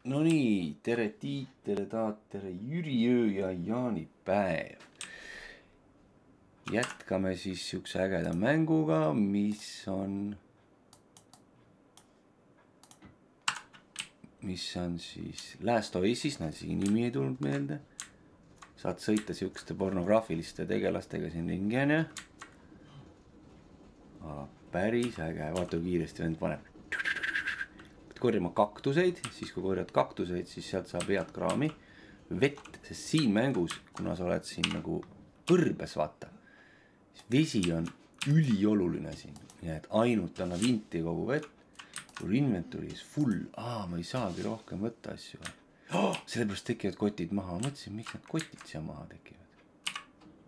No nii, tere Tiit, tere Taat, tere Jüri öö ja jaanipäev. Jätkame siis siukse ägeda mänguga, mis on siis Last of Us'is, näed siin nimi ei tulnud meelde. Saad sõita siukeste pornograafiliste tegelastega siin ringi onju. Päris äge, vaata kui kiiresti vend paneb. Korjama kaktuseid, siis kui korjad kaktuseid, siis sealt saab head kraami. Vett, sest siin mängus, kuna sa oled siin nagu kõrbes vaata, siis vesi on ülioluline siin. Nii et ainult annab inti kogu vett. Kui inventory is full, ma ei saagi rohkem võtta asju. Sellepärast tekivad kotid maha, mõtlesin, miks need kotid siia maha tekivad.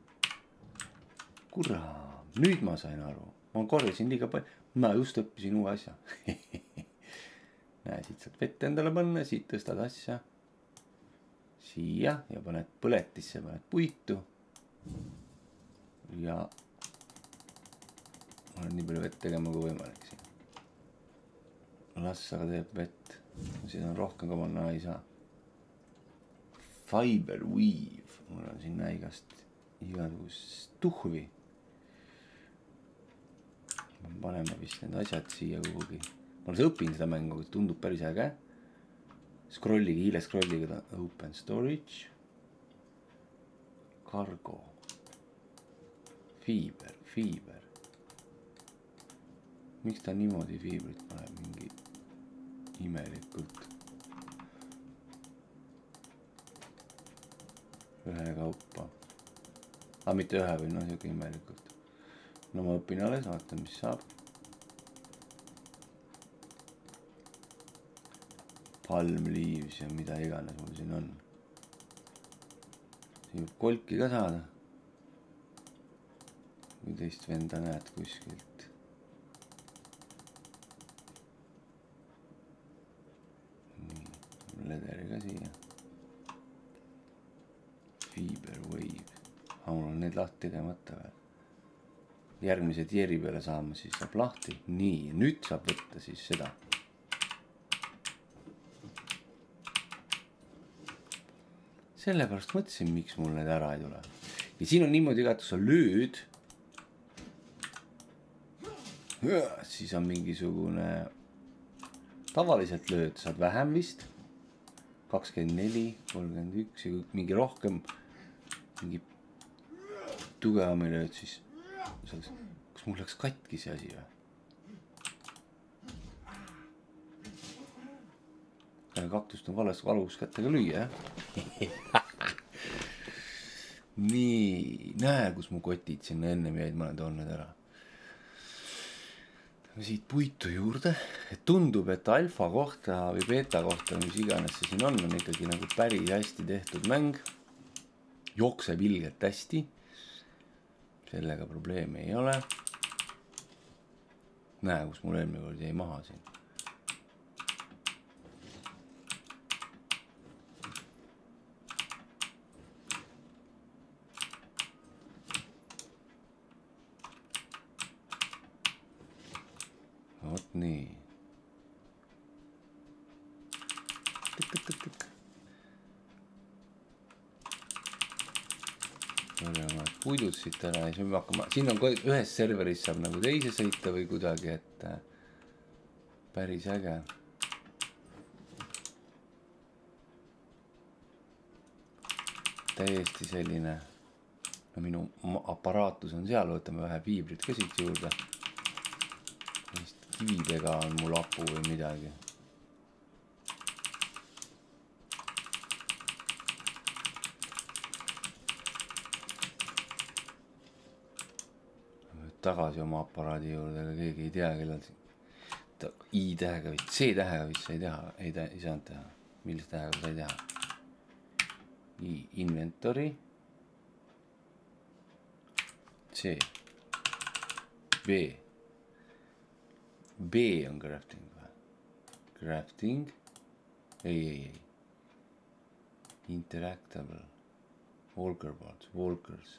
Kuraa, nüüd ma sain aru, ma korjasin liiga palju, ma just õppisin uue asja. Näe, siit saad vett endale panna, siit tõstad asja siia ja paned põletisse, paned puitu. Ja ma olen nii palju vett tegema kui võimalik siin. Las aga teeb vett, siis on rohkem ka panna ei saa. Fiber weave, mul on sinna igasugust tuhvi. Ma paneme vist need asjad siia kuhugi. Ma olen õppinud seda mängu, tundub päris äge. Scrolliga, hiile scrolliga open storage. Cargo. Fiber. Miks ta niimoodi fiibrit paneb mingi imelikult? Ühe kaupa. Mitte ühe või siuke imelikult. No ma õpin alles, vaatan mis saab. Palm leaves ja mida iganes mul siin on. Siin võib kolki ka saada. Kui teist venda näed kuskilt. Lederi ka siia. Fiber wave. Mul on need lahti tegemata veel. Järgmise tieri peale saama, siis saab lahti. Nii, nüüd saab võtta siis seda. Sellepärast mõtlesin, miks mul need ära ei tule. Ja siin on niimoodi ka, et sa lööd. Siis on mingisugune. Tavaliselt lööd, saad vähem vist. 24, 31 ja mingi rohkem. Mingi tugevam ei lööd siis. Kas mul läks katki see asi või? Kaktust on valus kättega lüüa, jah? Nii, näe, kus mu kotid sinna ennem jäid, ma olen toonud ära. Siit puitu juurde. Tundub, et alfa kohta või beta kohta, mis iganes see siin on ikkagi nagu päris hästi tehtud mäng. Jookseb ilgelt hästi. Sellega probleemi ei ole. Näe, kus mul eelmine kord jäi maha siin. Vot nii. Puidud siit ära ja siis me hakkame, siin on ühes serveris saab nagu teise sõita või kuidagi, et päris äge. Täiesti selline, no minu aparaatus on seal, võtame vähe fiibrit ka siit juurde. Kividega on mul apu või midagi. Tagasi oma aparaadi juurde, aga keegi ei tea, kellel I-tähega või C-tähega vist sai teha, ei saanud teha. Millist tähega sai teha? Inventory. C. B. B on crafting või? Crafting. Ei. Interactable. Walker boards. Walkers.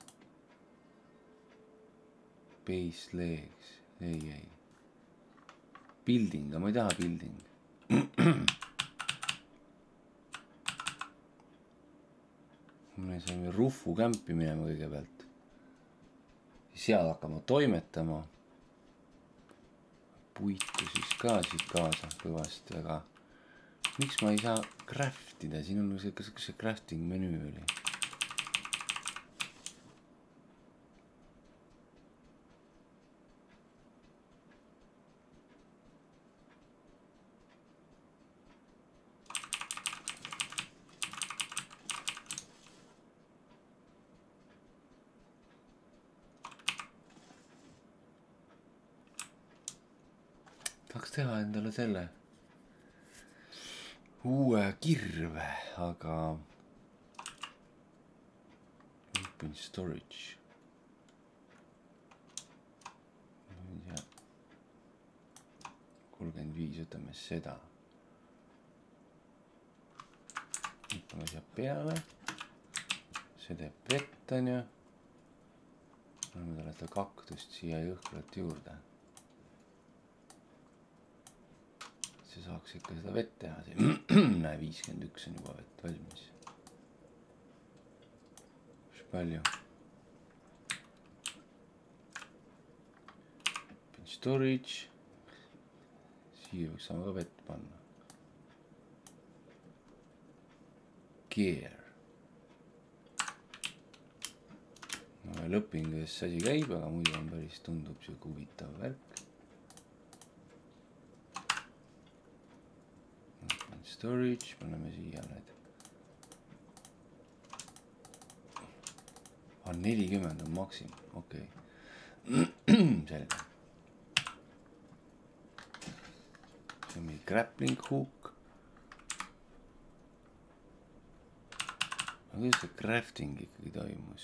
Base legs. Ei. Building, aga ma ei taha building. Rufu kämpi minema kõigepealt. Seal hakkama toimetama. Puitu siis ka siit kaasa kõvasti, aga miks ma ei saa craftida? Siin on kas see crafting menüü oli. Tahaks teha endale selle uue kirve, aga open storage. 35, võtame seda. Võtame siia peale. See teeb vett, on ju. Võime talle seda kaktust siia jõhkralt juurde. See saaks ikka seda vett teha. Näe, 51 on juba vett valmis. Mis palju? Open storage. Siia võiks saama ka vett panna. Gear. No, lõpingudes see asi käib, aga muidu on päris tundub siuke huvitav värk. Storage, paneme siia need. 40 on maksimum, okei. Selge. See on mingi grappling hook. Aga kuidas see crafting ikkagi toimus?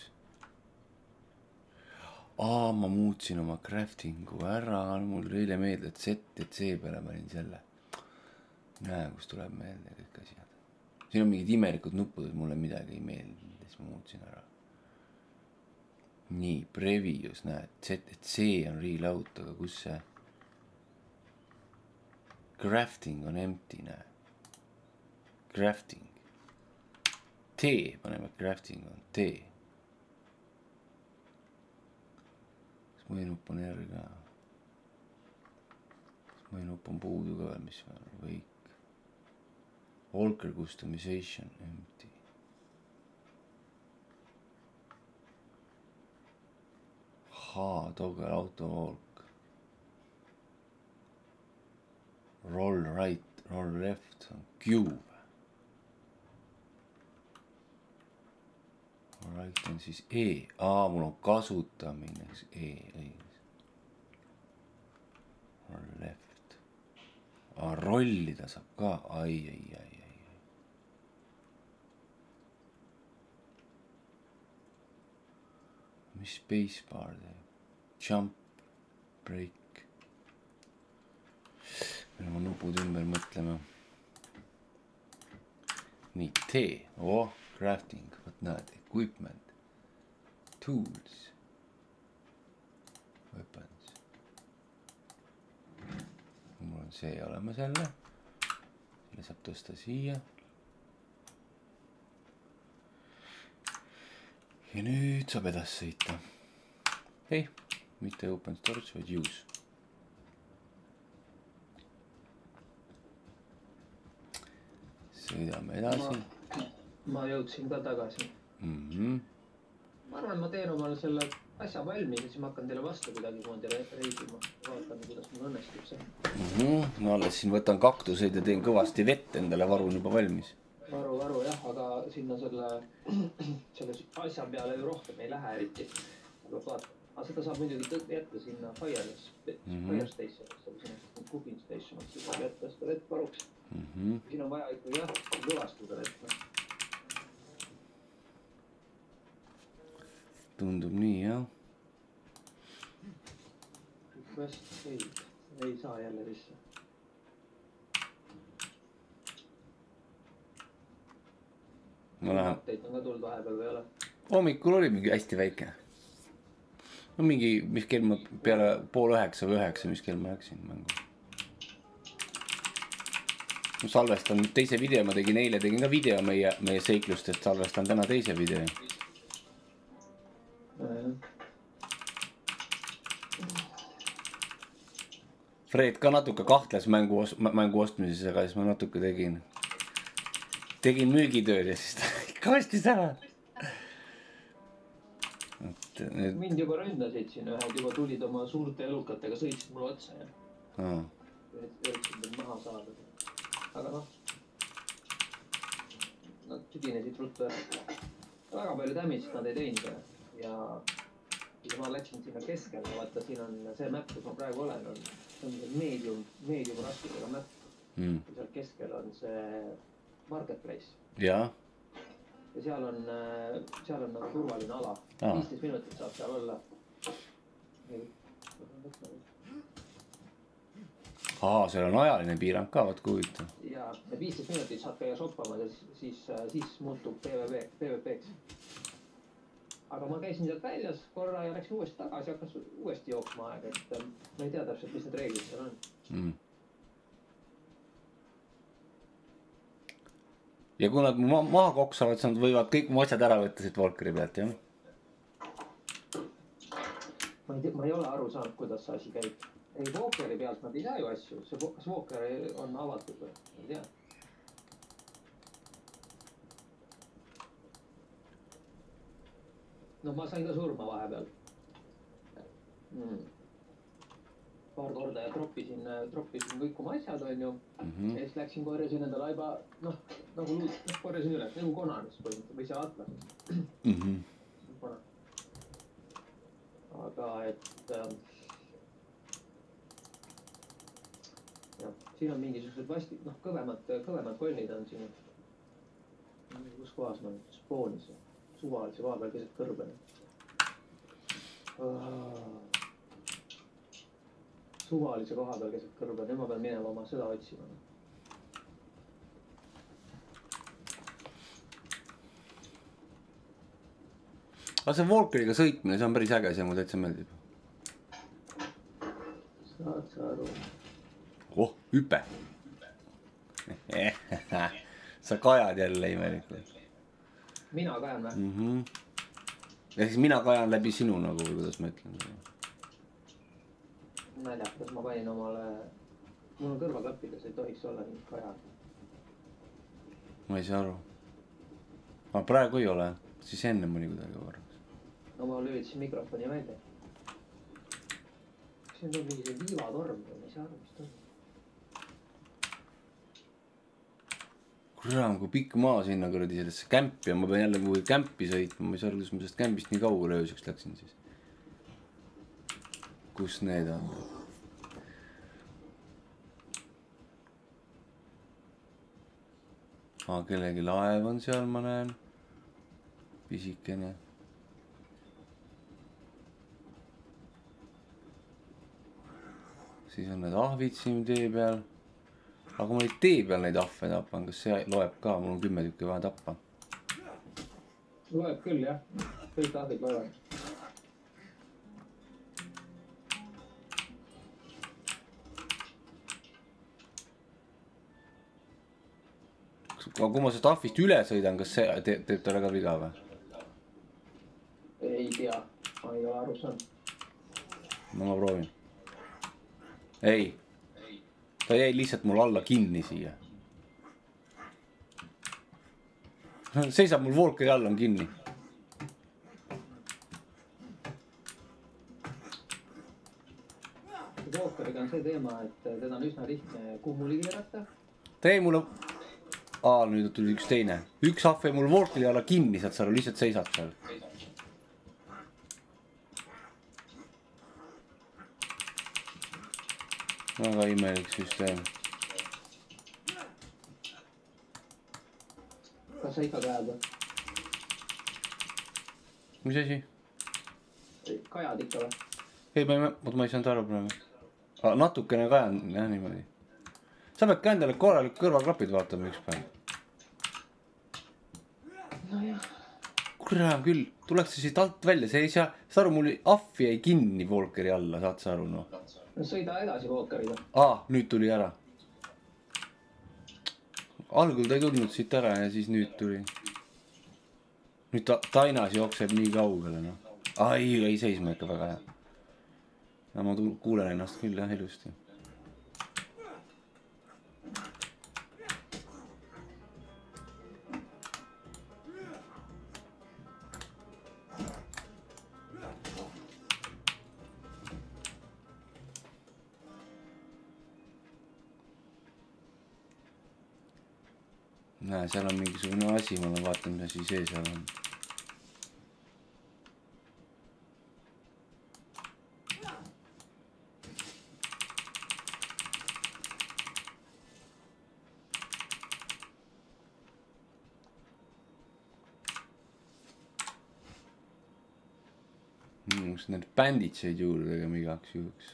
Ma muutsin oma craftingu ära. Mul eile meelde, et Z ja C peale panin selle. Näe, kus tuleb meelde kõik asjad. Siin on mingid imelikud nuppud, et mulle midagi ei meeldi. Siis ma muutsin ära. Nii, previous, näed. C on reload, aga kus see? Crafting on empty, näe. Crafting. T, paneme crafting on T. Kas mõju nupp on R ka? Kas mõju nupp on puudu ka veel, mis või? Walker customization empty. Toggle auto walk. Roll right, roll left on cube. Right on siis E. Mul on kasutamine E. Roll left. Rollida saab ka. Ai. Mis spacebar teeb? Jump, break. Meil on nupud ümber mõtlema. Nii, T. Crafting. Võt näed, equipment. Tools. Weapons. Mul on see olemas jälle. Selle saab tõsta siia. Ja nüüd saab edasi sõita. Ei, mitte open storage, vaid use. Sõidame edasi. Ma jõudsin ka tagasi. Ma arvan, ma teen omale selle asja valmis ja siis ma hakkan teile vastu kuidagi moodi reisima. Vaatame, kuidas mul õnnestub see. No alles siin võtan kaktuseid ja teen kõvasti vett endale, varu on juba valmis. Varu jah, aga sinna selle asja peale ju rohkem ei lähe eriti. Aga seda saab muidugi jätta sinna Fire Station, Cooking Station, siis saab jätta seda vett varuks. Siin on vaja ikkagi jah, kõvastuda vett. Tundub nii, jah. Request failed. Ei saa jälle sisse. Teid on ka tulnud vahepeal või ole? Hommikul oli mingi hästi väike. No mingi, mis kell ma peale 8:30 või 9, mis kell ma läksin mängu. Ma salvestan teise video, ma tegin eile, tegin ka video meie seiklustest, salvestan täna teise video. Fred ka natuke kahtles mängu ostmises, aga siis ma natuke tegin müügitööd ja siis ta ikka ostis ära. Mind juba ründasid siin ühed, juba tulid oma suurte elukatega, sõitsid mulle otsa ja üritasid mind maha saada. Aga noh, nad tüdinesid ruttu ära. Väga palju damage'it nad ei teinud ja ma läksin sinna keskele, vaata siin on see map, kus ma praegu olen, see on medium raskusega map. Seal keskel on see marketplace. Ja seal on nagu turvaline ala. 15 minutit saab seal olla. Seal on ajaline piirang ka, vaat kui huvitav. Ja 15 minutit saad käia shoppamas ja siis muutub PvP-ks. Aga ma käisin sealt väljas korra ja läksin uuesti tagasi, hakkas uuesti jooksma aeg, et ma ei tea täpselt, mis need reeglid seal on. Ja kui nad maha koksavad, siis nad võivad kõik mu asjad ära võtta siit Walkeri pealt, jah? Ma ei ole aru saanud, kuidas see asi käib. Ei, Walkeri pealt nad ei saa ju asju. Kas Walker on avatud või? Ei tea. No ma sain ka surma vahepeal. Paar korda ja troppisin kõik oma asjad, on ju. Ja siis läksin, korjasin endale aiba, korjasin üles, nagu Konanis põhimõtteliselt, või see Atlases. Aga et siin on mingisugused kõvemad kollid on siin. Kus kohas ma nüüd spoonis? Suvalise koha peal keset kõrbeni. Suvalise koha peal keset kõrbeni. Nüüd ma pean minema oma sõda otsima. Aga see Walkeriga sõitmine, see on päris äge, see mulle täitsa meeldib. Saad sa aru? Hüpe. Sa kajad jälle imelikult. Mina kajan või? Ja siis mina kajan läbi sinu nagu, või kuidas ma ütlen. Naljakas, ma panin omale... Mul on kõrvaklappides, ei tohiks olla nii kajad. Ma ei saa aru. Ma praegu ei ole, siis enne mõni kuidagi korras. No ma lülitasin mikrofoni välja. See on mingi see viivatorm, ma ei saa aru, mis toimub. Kuram, kui pikk maa sinna kuradi sellesse kämpi ja ma pean jälle kuhugi kämpi sõitma, ma ei saa aru, kus ma sellest kämpist nii kaugele ööseks läksin siis. Kus need on? Kellegi laev on seal, ma näen. Pisikene. Siis on need ahvid siin tee peal. Aga ma neid tee peal neid ahve tapan, kas see loeb ka? Mul on 10 tükki vaja tappa. Loeb küll, jah. Kõik ahvid loevad. Kui ma seda ahvist üle sõidan, kas see teeb talle ka viga või? Ei tea, ma ei ole aru saanud. No ma proovin. Ei. Ta jäi lihtsalt mul alla kinni siia. Seisab mul Walkeri all on kinni. Walkeriga on see teema, et teda on üsna lihtne kummuli keerata. Ta jäi mulle... nüüd tuli üks teine. Üks ahv jäi mul Walkeri alla kinni, saad sa aru, lihtsalt seisab seal. Väga imelik süsteem. Kas sa ikka kajad või? Mis asi? Kajad ikka või? Ei, ma ei saanud aru praegu. Natukene kajan, jah, niimoodi. Sa pead ka endale korralik kõrvaklapid vaatama üks päev. No jah. Kuram küll, tuleks see siit alt välja, see ei saa, sa aru, mul ahvi jäi kinni Walkeri alla, saad sa aru, noh. No sõida edasi Walkeriga. Nüüd tuli ära. Algul ta ei tulnud siit ära ja siis nüüd tuli. Nüüd Tainas jookseb nii kaugele, noh. Ei seisma ikka väga hea. Ja ma kuulen ennast küll, jah, ilusti. Näe, seal on mingisugune asi, ma vaatan, mis asi see seal on. Kas need bändid said juurde tegema igaks juhuks?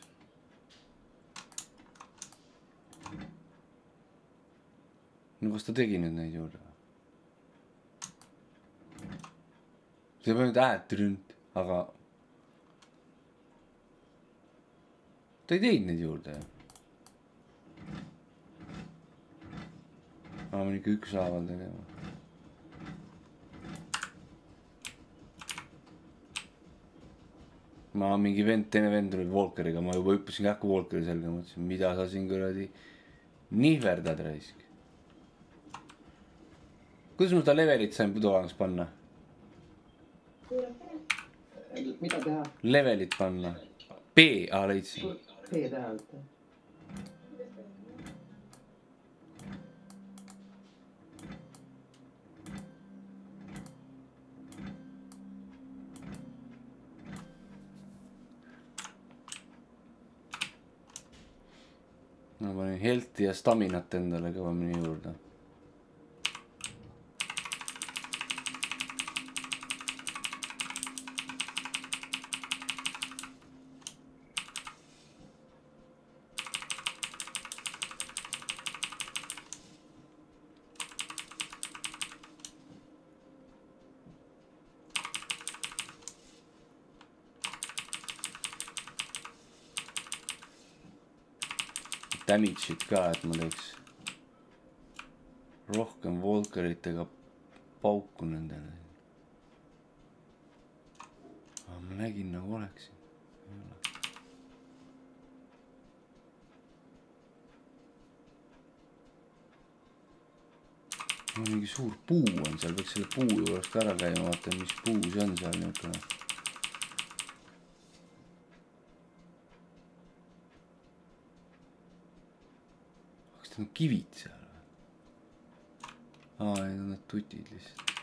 No kas ta tegi nüüd neid juurde? See peab nüüd äätründ, aga ta ei teinud neid juurde. Ma olen ikka ükshaaval tegema. Ma mingi vend, teine vend tuli Walkeriga, ma juba hüppasin kähku Walkeri selga, mõtlesin, mida sa siin kuradi nihverdad raisk. Kuidas ma seda levelit sain pudovangaks panna? Mida teha? Levelit panna. B, leidsin. B teha, ütle. Ma panin health'i ja staminat endale kõvemini juurde. Damage'id ka, et ma teeks rohkem Walkeritega pauku nendele. Aga ma nägin nagu oleksin. Mingi suur puu on seal, võiks selle puu juures ka ära käima, vaata, mis puu see on seal niisugune. On kivid seal. Ei, need tutid lihtsalt.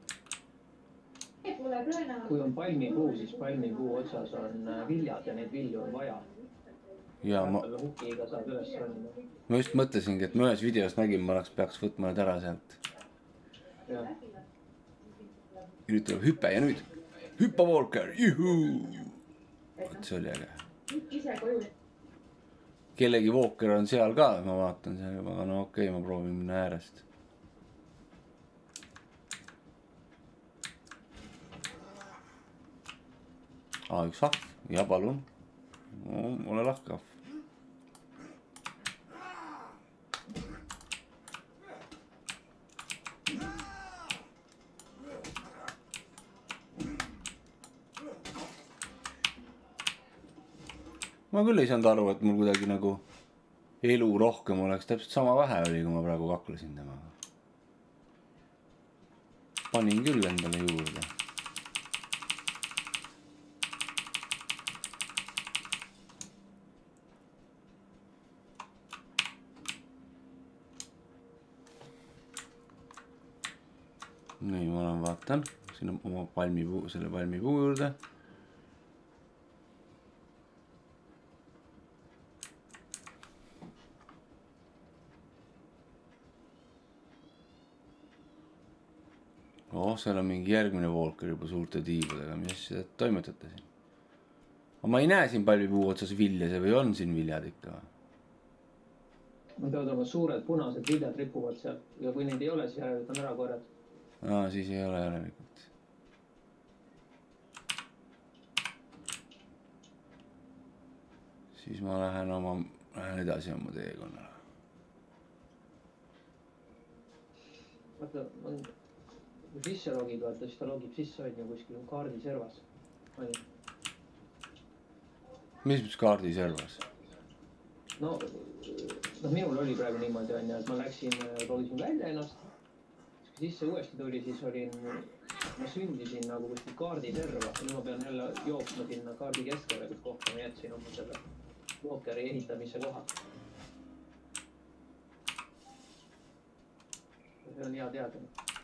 Kui on palmipuu, siis palmipuu otsas on viljad ja neid vilju on vaja. Ja Hukiga saab üles ronida. Ma just mõtlesingi, et ma ühes videos nägin, ma peaks võtma need ära sealt. Ja nüüd tuleb hüpe ja nüüd hüppa Walker, juhuu! Võt, see oli äge. Kellegi Walker on seal ka, ma vaatan seal juba, aga no okei, ma proovin minna äärest. Üks ahv, ja palun. Ole lahke ahv. Ma küll ei saanud aru, et mul kuidagi nagu elu rohkem oleks, täpselt sama vähe oli, kui ma praegu kaklesin temaga. Panin küll endale juurde. Nii, ma olen vaatan sinna oma palmipuu, selle palmipuu juurde. Seal on mingi järgmine Walker juba suurte tiibudega, mis seda toimetate siin. Aga ma ei näe siin palmipuu otsas viljase või on siin viljad ikka? Ma peavad olema suured punased viljad ripuvad seal ja kui neid ei ole, siis järelikult on ära korjad. Siis ei ole järelikult. Siis ma lähen edasi oma teekonnale. Vaata, kui sisse logid, vaata, siis ta logib sisse, on ju kuskil kaardiservas. Mis kaardiservas? No, minul oli praegu niimoodi, on ju, et ma läksin, logisin välja ennast. Kui sisse uuesti tuli, siis ma sündisin nagu kuskil kaardiserva. Nüüd ma pean jälle jooksma sinna kaardi keskele, kus kohta ma jätsin oma selle Walkeri ehitamise koha. on hea teada.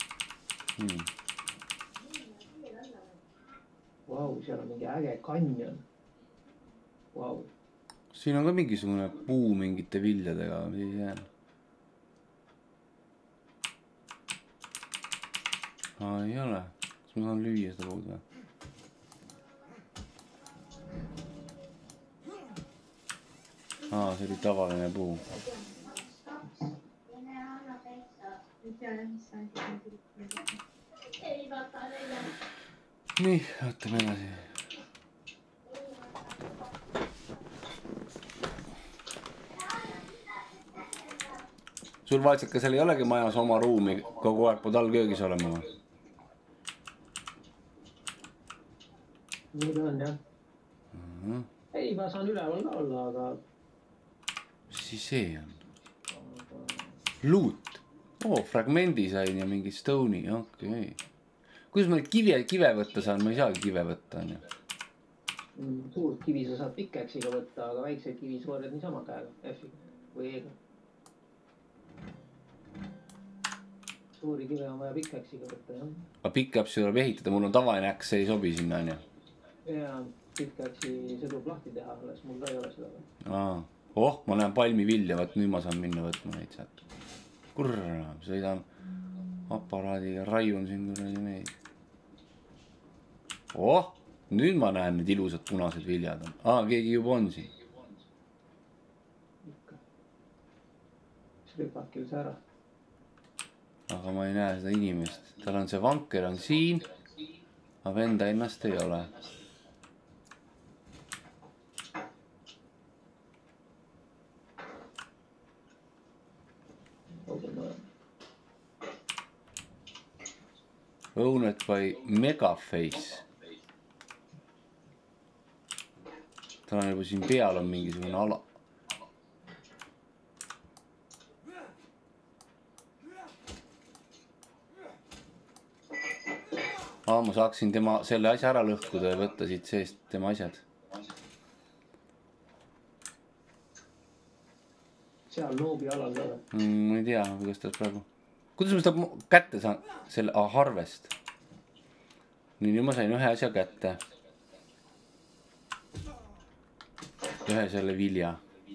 Vau, seal on mingi äge kanjon. Vau. Siin on ka mingisugune puu mingite viljadega, mis ei jää. Ei ole. Kas ma saan lüüa seda puud või? See oli tavaline puu. Nii, võtame edasi. Sul vaikselt ka seal ei olegi majas oma ruumi kogu aeg pood all köögis olema või? Nii ta on, jah. Ei, ma saan üleval ka olla, aga... Mis siis see on? Loot. Fragmendi sain ja mingi stone'i, okei. Kuidas ma neid kive võtta saan? Ma ei saagi kive võtta, on ju. Suurt kivi sa saad pikeksiga võtta, aga väikseid kivi suorjad niisama käega, F-iga või E-ga. Suuri kive on vaja pikeksiga võtta, jah. Aga pikeksi tuleb ehitada, mul on tavaline äks, see ei sobi sinna, on ju. Ja pikeksi see tuleb lahti teha, alles mul ka ei ole seda. Ma näen palmivilja, võt nüüd ma saan minna võtma neid sealt. Kurra, sõidan aparaadiga, raiun siin kuradi neid. Nüüd ma näen need ilusad punased viljad on. Keegi juba on siin. Ikka. Mis rüpakil see ära? Aga ma ei näe seda inimest. Tal on see vanker on siin, aga venda ennast ei ole. Owned by Megaface. Tal on juba siin peal on mingisugune ala. Ma saaksin tema selle asja ära lõhkuda ja võtta siit seest tema asjad. Seal noobi alal ka või? Ma ei tea, kuidas ta praegu. Kuidas ma seda kätte saan? Selle harvest. Nüüd ma sain ühe asja kätte. Ühe selle vilja.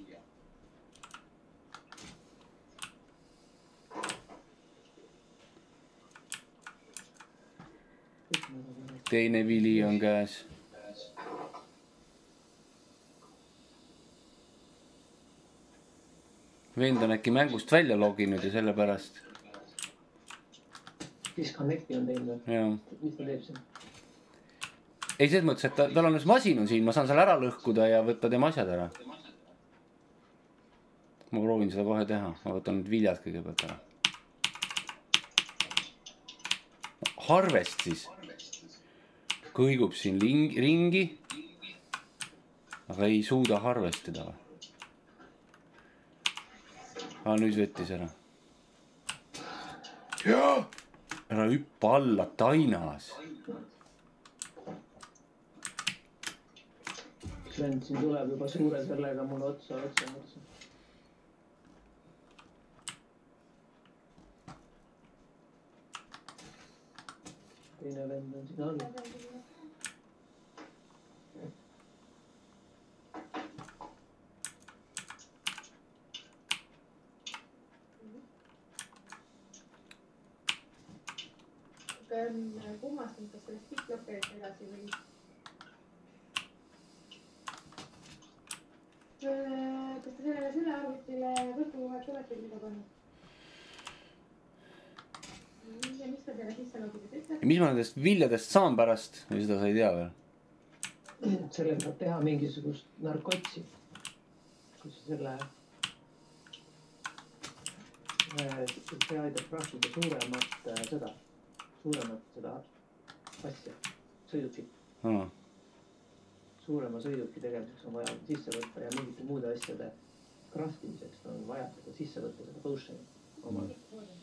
Teine vili on käes. Vend on äkki mängust välja loginud ja selle pärast. Disconnecti on teinud. Mis ta teeb siin? Ei, selles mõttes, et tal on masin on siin, ma saan seal ära lõhkuda ja võtta tema asjad ära. Ma proovin seda kohe teha, ma võtan nüüd viljad kõigepealt ära. Harvest siis. Kõigub siin ringi, aga ei suuda harvestida. Nüüd võttis ära. Ära hüppa alla, tainas. Vend siin tuleb juba suure sellega mulle otsa. Teine vend on siin all. On kummastanud, kas sellest pikk lõppeid edasi või? Kas te selle arvutile võrkuvahet olete mida pannud? Ja mis ta teile sisse logides ütleb? Ja mis ma nendest viljadest saan pärast? Või seda sa ei tea veel? Sellega saab teha mingisugust narkotsi. Kus selle... See aidab prahtida suuremat seda asja, sõidukit. Suurema sõiduki tegemiseks on vaja sisse võtta ja mingite muude asjade kraftimiseks on vaja seda sisse võtta, seda potioni.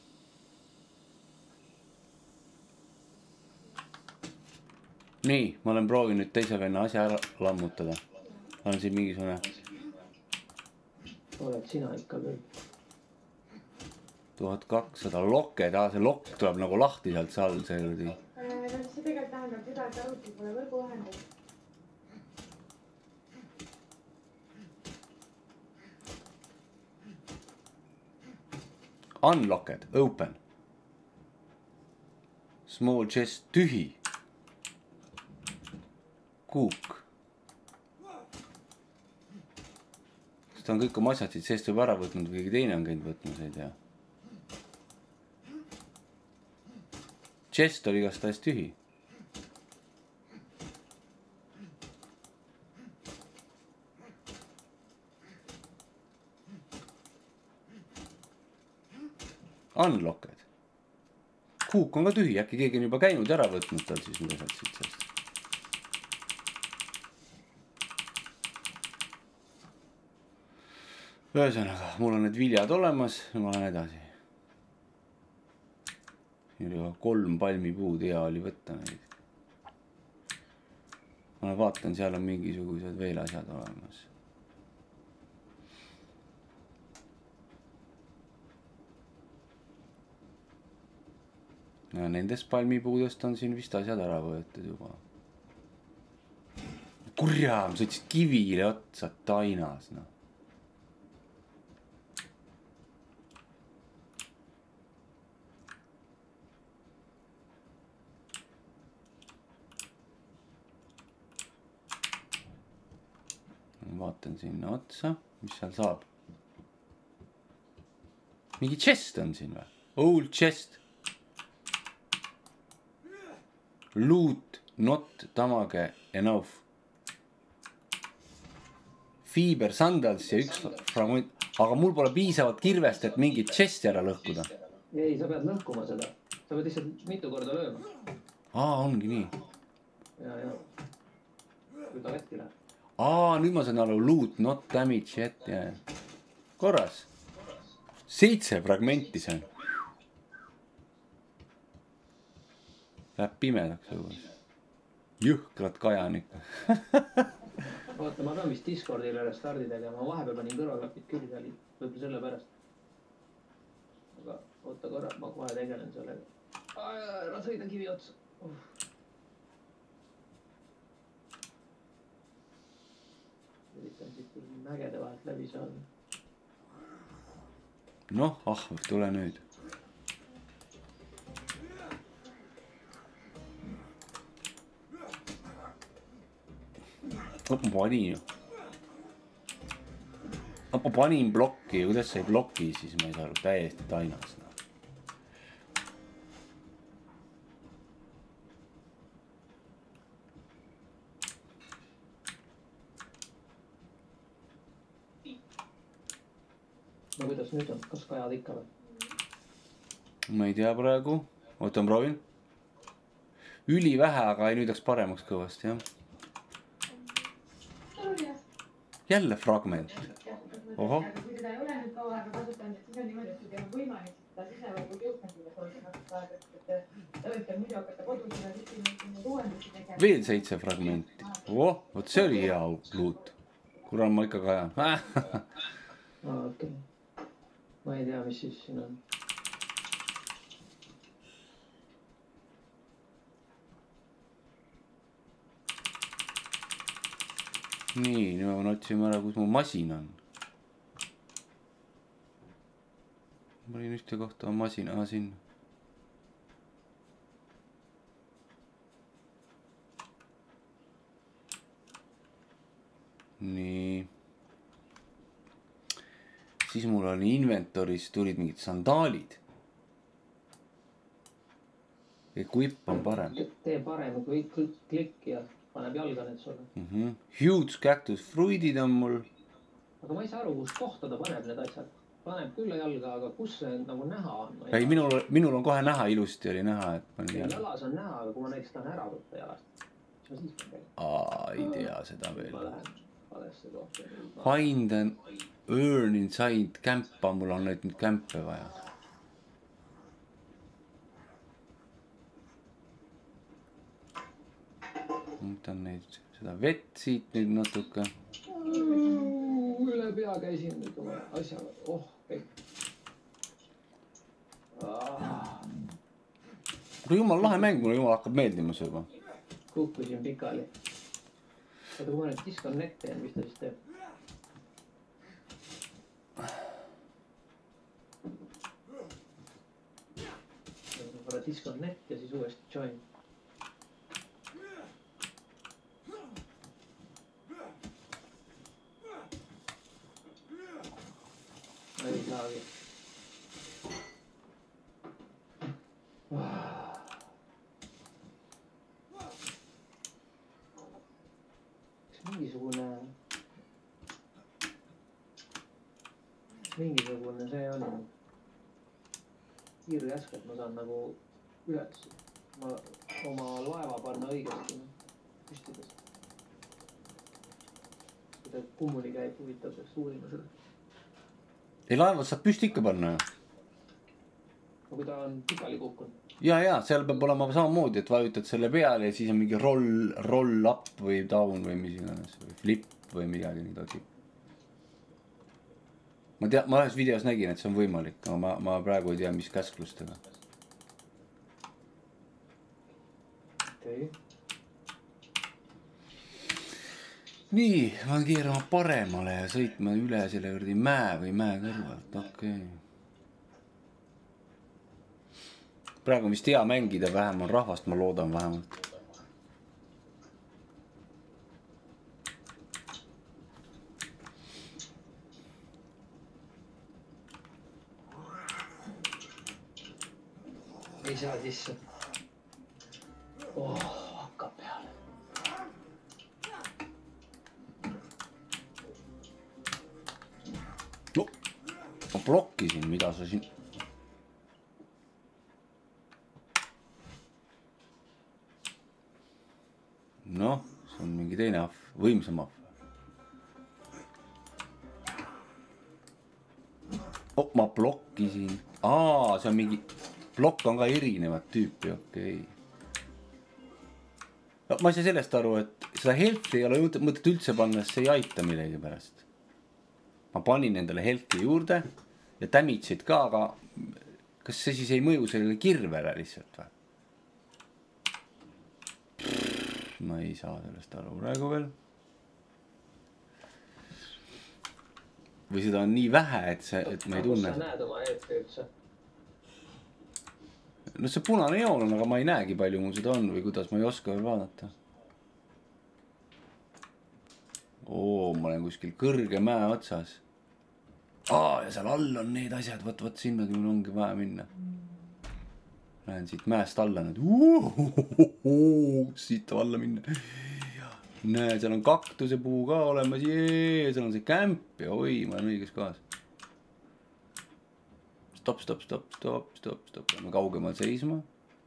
Nii, ma olen proovinud teise venna asja ära lammutada. On siin mingisugune... Oled sina ikka küll. 1200 loked, see lokk tuleb nagu lahti sealt seal see juurde. No see tegelikult tähendab seda, et arvutil pole võrguvahendeid. Unlocked, open. Small chest, tühi. Kuuk. Kas ta on kõik oma asjad siit seest juba ära võtnud või keegi teine on käinud võtnud, ei tea. Chest oli igastahes tühi. Unlocked. Kuuk on ka tühi, äkki keegi on juba käinud ära võtnud tal siis mida sealt siit seest. Ühesõnaga, mul on need viljad olemas ja ma lähen edasi. Siin oli 3 palmipuud, hea oli võtta neid. Ma vaatan, seal on mingisugused veel asjad olemas. Ja nendest palmipuudest on siin vist asjad ära võetud juba. Kurja, ma sõitsin kivile otsa tainas, noh. Vaatan sinna otsa, mis seal saab. Mingi chest on siin või? Old chest. Loot, not damage enough. Fiber, sandals ja 1 fragment. Aga mul pole piisavat kirvest, et mingit chesti ära lõhkuda. Ei, sa pead lõhkuma seda. Sa pead lihtsalt mitu korda lööma. Ongi nii. Ja. Kui ta vetti läheb. Nüüd ma saan aru, loot, not damage yet, yeah. Korras. 7 fragmenti see on. Läheb pimedaks õues. Jõhkrad kajan ikka. Vaata, ma pean vist Discordile restardi tegema. Ma vahepeal panin kõrvaklapid küll seal. Võib-olla selle pärast. Aga oota korra, ma kohe tegelen sellega. Ära sõida kivi otsa. Üritan siit mägede vahelt läbi saada. Noh, tule nüüd. Ma panin blokki ja kuidas sai blokki, siis ma ei saa aru, täiesti tainas. No kuidas nüüd on? Kas kajad ikka või? Ma ei tea praegu. Oota, ma proovin. Üli vähe, aga nüüd läks paremaks kõvasti, jah. Jälle fragment. Oho. Kui teda ei ole nüüd kaua aega kasutanud, siis on niimoodi, et kui teil on võimalik seda sisevõrgu jõuknägile soovida, et ta võite muidu hakata kodus ja siis uuendusi tegema. Veel 7 fragmenti. Vot see oli hea loot. Kuran ma ikka kajan. Okei. Ma ei tea, mis siis siin on. Nii, nüüd ma otsime ära, kus mu masin on. Ma olin ühte kohta masina sinna. Nii. Siis mul oli inventoris tulid mingid sandaalid. Equip on parem. Tee parem, kui klikk ja paneb jalga need sulle. Huge cactus fruitid on mul. Aga ma ei saa aru, kus kohta ta paneb need asjad. Paneb küll jalga, aga kus see nagu näha on? Ei, minul on kohe näha, ilusti oli näha, et panin jalga. Jalas on näha, aga kui ma näiteks tahan ära võtta jalast, siis ma siis pean käima. Ei tea seda veel. Ma lähen valesse kohta. Find and earn inside kämpa, mul on nüüd kämpe vaja. Mõtlen neid, seda vett siit nüüd natuke. Üle pea käisin nüüd oma asjaga. aga jumal lahe mäng, mulle jumal hakkab meeldima see juba. Kukkusin pikali. Oota, kui ma nüüd disconnect teen, mis ta siis teeb? Korra disconnect ja siis uuesti join. Ei saagi. Mingisugune see on kiirjäsk, et ma saan nagu üles oma laeva panna õigesti püstides. Kui ta kummuli käib, huvitav peaks uurima seda. Ei, laevad saab püsti ikka panna ju. No kui ta on pikali kukkunud. Ja, seal peab olema samamoodi, et vajutad selle peale ja siis on mingi roll up või down või mis iganes. Või flip või midagi nii toksib. Ma ühes videos nägin, et see on võimalik, aga ma praegu ei tea, mis käsklustega. Okay. Nii, ma olen keerama paremale ja sõitma üle selle kõrdi mäe või mäe kõrvalt, okei. Praegu on vist hea mängida, vähem on rahvast, ma loodan vähemalt. Ei saa sisse. Hakkab peale. No, ma blokkisin, mida sa siin... Noh, see on mingi teine ahv, võimsam ahv. Oh, ma blokkisin. See on mingi... Blokk on ka erinevat tüüpi, okei. No, ma ei saa sellest aru, et seda health'i ei ole mõtet üldse panna, sest see ei aita millegi pärast. Ma panin endale health'i juurde ja damage'id ka, aga kas see siis ei mõju sellele kirvele lihtsalt või? Ma ei saa sellest aru praegu veel. Või seda on nii vähe, et ma ei tunne. Kus sa näed oma health'i üldse? No see punane joon on, aga ma ei näegi palju mul seda on või kuidas, ma ei oska veel vaadata. Ma olen kuskil kõrge mäe otsas. Ja seal all on need asjad, võt sinna, kui mul ongi vaja minna. Lähen siit mäest alla nüüd. Siit alla minna. Näe, seal on kaktuse puu ka olemas. Seal on see kämp ja oi, ma olen õiges kohas. Stop. Lähme kaugemal seisma.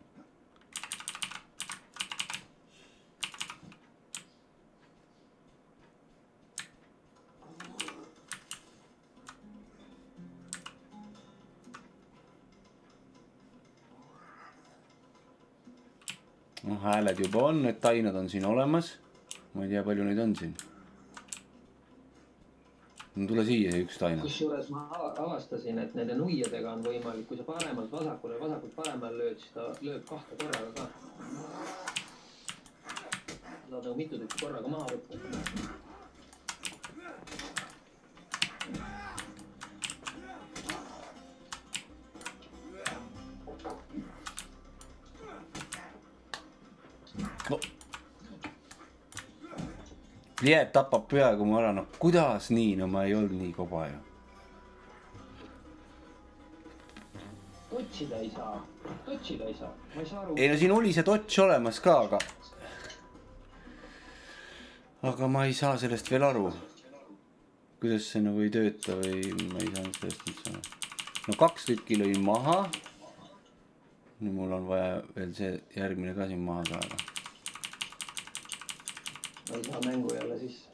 Hääled juba on, need tainad on siin olemas. Ma ei tea, palju neid on siin. No tule siia üks taina. Kusjuures ma avastasin, et nende nuiadega on võimalik, kui sa paremalt vasakule ja vasakult paremale lööd, siis ta lööb kahte korraga ka. Saad nagu mitu tükki korraga maha võtta. Liet tapab peaaegu mu ära, no kuidas nii, no ma ei olnud nii koba ju. Totsida ei saa, ma ei saa aru. Ei no siin oli see tots olemas ka, aga ma ei saa sellest veel aru. Kuidas see nagu ei tööta või ma ei saanud sellest nüüd saada. No 2 tükki lõin maha. Nüüd mul on vaja veel see järgmine ka siin maha saada. Ma ei saa mängu jälle sisse.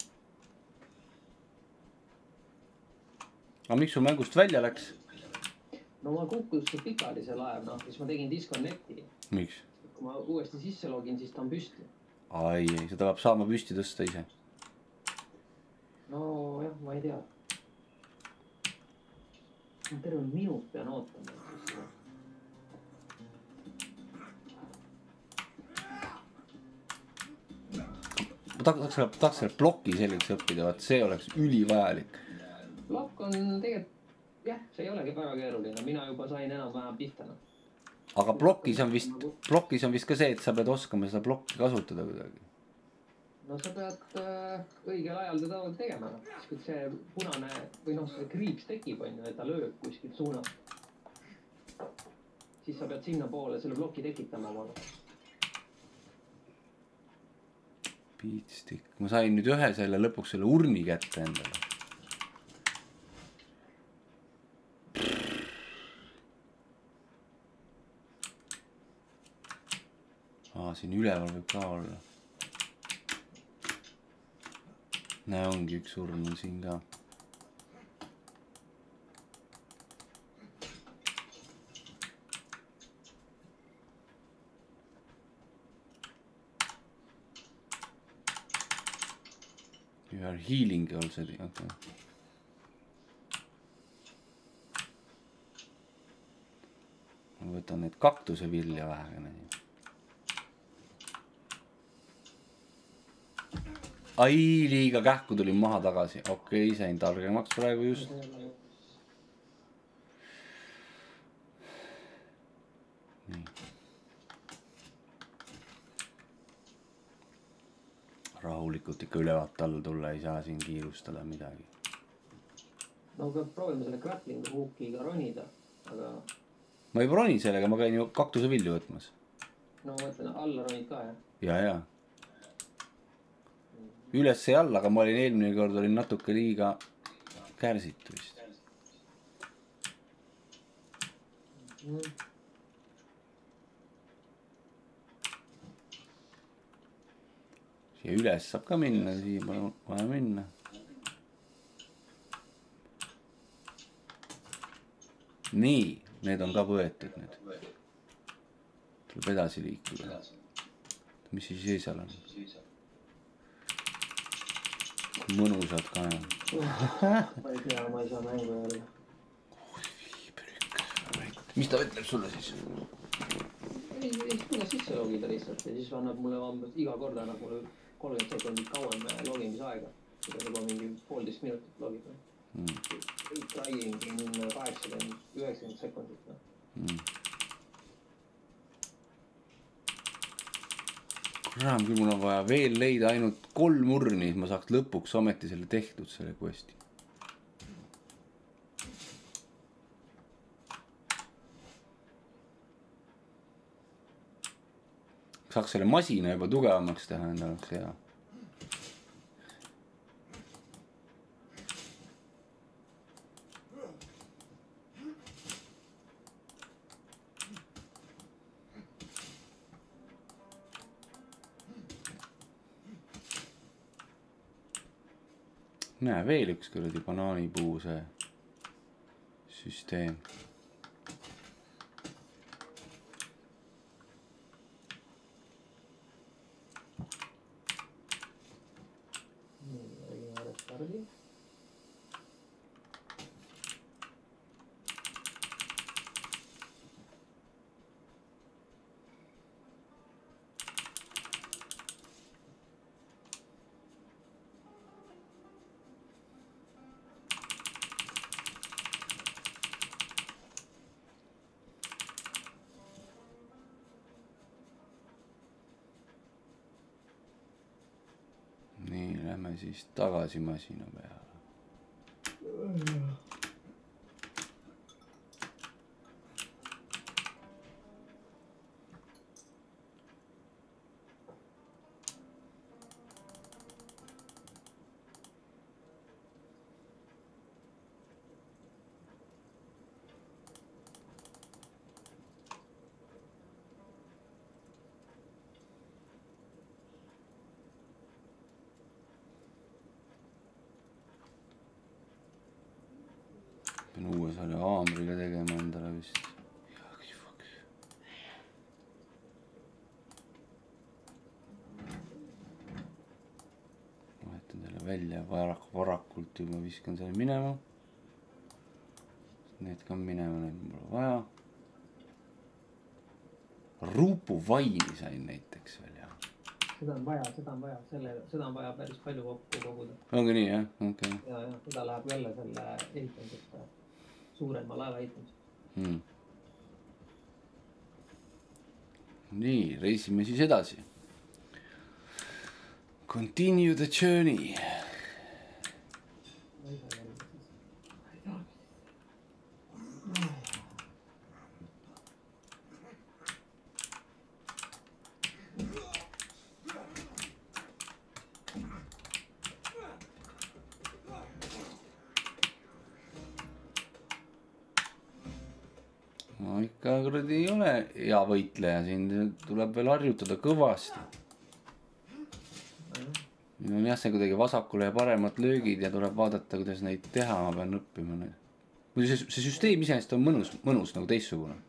Aga miks sul mängust välja läks? No ma kukkusin pikali see laev, siis ma tegin disconnecti. Miks? Kui ma uuesti sisse login, siis ta on püsti. Ei, seda peab saama püsti tõsta ise. No jah, ma ei tea. Ma terve minut pean ootama. tahaks selle ploki selgeks õppida, vaat see oleks ülivajalik. Plokk on tegelikult, jah, see ei olegi väga keeruline, mina juba sain enam-vähem pihta. Aga plokis on vist ka see, et sa pead oskama seda plokki kasutada kuidagi. No sa pead õigel ajal teda tegema, siis kui see punane või noh, see kriips tekib, on ju, et ta lööb kuskilt suunas. Siis sa pead sinna poole selle ploki tekitama omale. Beatstick, ma sain nüüd ühe selle lõpuks selle urni kätte endale. Siin üleval võib ka olla. Näe, ongi üks urn on siin ka. You are healing already, okay. Ma võtan need kaktuse vilja vähegene. Ai, liiga kähku tulin maha tagasi. Okei, sain targemaks praegu just. Nii. Rahulikult ikka ülevalt alla tulla, ei saa siin kiirustada midagi. No peab proovima selle grappling hookiga ronida, aga... Ma ei roni sellega, ma käin ju kaktuse vilju võtmas. No ma mõtlen, alla ronid ka, jah? Ja. Üles ei alla, aga ma olin eelmine kord olin natuke liiga kärsitu vist. Siia üles saab ka minna, siia pole vaja minna. Nii, need on ka võetud nüüd. Tuleb edasi liikuda. Mis siis seal on? Mõnusad ka enam. Ma ei tea, ma ei saa mängu jälle. Mis ta ütleb sulle siis? Ei tule sisse logida lihtsalt ja siis annab mulle iga kord annab mulle 30 sekundit kauem logimisaega. Seda juba mingi 1,5 minutit logida. Trying 80-90 sekundit. Raam, kui mul on vaja veel leida ainult 3 urni, ma saaks lõpuks ometi selle tehtud, selle questi. Saaks selle masina juba tugevamaks teha, enda oleks hea. Näe, veel üks kuradi banaanipuu see süsteem. Nii, lähme siis tagasi masina peale. Pean uue selle haamriga tegema endale vist. Vahetan selle välja varakult juba viskan selle minema. Need ka minema, need mul vaja. Ruupu vaini sain näiteks veel, jah. seda on vaja, seda on vaja päris palju kokku koguda. Ongi nii, jah? Okay. Ja seda läheb jälle selle ehitamiseks, suurema laeva ehitamiseks. Nii, reisime siis edasi. Continue the journey. Ma ikka kuradi ei ole hea võitleja, siin tuleb veel harjutada kõvasti. Siin on jah see kuidagi vasakule ja paremat löögid ja tuleb vaadata, kuidas neid teha, ma pean õppima neid. Muidu see süsteem iseenesest on mõnus nagu teistsugune.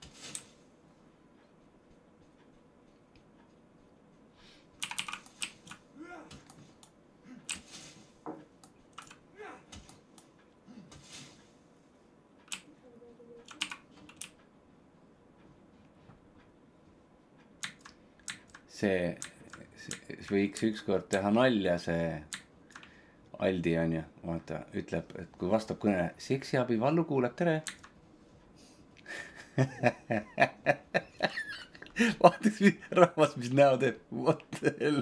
See võiks ükskord teha nalja, see Aldi on ju, vaata, ütleb, et kui vastab kõne, seksiabi Vallu kuuleb, tere. Vaataks rahvas, mis näo teeb, what the hell.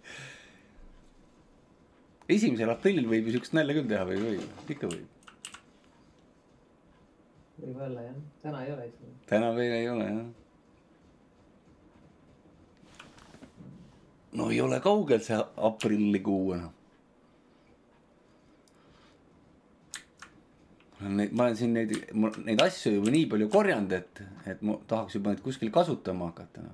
1. aprillil võib ju sükest nalja küll teha või, ikka võib. Võib olla jah, täna ei ole isegi. Täna veel ei ole jah. No ei ole kaugel see aprillikuu enam. Ma olen siin neid asju juba nii palju korjanud, et ma tahaks juba neid kuskil kasutama hakata.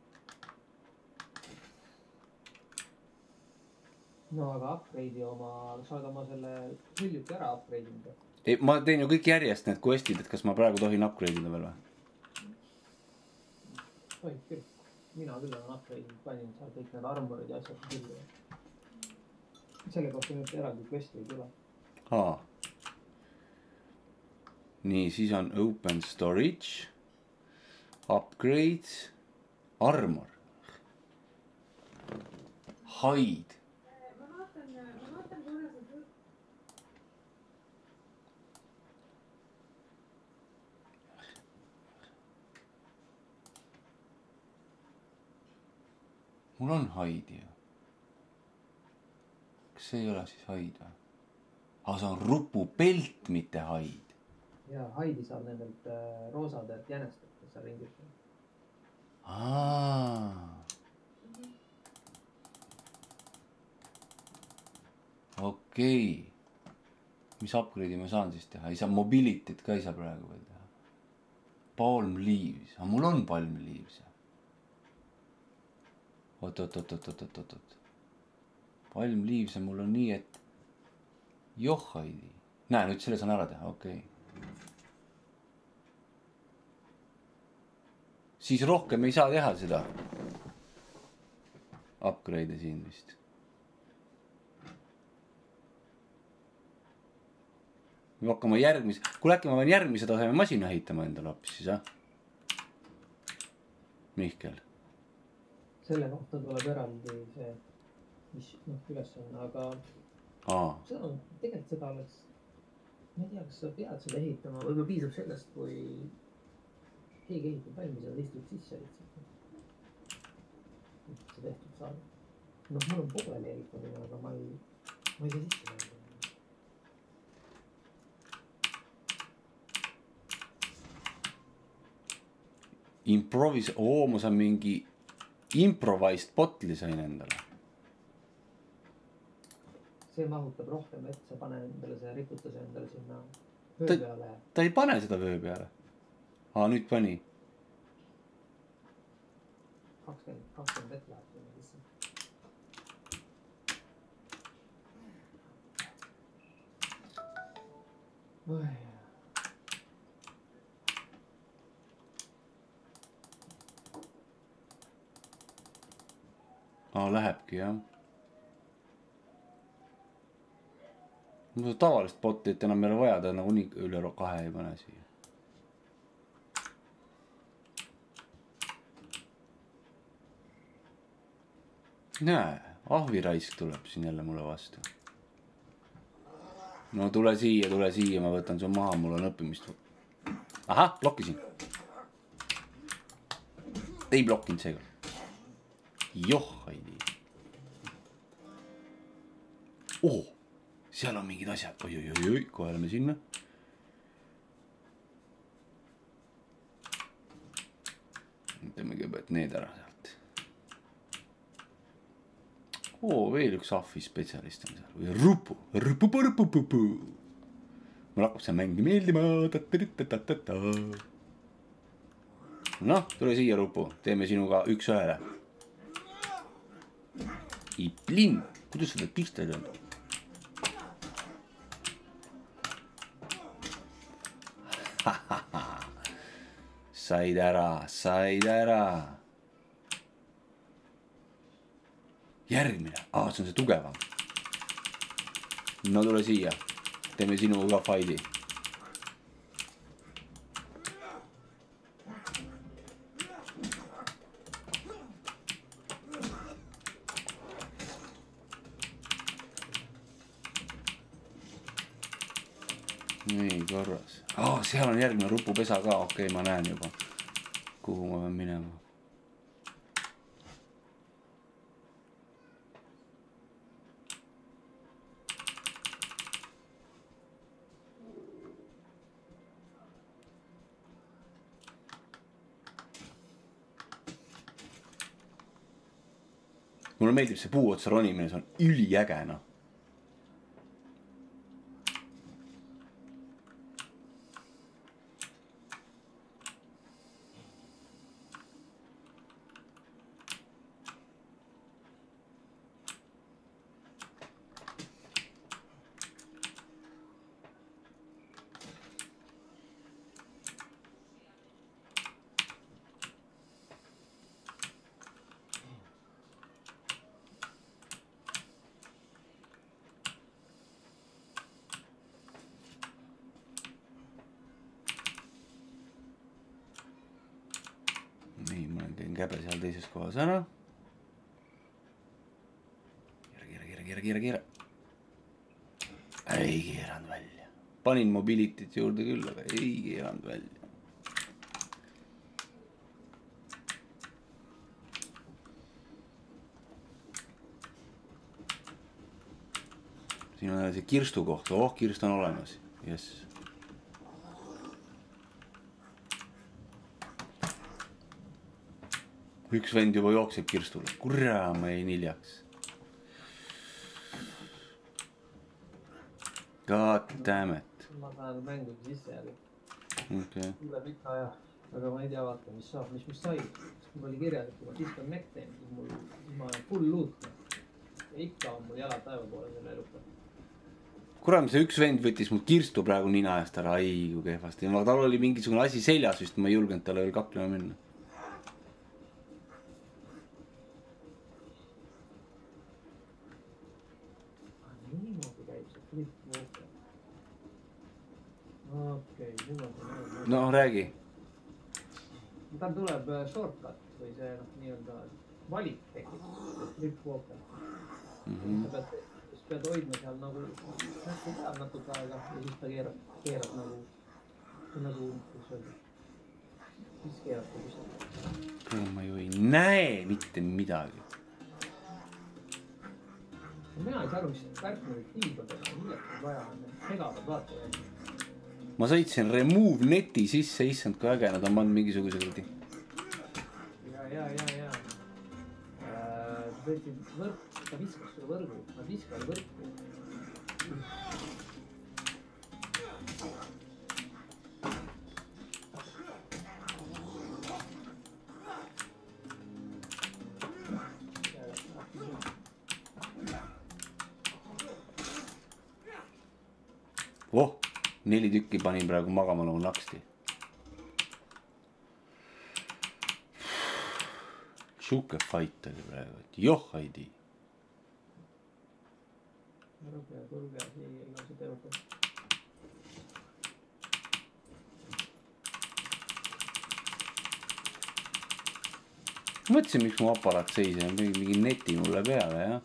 No aga upgrade'i saad oma selle hüljuki ära upgrade'ida. Ei, ma teen ju kõik järjest need questid, et kas ma praegu tohin upgrade'ida veel või? Tohib küll. Mina küll olen upgrade'id panin seal kõik need armorid ja asjad küll. Selle kohta nüüd eraldi questi ei tule. Nii, siis on open storage, upgrades, armor, hide. Ma vaatan korra seda. Mul on hide ju. Kas see ei ole siis hide või? See on rupupelt, mitte hide. Ja haidi saab nendelt roosadelt jänestelt, kes sa ringid. Okei. Mis upgrade'i ma saan siis teha? Ei saa mobility't ka ei saa praegu veel teha. Palm leaves. Mul on palm leaves. Oot. Palm leaves mul on nii, et haidi. Näe, nüüd selle saan ära teha, okei. Siis rohkem ei saa teha seda upgrade'i siin vist. Me hakkame kuule äkki ma pean järgmise taseme masina ehitama endale hoopis siis, Mihkel. Selle kohta tuleb eraldi see, mis üles on, aga seda on, tegelikult seda oleks, ma ei tea, kas sa pead seda ehitama, võib-olla piisab sellest, kui keegi ehitab valmis ja istub sisse lihtsalt. See tehtud saada. Mul on pooleli ehitamine, aga ma ei saa sisse välja. Ma saan mingi improvised botli sain endale. See mahutab rohkem, et sa pane endale see riputase endale sinna vöö peale. Ta ei pane seda vöö peale. Nüüd pani. 20 vett läheb sinna sisse. Lähebki jah. Tavalist botit enam ei ole vaja, ta nagu nii üle 2 ei pane siia. Näe, ahviraisk tuleb siin jälle mulle vastu. No tule siia, ma võtan su maha, mul on õppimist. Ahah, blokkisin. Ei blokkinud seega. Joh, ei nii. Seal on mingid asjad. Oi, kohe oleme sinna. Teeme kõigepealt need ära sealt. Veel üks ahvi spetsialist on seal. Või rupu. Mul hakkab see mängi meeldima. Noh, tule siia rupu. Teeme sinuga üks ühele. Iplin. Kuidas seda pistel on? Said ära. Järgmine. See on see tugevam. No tule siia. Teeme sinuga ka fighti. Nii, korras. Seal on järgmine rupupesa ka. Okei, ma näen juba, kuhu ma pean minema. Mulle meeldib see puu otsa ronimine, see on üliäge, noh. Käbe seal teises kohas ära. Kiire. Ei keeranud välja. Panin mobility't juurde küll, aga ei keeranud välja. Siin on see kirstu koht. Kirst on olemas. Yes. Üks vend juba jookseb kirstule. Kurra, ma jäin hiljaks. God damn it. Ma tahan mängu sisse jälle. Okay. Tuleb ikka aja. Aga ma ei tea, vaata, mis saab, mis sai. Mul oli kirjalik, kui ma diskan Mac teen, siis ma olen full loot. Ja ikka on mul jalad taeva poole selle eluka. Kuram, see üks vend võttis mul kirstu praegu nina eest ära. Ai, kui kehvasti. Tal oli mingisugune asi seljas vist, ma ei julgenud talle veel kaklema minna. No räägi. Tal tuleb shortcut või see nii-öelda valik tekib. Flip-walker. Sa pead hoidma seal nagu natuke aega ja siis ta keerab nagu, mis öelda. Siis keerab ta püsti. Ma ju ei näe mitte midagi. Mina ei saa aru, mis värknerid tiibadega, milleks vaja on segavad vaatajaid. Ma sõitsin remove neti sisse, issand kui äge, nad on pannud mingisuguse kurdi. Ja. Sõitsin võrk, ta viskas sulle võrgu, nad viskavad võrku. Oh, 4 tükki panin praegu magama nagu naksti. Siuke fight oli praegu, et joh ei tii. Tulge, ei lase teotada. Mõtlesin, miks mu aparaat seisab, mingi neti mulle peale, jah.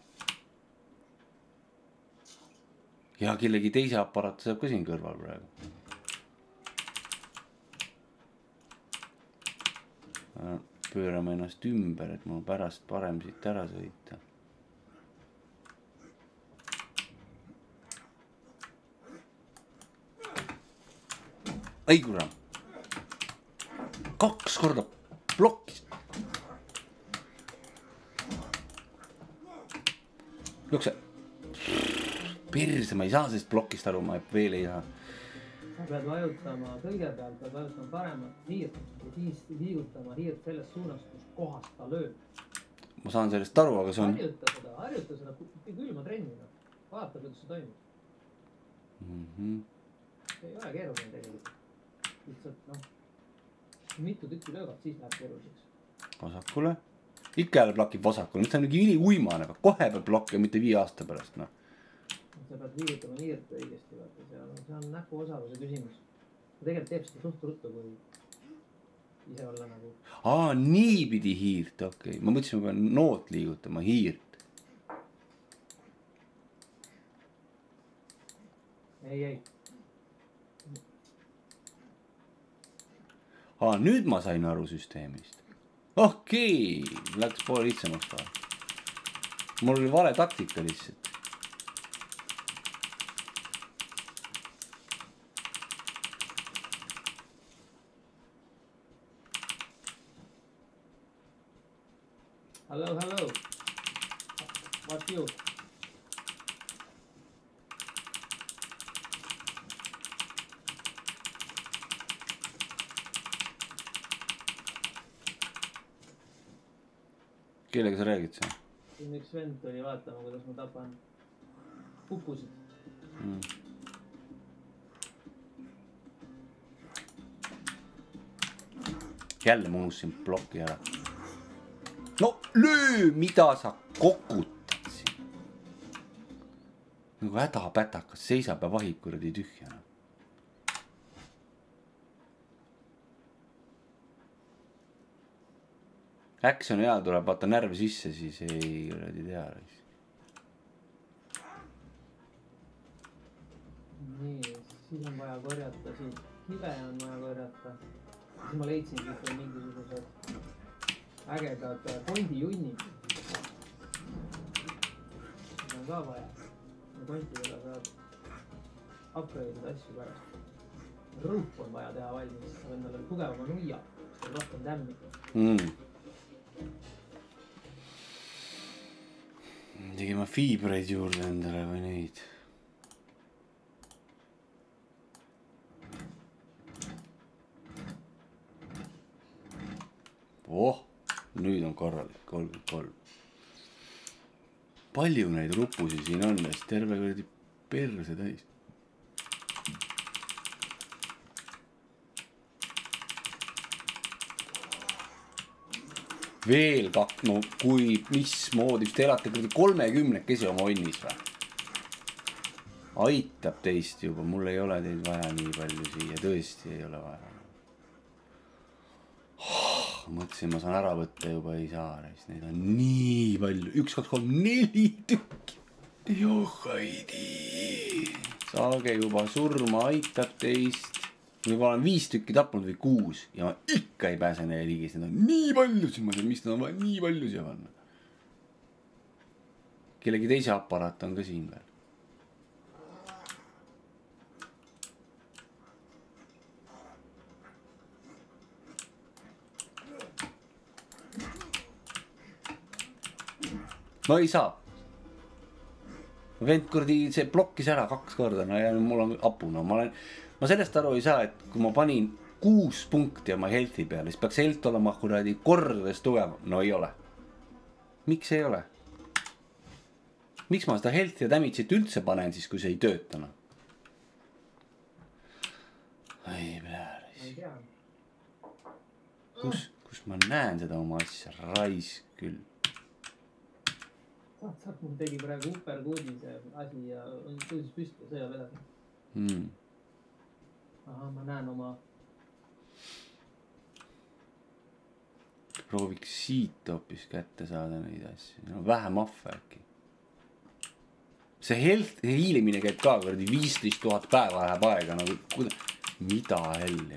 Ja kellegi teise aparaat saab ka siin kõrval praegu. Pöörame ennast ümber, et mul pärast parem siit ära sõita. Ai kuram. 2 korda blokkis. Jokse. Perse, ma ei saa sellest blokist aru, ma veel ei saa. Sa pead vajutama kõigepealt, pead vajutama paremat hiirt ja siis liigutama hiirt selles suunas, kus kohast ta lööb. Ma saan sellest aru, aga see on... Harjuta seda külma trennina. Vaata, kuidas see toimub. See ei ole keeruline tegelikult. Lihtsalt, noh, mitu tükki löövad, siis läheb keeruliseks. Vasakule. Ikka jälle plakib vasakule. Mis ta on mingi üli uimane, aga kohe peab plokki ja mitte 5 aasta pärast, noh. Sa pead liigutama hiirt õigesti, vaata. See on näpu osavuse küsimus. Ta tegelikult teeb seda suht ruttu, kui ise olla nagu... Nii pidi hiirt, okei. Ma mõtlesin, ma pean noot liigutama, hiirt. Ei. Nüüd ma sain aru süsteemist. Okei, läks poole lihtsamaks ka. Mul oli vale taktika lihtsalt. Hello. What you? Kellega sa räägid seal? Siin üks vend tuli vaatama, kuidas ma tapan pupusid. Jälle ma unustasin bloki ära. No löö, mida sa kokutad siin? Nagu hädapätakas seisab ja vahib kuradi tühjana. Action hea tuleb, vaata närve sisse, siis ei kuradi tea. Nii, siis on vaja korjata, siin kive on vaja korjata. Siis ma leidsin siit veel mingisugused ägedad kondijunnid. Seda on ka vaja. Kontidega saab upgrade'ida asju pärast. Rõup on vaja teha valmis, saab endale tugevama nuia, siis on rohkem tämmi. Tegime fiibreid juurde endale või neid. Nüüd on korralik, 33. Palju neid rupusi siin on, sest terve kuradi perse täis. Veel no kui mismoodi, just elate 30-kesi oma onnis või? Aitab teist juba, mul ei ole teid vaja nii palju siia, tõesti ei ole vaja. Mõtlesin, ma saan ära võtta, juba ei saa, neid on nii palju, 1, 2, 3, 4 tükki. Johaidi. Saage juba surma, aitab teist. Võib-olla olen 5 tükki tapnud või 6 ja ma ikka ei pääse neile ligis, need on nii palju, siis ma tean, mis nad on vaja nii palju siia panna. Kellegi teise aparaat on ka siin veel. No ei saa. Vend kurdi see blokkis ära 2 korda, no ja mul on apu, no ma sellest aru ei saa, et kui ma panin 6 punkti oma health'i peale, siis peaks health olema kuradi kordades tugev. No ei ole. Miks ei ole? Miks ma seda health'i ja damage'it üldse panen siis, kui see ei töötana? Ai, plääris. Kus ma näen seda oma asja? Raisk küll. Saad, mul tegi praegu uppergoodi see asi ja tõusis püsti ja sõjab edasi. Aha, ma näen oma... prooviks siit hoopis kätte saada neid asju, no vähe mahve äkki. See hiilimine käib ka kuradi 15 000 päeva läheb aega nagu mida helli.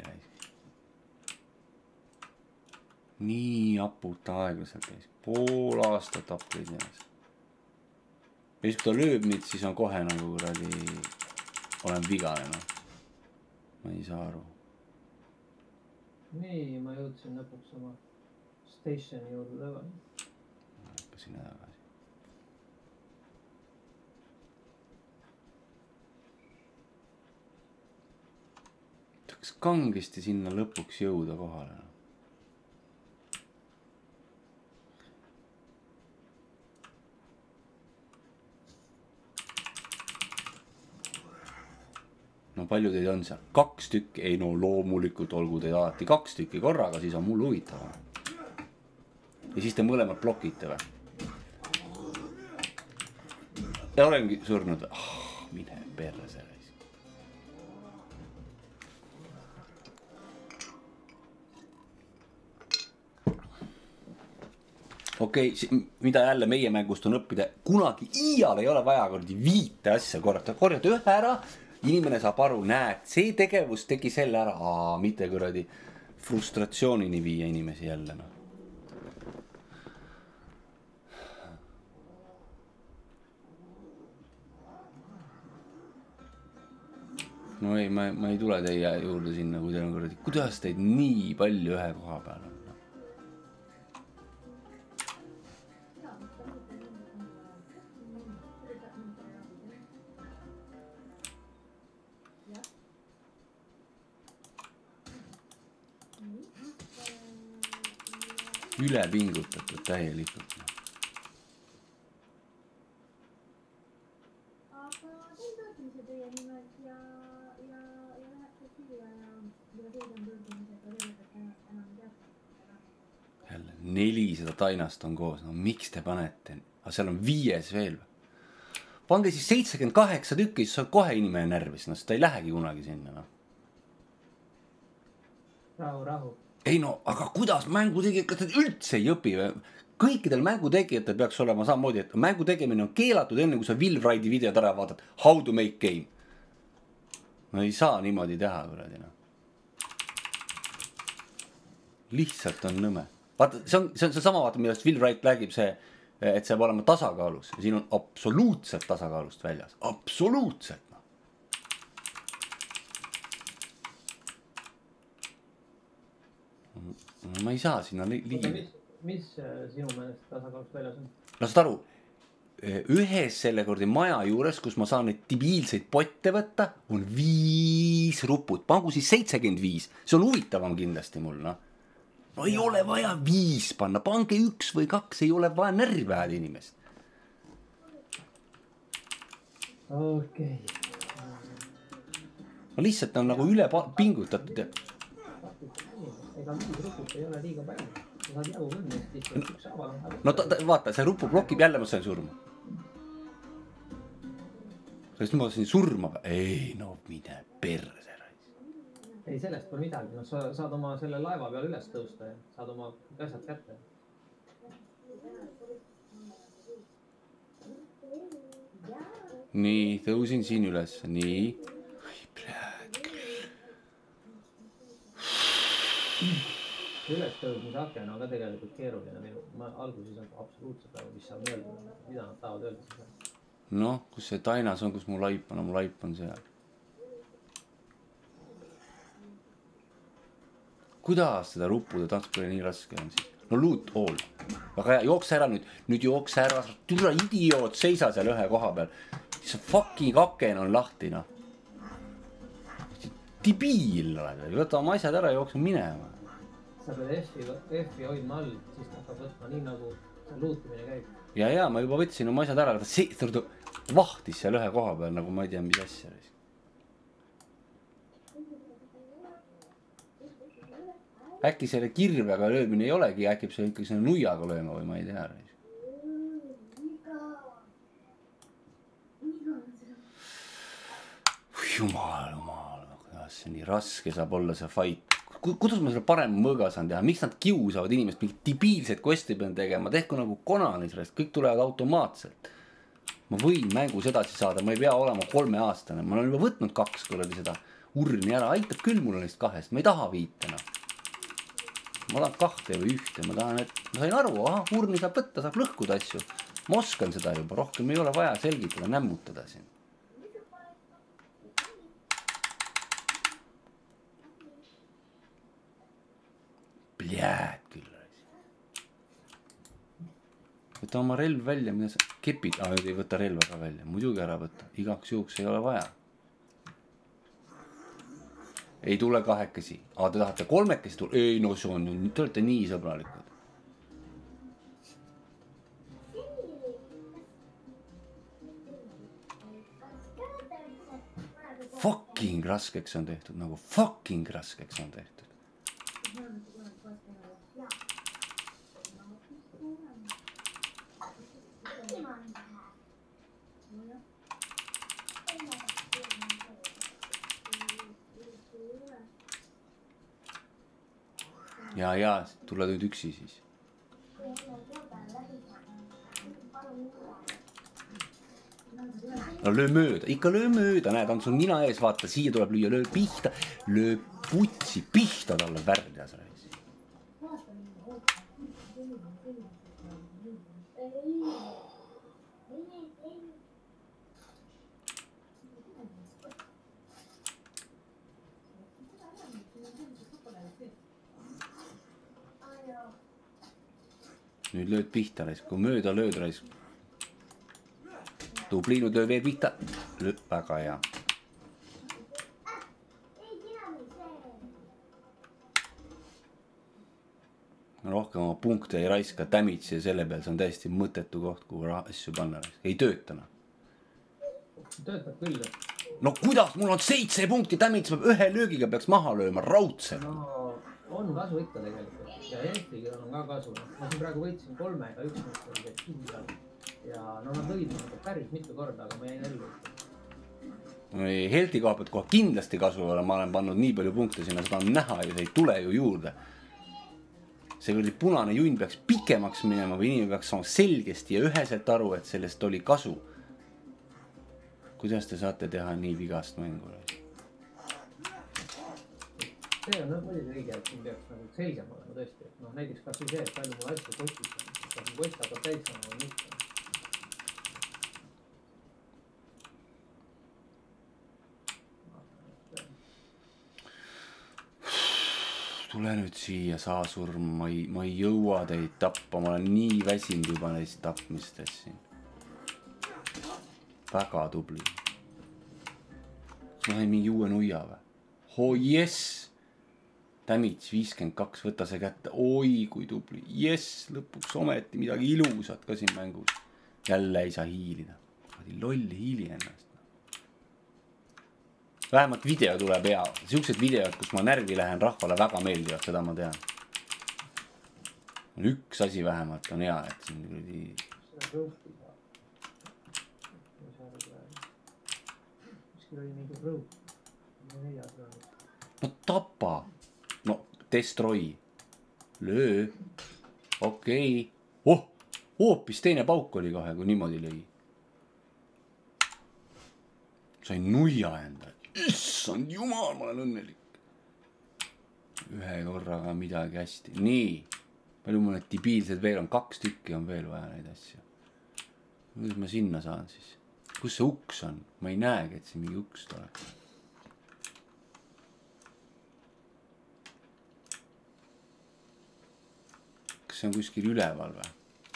Nii apult aeglaselt käis, pool aastat upgrade ennast. Ja siis kui ta lööb mind, siis on kohe nagu kuradi olen vigane, no. Ma ei saa aru. Nii, ma jõudsin lõpuks oma stationi juurde tagasi. Ikka sinna tagasi. Tahaks kangesti sinna lõpuks jõuda kohale. No palju teid on seal? 2 tükki, ei no loomulikult olgu teid alati 2 tükki korraga, siis on mul huvitav. Ja siis te mõlemad blokite või? Ja olengi surnud. Mine perse. Okei, mida jälle meie mängust on õppida, kunagi iial ei ole vaja kordi 5 asja korrata ühe ära, inimene saab aru, näed, see tegevus tegi selle ära, mitte kuradi frustratsioonini viia inimesi jälle, no. No ei, ma ei tule teie juurde sinna, kui teil on kuradi, kuidas teid nii palju ühe koha peal on? Üle pingutatud täielikult. Jälle 400 tainast on koos, no miks te panete? Aga seal on 5 veel. Pange siis 78 tükki, siis on kohe inimene närvis, no seda ei lähegi kunagi sinna, no. Rahu. Ei no, aga kuidas mängutegijad üldse ei õpi? Kõikidel mängutegijatel peaks olema samamoodi, et mängu tegemine on keelatud enne, kui sa Will Wrighti videod ära vaatad. How to make game. No ei saa niimoodi teha, kuradi, no. Lihtsalt on nõme. Vaata, see on sama, vaata, millest Will Wright räägib see, et see peab olema tasakaalus. Siin on absoluutselt tasakaalust väljas. Absoluutselt, no. Ma ei saa sinna ligi. Mis sinu meelest tasakaalust väljas on? No saad aru, ühes selle kordi maja juures, kus ma saan neid debiilseid potte võtta, on 5 ruput. Pangu siis 75. See on huvitavam kindlasti mul, no. No ei ole vaja 5 panna. Pange 1 või 2. Ei ole vaja närvi ajada inimest. Okei. No lihtsalt on nagu üle pingutatud. Ega 5 ruput ei ole liiga palju. Sa saad jagu kõnnest, lihtsalt üks aval on. No vaata, see rupu blokib jälle, ma sain surma. Sest ma sain surma. Ei, no mine perse. Ei, sellest pole midagi. No sa saad oma selle laeva peal üles tõusta ja saad oma asjad kätte. Nii, tõusin siin üles. Nii. Üles tõusmise aken on ka tegelikult keeruline. Ma alguses on absoluutselt aru, mis saab öelda. Mida nad tahavad öelda seda? Noh, kus see tainas on, kus mu laip on? Mu laip on seal. Kuidas seda ruppuda tahtpõle nii raske on siis? No loot all. Aga jookse ära nüüd. Nüüd jookse ära. Türa idioot seisa seal ühe koha peal. See fucking aken on lahti, noh. Debiil oled. Võta oma asjad ära ja jookse minema. Sa pead F-i hoidma all, siis ta hakkab võtma nii nagu see lootimine käib. Ja, ma juba võtsin oma asjad ära. See vahtis seal ühe koha peal, nagu ma ei tea, mis asja. Äkki selle kirvega löömine ei olegi, äkki see ikkagi selle nuiaga lööma või ma ei tea. Jumal, kuidas see nii raske saab olla see fight. kuidas ma selle parem mõõga saan teha, miks nad kiusavad inimest, mingit debiilset questi pean tegema, tehku nagu Konanis, kõik tulevad automaatselt. Ma võin mängus edasi saada, ma ei pea olema 3-aastane, ma olen juba võtnud 2 korrali seda urni ära, aitab küll mulle neist 2, ma ei taha 5. Ma tahan 2 või 1, ma tahan, et ma sain aru, urni saab võtta, saab lõhkuda asju. Ma oskan seda juba, rohkem ei ole vaja selgitada, nämmutada siin. Pljääd küll. Võta oma relv välja, mida sa kepid, ei võta relva ka välja, muidugi ära võtta, igaks juhuks ei ole vaja. Ei tule 2-kesi, te tahate 3-kesi tulla, ei no see on, te olete nii sõbralikud. Fucking raskeks on tehtud, nagu fucking raskeks on tehtud. Ja, tule nüüd üksi siis. No löö mööda, ikka löö mööda, näed, on sul nina ees, vaata, siia tuleb lüüa, löö pihta, löö putsi, pihta talle värdjas reis. Nüüd lööd pihta reis, kui mööda lööd reis. Tubli, nüüd löö veel pihta. Väga hea. Rohkem oma punkte ei raiska, damage ja selle peal, see on täiesti mõttetu koht, kuhu asju panna. Ei töötana. Töötab küll. No kuidas, mul on 7 punkti damage, ma 1 löögiga peaks maha lööma, raudselt. No on kasu ikka tegelikult ja Eestigil on ka kasu. Ma siin praegu võitsin 3-ga, 1 mõttes oli see kindel. Ja no nad lõid nagu päris mitu korda, aga ma jäin ellu. Helti koha pealt kohe kindlasti kasu ole, ma olen pannud nii palju punkte sinna, seda on näha ja see ei tule ju juurde. See oli punane junn peaks pikemaks minema või inimene peaks saama selgesti ja üheselt aru, et sellest oli kasu. Kuidas te saate teha nii vigast mängu? See on muidugi õige, et siin peaks nagu selgem olema tõesti. No näiteks kas või see, et palju mul asju kotis on. Kas mu kost hakkab täis saama või mitte. Tule nüüd siia, saa surma, ma ei jõua teid tappa, ma olen nii väsinud juba neist tapmistest siin. Väga tubli. Kas ma sain mingi uue nuia või? Oh jess! Damage 52, võta see kätte, oi kui tubli, jess, lõpuks ometi midagi ilusat ka siin mängus. Jälle ei saa hiilida, lolli hiili ennast. Vähemalt video tuleb hea, siuksed videod, kus ma närvi lähen, rahvale väga meeldivad, seda ma tean. Üks asi vähemalt on hea, et siin kuradi... No tapa. No, destroy. Löö. Okei. Oh, hoopis teine pauk oli kohe, kui niimoodi lõi. Sain nuia enda. Issand jumal, ma olen õnnelik. 1 korraga midagi hästi. Nii. Palju mul need debiilsed veel on? 2 tükki on veel vaja neid asju. Kuidas ma sinna saan siis? Kus see uks on? Ma ei näegi, et siin mingi uks tuleb. See on kuskil üleval või?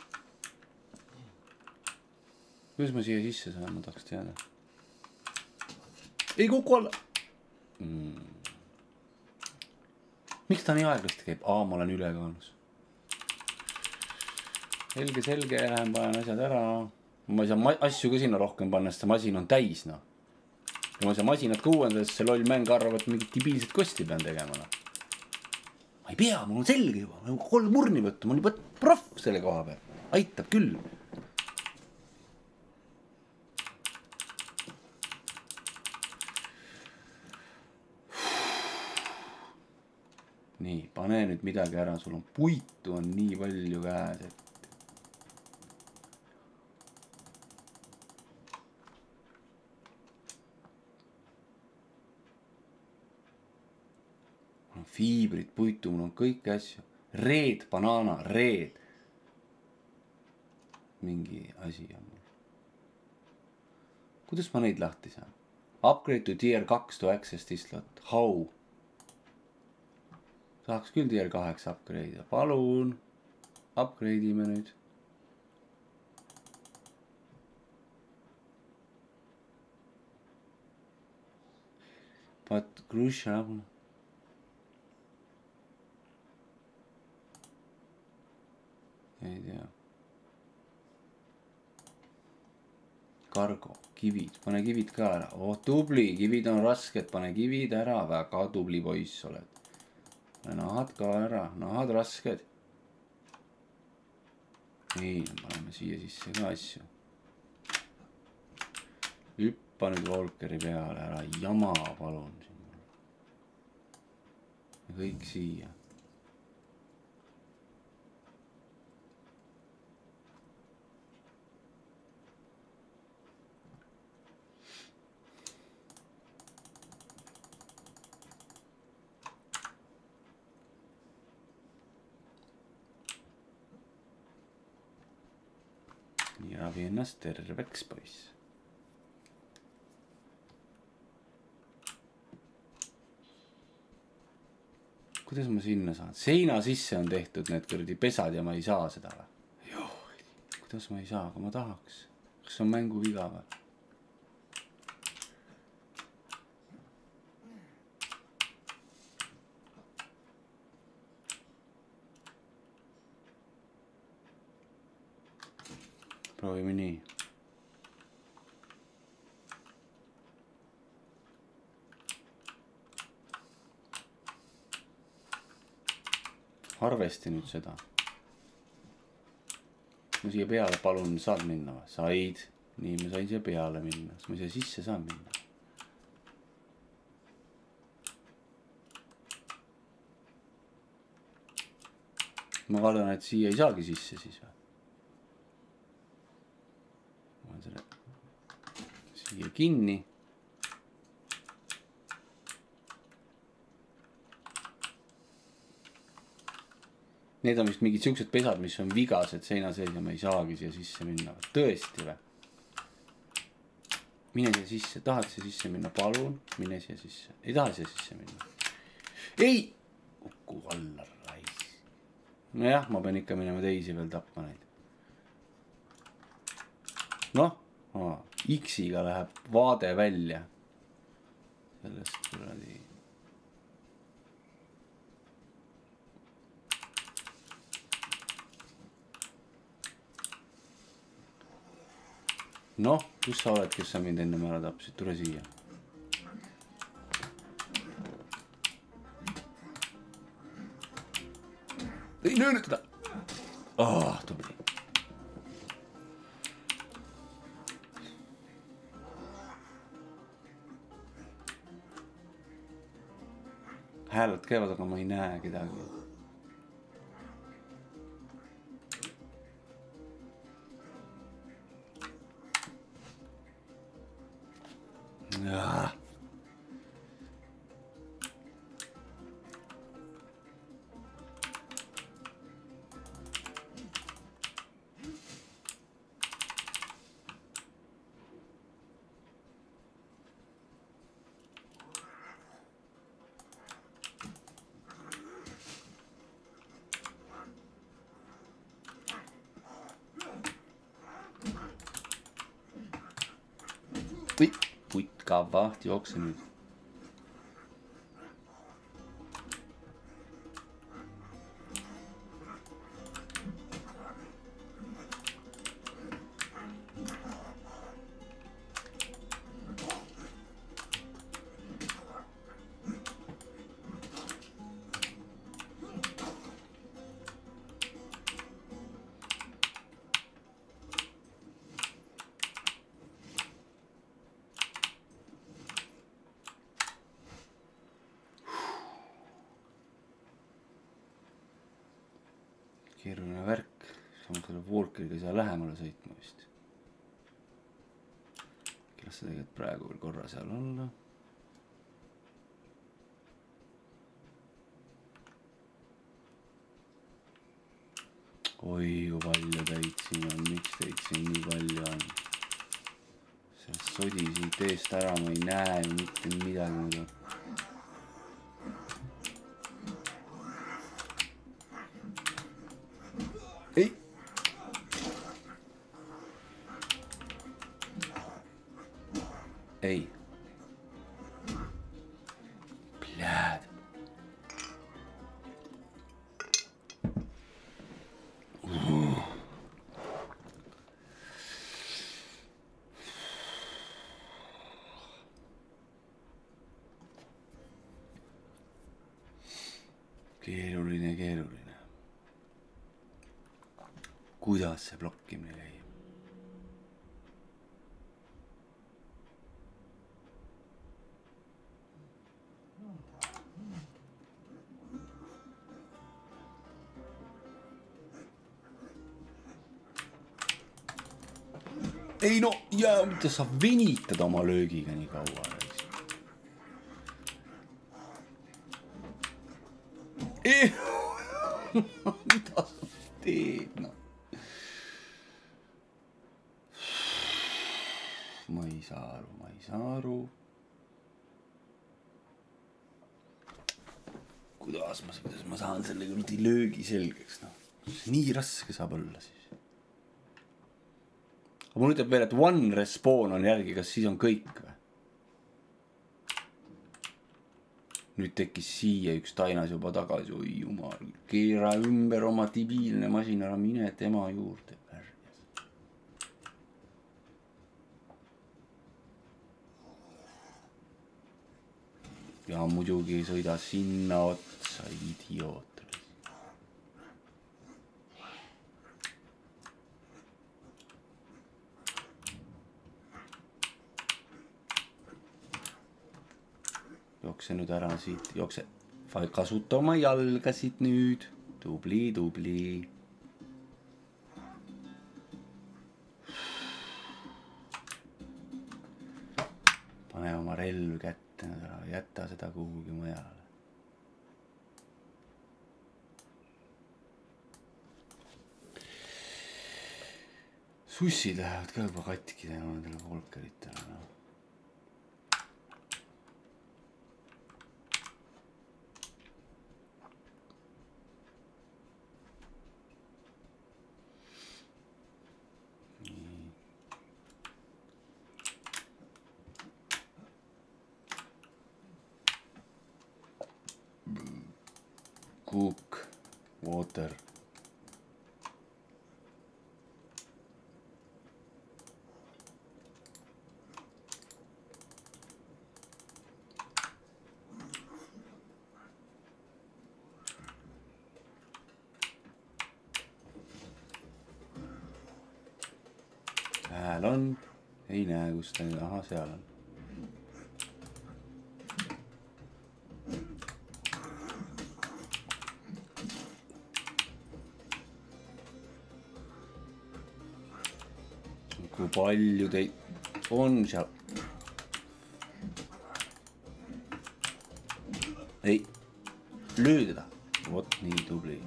Kuidas ma siia sisse saan, ma tahaks teada. Ei kuku alla! Miks ta nii aeglasti käib? Ma olen ülekaalus. Selge, lähen panen asjad ära. Ma ei saa asju ka sinna rohkem panna, sest see masin on täis. Ja ma ei saa masinat ka uuendada, sest see loll mäng arvab, et mingit debiilset kosti pean tegema. Ma ei pea, mul on selge juba, ma 3 murni võtta, ma olen juba proff selle koha peal. Aitab küll. nii, pane nüüd midagi ära, sul on puitu on nii palju käes, et mul on fiibrit, puitu, mul on kõiki asju. Reed, banana, reed. Mingi asi on mul. Kuidas ma neid lahti saan? Upgrade to tier 2 to access this slot. How? Tahaks küll tier 8 upgrade'ida. Palun. Upgrade'ime nüüd. But crucial. Ei tea. Kargo, kivid, pane kivid ka ära. Oh, tubli, kivid on rasked, pane kivid ära. Väga tubli poiss oled. Nahad ka ära, nahad rasked. Nii, paneme siia sisse ka asju. Hüppa nüüd Volkeri peale ära, jama palun. Kõik siia. Nii ravi ennast terveks, poiss. Kuidas ma sinna saan? Seina sisse on tehtud need kõrdi pesad ja ma ei saa seda või? Joo, kuidas ma ei saa, aga ma tahaks. Kas on mängu viga või? Proovime nii. Arvesti nüüd seda. Ma siia peale palun, saad minna või? Said. Nii, ma sain siia peale minna. Kas ma siia sisse saan minna? Ma kardan, et siia ei saagi sisse siis või? Siia kinni. Need on vist mingid siuksed pesad, mis on vigased seina sees ja ma ei saagi siia sisse minna. Tõesti või? Mine siia sisse. Tahad siia sisse minna? Palun. Mine siia sisse. Ei taha siia sisse minna. Ei! Ukku alla rais. Nojah, ma pean ikka minema teisi veel tapma neid. Noh. X-iga läheb vaade välja. Sellest kuradi. Noh, kus sa oled, kes sa mind ennem ära tapsid? Tule siia. Ei nöönetada! Tubli. Hääled käivad, aga ma ei näe kedagi. Puit ka vaht, jookse nüüd. keeruline värk. Samas selle Walkeriga ei saa lähemale sõitma vist. Las see tegelikult praegu veel korra seal olla. Oi, kui palju teid siin on, miks teid siin nii palju on? See sodi siit eest ära, ma ei näe mitte midagi muidu. Ei! Ei. Bläd. Keeruline. Kuidas see blokkimine käib? Ei no, ja mida sa venitad oma löögiga nii kaua? Mida sa teed, no? Ma ei saa aru. Kuidas ma saan selle kuradi löögi selgeks, no? Nii raske saab olla siis. Aga mul ütleb veel, et one respawn on järgi, kas siis on kõik või? Nüüd tekkis siia üks tainas juba tagasi, oi jumal, keera ümber oma tibiilne masin, ära mine tema juurde. Ja muidugi sõida sinna otsa, idioot. Jookse nüüd ära siit, jookse. Kasuta oma jalgasid nüüd. Tubli. Pane oma relv kätte, jäta seda kuhugi mujale. Sussid lähevad ka juba katki nendele Walkeritele, no. Cook, water. Hääl on, ei näe, kus ta, aha, seal on. Kui palju teid on seal? Ei, löö teda. Vot nii tubli.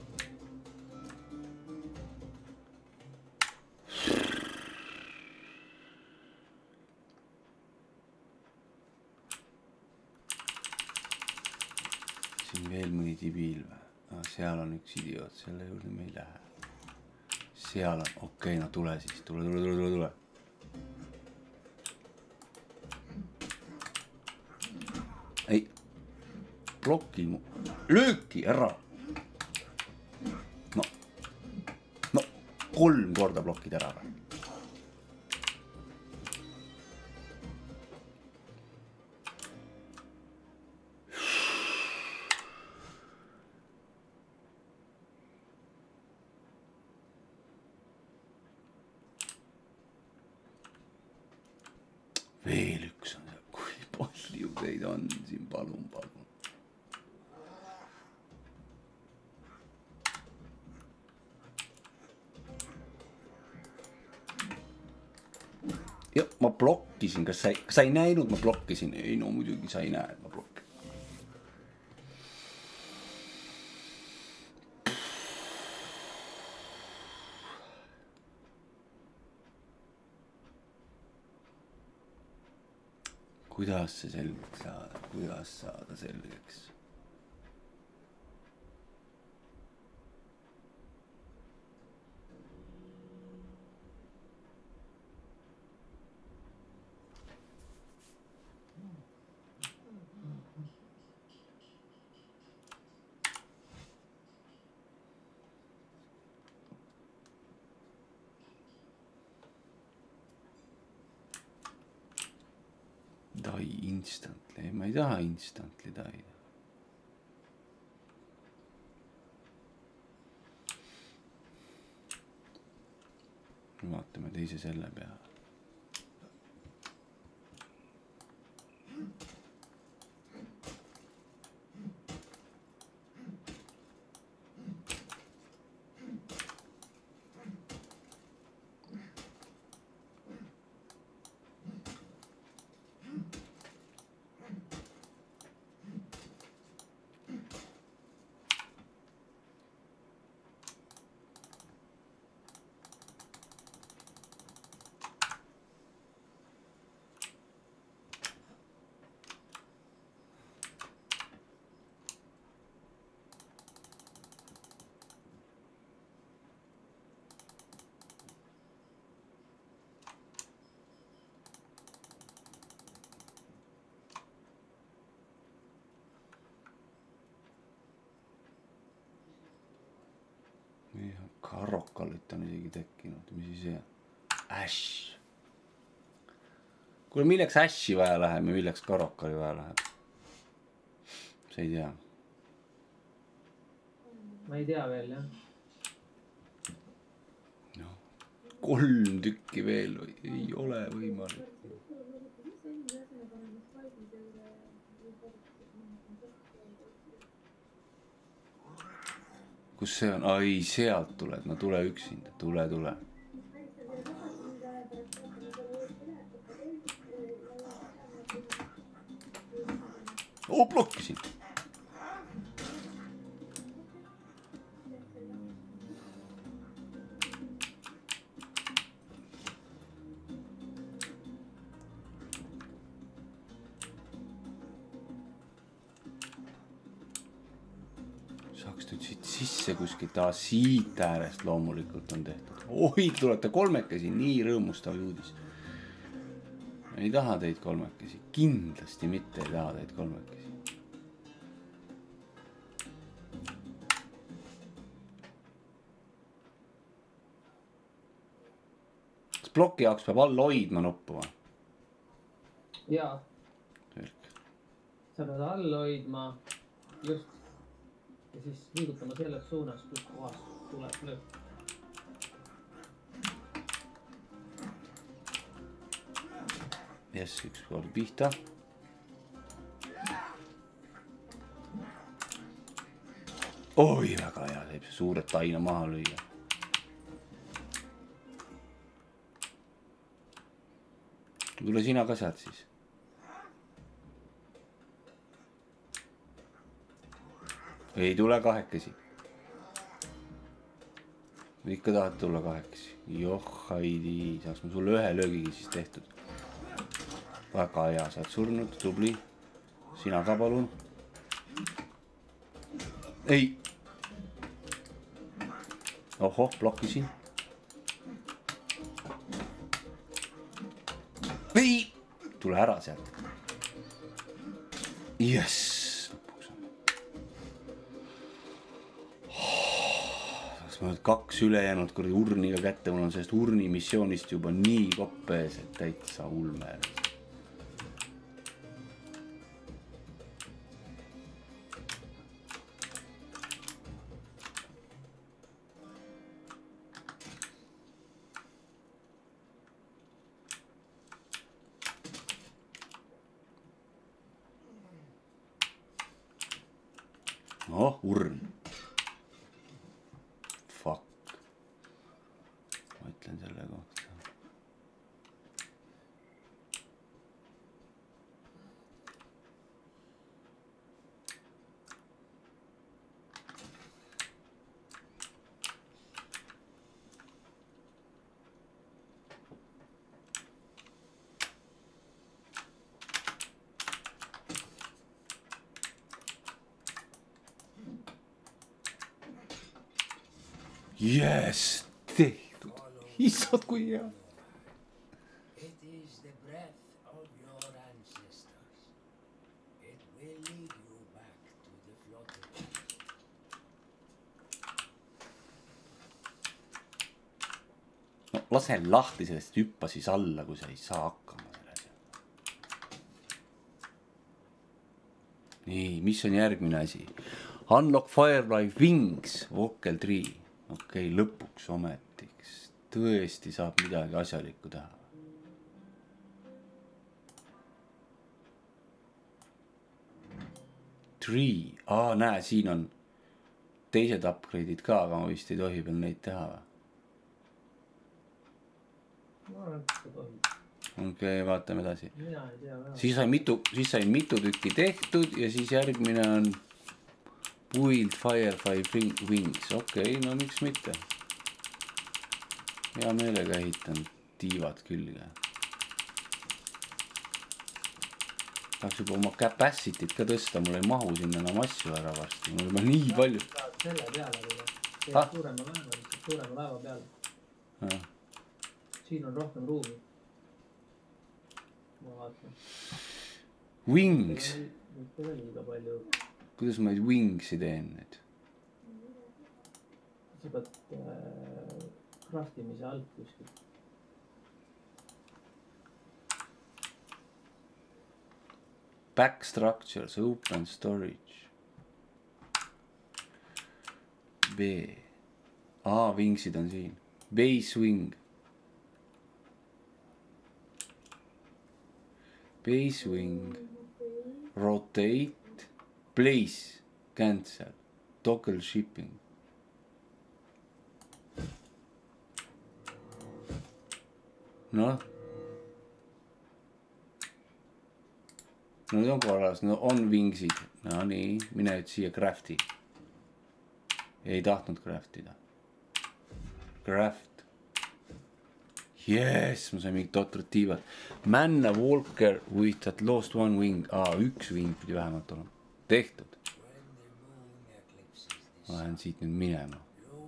Siin veel mõni tibil või? Seal on üks idioot, selle juurde me ei lähe. Seal on, okei, no tule siis, tule. Ei, bloki mu, lööki ära. No, 3 korda blokid ära. Veel üks on see, kui palju teid on siin, palun. Ja ma blokkisin, kas sa ei näinud, ma blokkisin? Ei, no muidugi sa ei näe, et ma blokkisin. Kuidas see selgeks saada? Kuidas saada selgeks? Die instantly, ma ei taha instantly daida. Vaatame teise selle peale. Karokalit on isegi tekkinud, mis siis see? Äsh. Kuule, milleks äshi vaja läheb ja milleks karokali vaja läheb? See ei tea. Ma ei tea veel, jah. No, 3 tükki veel ei ole võimalik. Kus see on? Ai, sealt tuled, no tule üksinda, tule. Blokkisin. Saaks nüüd siit sisse kuskilt, siit äärest loomulikult on tehtud. Oi, tulete kolmekesi, nii rõõmustav uudis. Ei taha teid kolmekesi, kindlasti mitte ei taha teid kolmekesi. Kas ploki jaoks peab all hoidma nuppu või? Jaa. Sa pead all hoidma just ja siis liigutama selles suunas, kus kohas tuleb lööp. Jess, üks kord pihta. Oi, väga hea, teeb see suured taina maha lüüa. Tule sina ka sealt siis. Ei tule kahekesi. Ikka tahad tulla kahekesi. Joh, haidi, saaks ma sulle ühe löögigi siis tehtud. Väga hea, sa oled surnud, tubli. Sina ka palun. Ei. Ohoh, blokkisin. Ei. Tule ära sealt. Yes. Ma olen 2 ülejäänud kuradi urniga kätte, mul on sellest urni missioonist juba nii koppes, et täitsa ulme. Oh, urn. Fuck. Ma ütlen selle kohta. Yes, tehtud. Issad, kui hea. It is the breath of your ancestors. It will lead you back to the floating. No, lase lahti sellest, hüppa siis alla, kui sa ei saa hakkama selles. Nii, mis on järgmine asi? Unlock Firefly Wings, Vocal 3. Okei, lõpuks ometiks. Tõesti saab midagi asjalikku teha. Näe, siin on teised upgrade'id ka, aga ma vist ei tohi veel neid teha või? Okei, vaatame edasi. Siis sai mitu tükki tehtud ja siis järgmine on Build Firefly Wings. Okei, no miks mitte. Hea meelega ehitan tiivad külge. Tahaks juba oma capacity't ka tõsta, mul ei mahu sinna enam asju ära varsti. Mul juba nii palju. Selle peale, suurema laeva peale. Siin on rohkem ruumi. Ma vaatan. Wings. Mitte veel liiga palju. Kuidas ma neid wingsi teen nüüd? Sa pead craftimise alt kuskilt. Back structures, open storage. B. Wingsid on siin. Base wing. Base wing. Rotate. Place. Cancel. Toggle shipping. Noh. No nüüd on korras, no on wingsid. No nii, mine nüüd siia crafti. Ei tahtnud craftida. Craft. Yes, ma sain mingid totrad tiivad. Man a walker with that lost one wing. Üks wing pidi vähemalt olema. Tehtud. Ma lähen siit nüüd minema.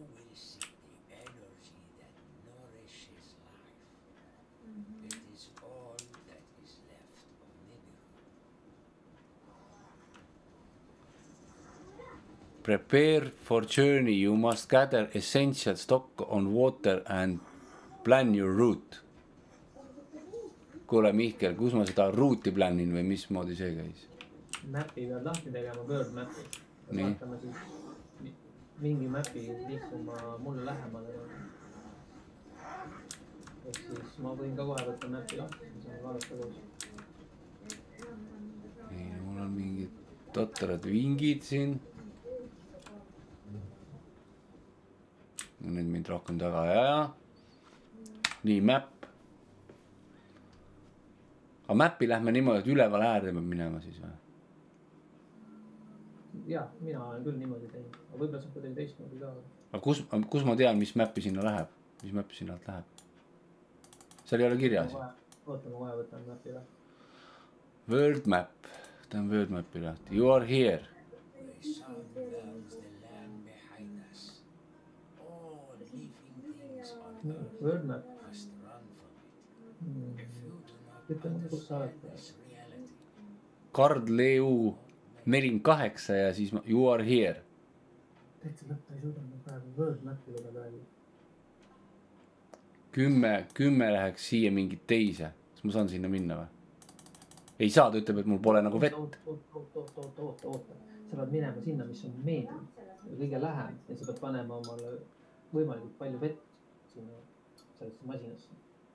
Prepare for journey, you must gather essential stock on water and plan your route. Kuule Mihkel, kus ma seda ruuti planin või mismoodi see käis? Mapi pead lahti tegema, word mapi. Vaatame siis mingi mapi liikuma mulle lähemale. Et siis ma võin ka kohe võtta mapi lahti, ma saan vaadata koos. Nii, mul on mingid totrad vingid siin. Nüüd mind rohkem taga ei aja. Nii, map. Aga mapi lähme niimoodi, et üleval äärde peab minema siis või? Jah, mina olen küll niimoodi teinud. Aga võib-olla saab kuidagi teistmoodi ka. Aga kus ma tean, mis mapi sinna läheb? Mis mapi sinna alt läheb? Seal ei ole kirjas. Oota, ma kohe võtan mapi lahti. World map. Ta on world mapi lahti. You are here. Word map. Ütle mulle, kus sa oled. Kard Leu 48 ja siis you are here. Täitsa lõppu ei suuda ma praegu word mapi võtta praegu. 10 läheks siia mingit teise. Kas ma saan sinna minna või? Ei saa, ta ütleb, et mul pole nagu vett. Oota. Sa pead minema sinna, mis on meedim. Kõige lähem. Ja sa pead panema omale võimalikult palju vett sinna sellesse masinasse.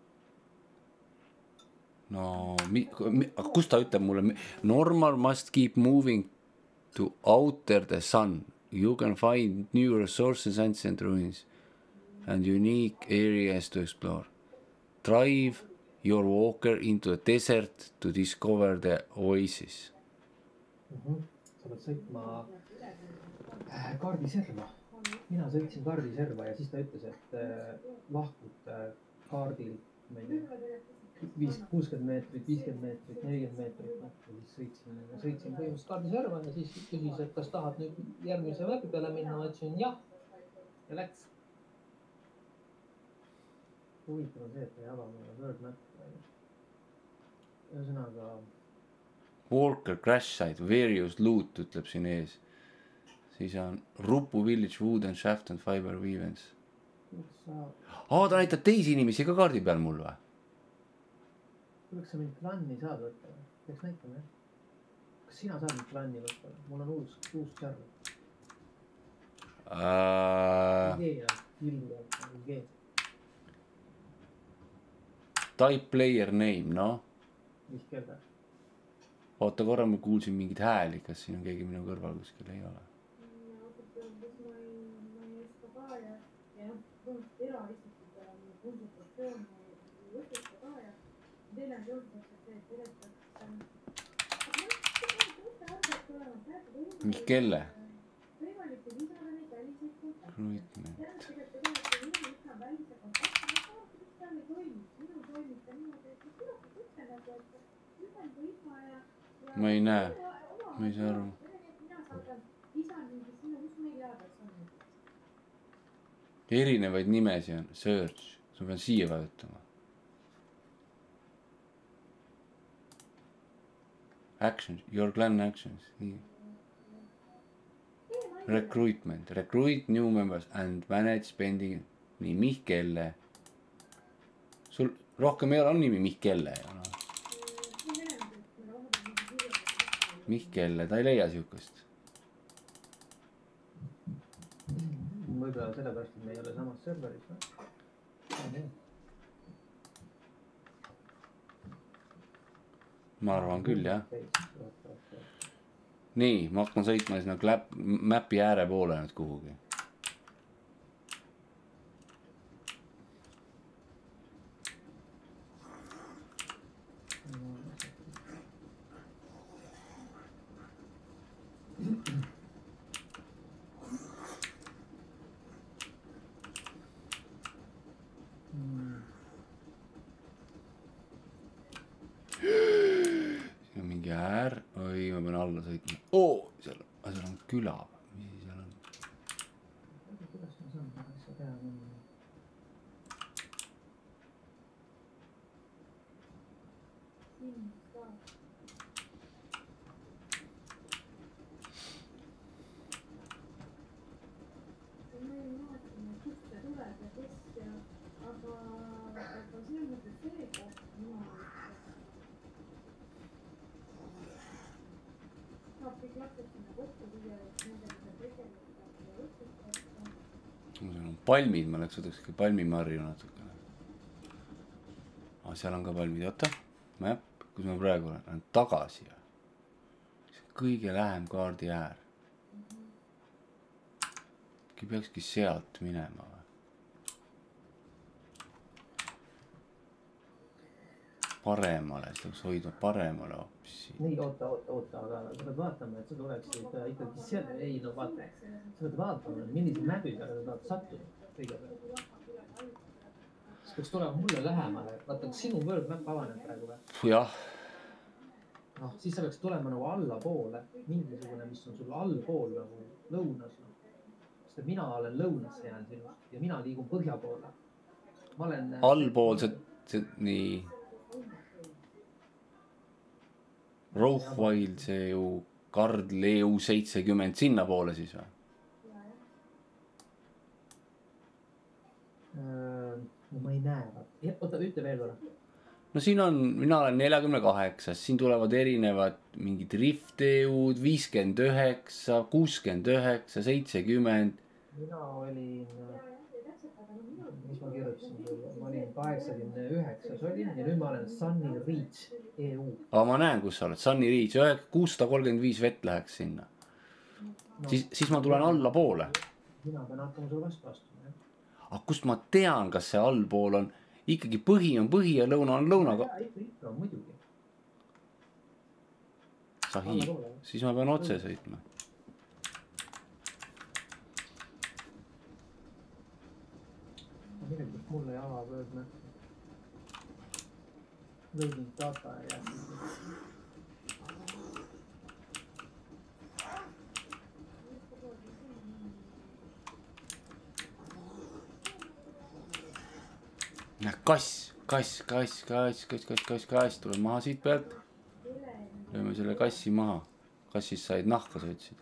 No, aga kus ta ütleb mulle? Normal must keep moving to outer the sun. You can find new resources, ancient ruins and unique areas to explore. Drive your walker into the desert to discover the oasis. Sa pead sõitma kaardiserva. Mina sõitsin kaardiserva ja siis ta ütles, et lahkud kaardil 60 meetrit, 50 meetrit, 40 meetrit. Ja siis sõitsin põhimõtteliselt kaardiserva ja siis küsis, et kas tahad nüüd järgmise mapi peale minna. Ma ütlesin jah ja läks. huvitav on see, et ei ava mulle World Map. Ühesõnaga... Walker Crash Site, Various Loot ütleb siin ees. Siis on Rupu Village, Wood and Shaft and Fiber Weavens. Ta näitab teisi inimesi ka kaardi peal mul või? Kuidas sa mind klanni saad võtta? Peaks näitama, jah? Kas sina saad mind klanni võtta? Mul on uus server. Type player name, no? Mis kelle? Oota korra, ma kuulsin mingid hääli, kas siin on keegi minu kõrval kuskil, ei ole. Mingi kelle? Ma ei näe, ma ei saa aru. Erinevaid nimesi on, search, sa pean siia vajutama. Actions, your clan actions. Recruitment, recruit new members and manage spending. Nii, Mihkelle. Sul rohkem ei ole nimi Mihkelle. Mihkelle, ta ei leia siukest. Võib-olla sellepärast, et me ei ole samas serveris, või? Ma arvan küll, jah. Nii, ma hakkan sõitma sinna mäpi ääre poole nüüd kuhugi. Oi, ma pean alla sõitma. Seal on küla. Mis seal on? Kuidas ma saan, kas sa tead? Palmid, ma läks võtakski palmimarju natukene. Seal on ka palmid, oota. Map, kus ma praegu olen tagasi. Kõige lähem kaardi äär. Peakski sealt minema. Paremale, seda peaks hoidma paremale hoopis. Nii, oota, aga sa pead vaatama, et sa tuleksid ikkagi selle, ei no vaata. Sa pead vaatama, millise mäbi peale sa tahad sattuda kõigepealt. Sa peaks tulema mulle lähemale. Vaata, kas sinu World Map avaneb praegu või? Jah. No, siis sa peaks tulema nagu alla poole. Mingisugune, mis on sul allpool nagu lõunas. Sest mina olen lõunasse jään sinust ja mina liigun põhja poole. Ma olen... Allpool see nii... Rohwild, see ju Kardl EU70 sinna poole siis või? No ma ei näe. Oota, ütle veel korra. No siin on, mina olen 48, siin tulevad erinevad mingid Rift EU-d, 59, 69, 70. Mina olin... Mis ma kirjutasin? Ma olin 89 olin ja nüüd ma olen Sunny Reach EU. Aga ma näen, kus sa oled. Sunny Reach, 635 vett läheks sinna. No, siis ma tulen alla poole. Mina pean hakkama sulle vastu astuma. Aga kust ma tean, kas see allpool on? Ikkagi põhi on põhi ja lõuna on lõunaga. Ikka on muidugi. Sahi, siis ma pean otse sõitma. Millest mulle ei ava võõdme. Lõudnud data ja kass, tuleb maha siit pealt. Lööme selle kassi maha. Kassist said nahka, sa ütlesid.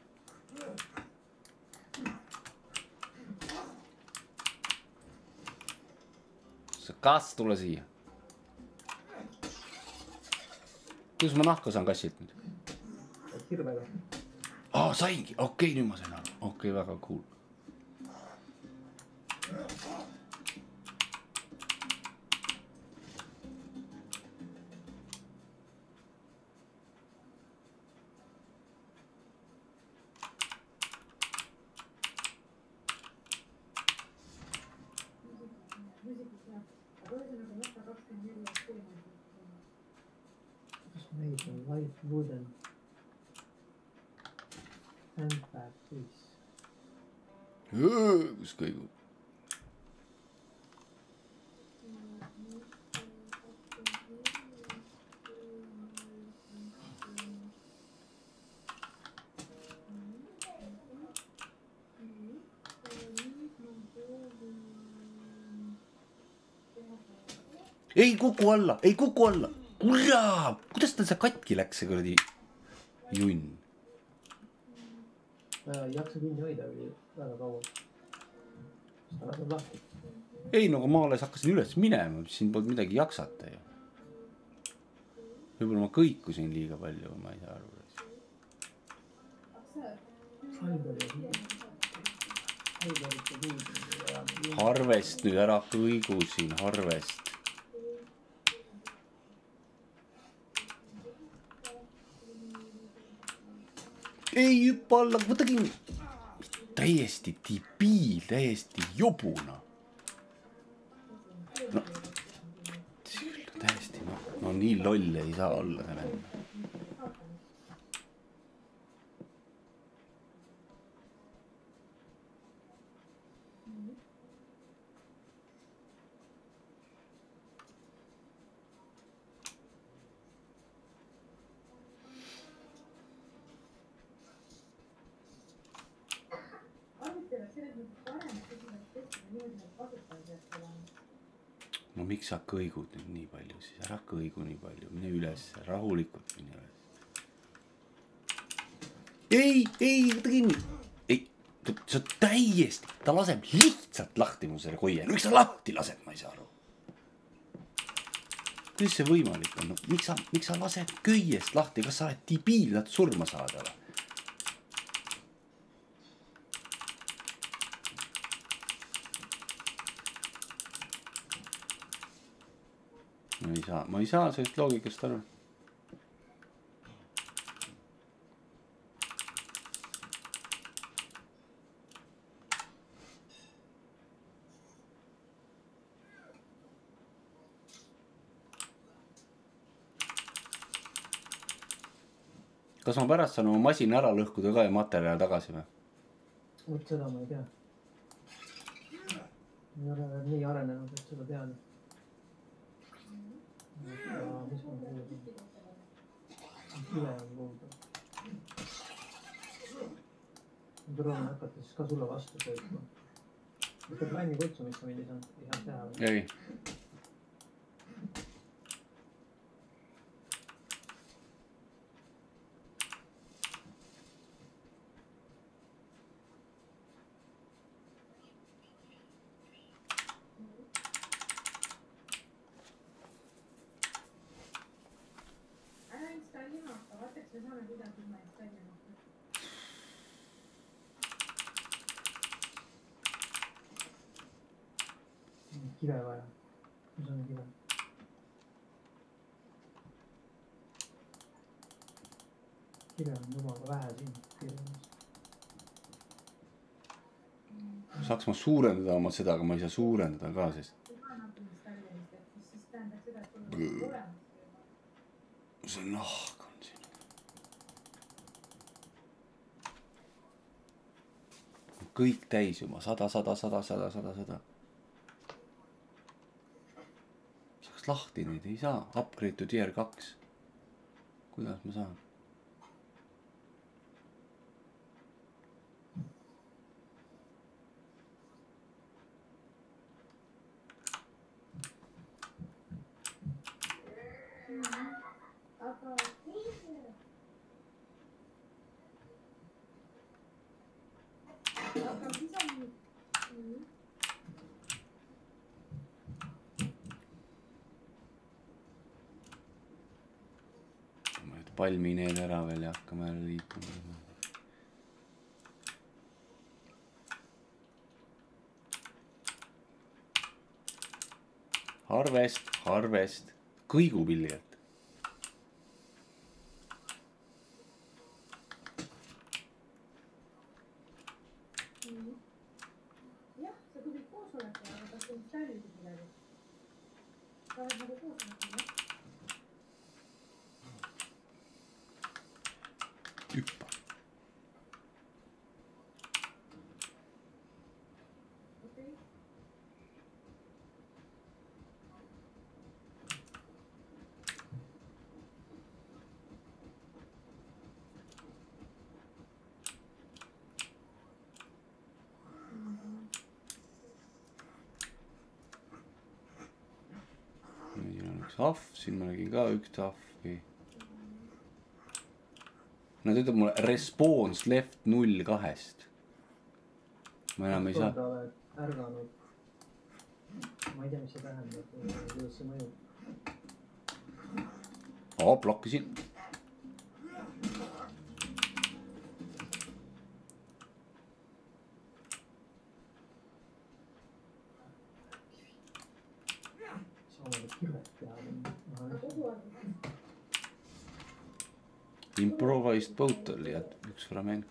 Kass, tule siia. Kuidas ma nahka saan kassilt nüüd? Hirvega. Saingi, okei, nüüd ma sain aru. Okei, väga cool. Made of white wooden handbag piece. Kus kõigub? Ei kuku alla. Kurra! Kuidas tal see katki läks, see kuradi junn? Ei jaksa kinni hoida väga kaua. Seda laseb lahti. Ei, nagu ma alles hakkasin üles minema, siin polnud midagi jaksata ju. Võib-olla ma kõikusin liiga palju, ma ei saa aru. Harvest nüüd ära kõigusin, harvest. Ei hüppa alla, võta kinni. Täiesti debiil, täiesti jobuna. No, täiesti, no nii loll ei saa olla see vend. No miks sa kõigud nüüd nii palju siis? Ära kõigu nii palju, mine üles, rahulikult mine üles. Ei, võta kinni. Ei, sa täiesti, ta laseb lihtsalt lahti mu selle koie. Miks sa lahti lased, ma ei saa aru. Kuidas see võimalik on? Miks sa lased köiest lahti? Kas sa oled debiil, nad surma saada või? Ma ei saa sellest loogikast aru. Kas ma pärast saan oma masina ära lõhkuda ka ja materjale tagasi või? Võt seda ma ei tea. Ei ole veel nii arenenud, et seda teada. Mis ma kuulda? Üle on kuulda. Ma proovin hakata siis ka sulle vastu sõitma. Võtad länni kutsumist ma ei saa teha. Ei. Kive vaja. Mis on kive? Kive on jumala vähe siin. Saaks ma suurendada oma seda, aga ma ei saa suurendada ka, sest see nahk on siin. Kõik täis juba, 100. Saaks lahti neid, ei saa. Upgrade to tier 2. Kuidas ma saan? palmi need ära veel ja hakkame jälle liikuma. Harvest, kõigupilli kätte. jah, sa tulid koosolekule, aga kas sul säälidi midagi? Sa oled nagu koosolekul, jah? Hüppa. Okei. Siin on üks ahv, siin ma nägin ka üks ahvi. No ta ütleb mulle response left 0-2. Ma enam ei saa. Sa oled ärganud. Ma ei tea, mis see tähendab, kuidas see mõjub. Blokkisin. Sa oled kivet teha. Improvised boat oli ja üks fragment.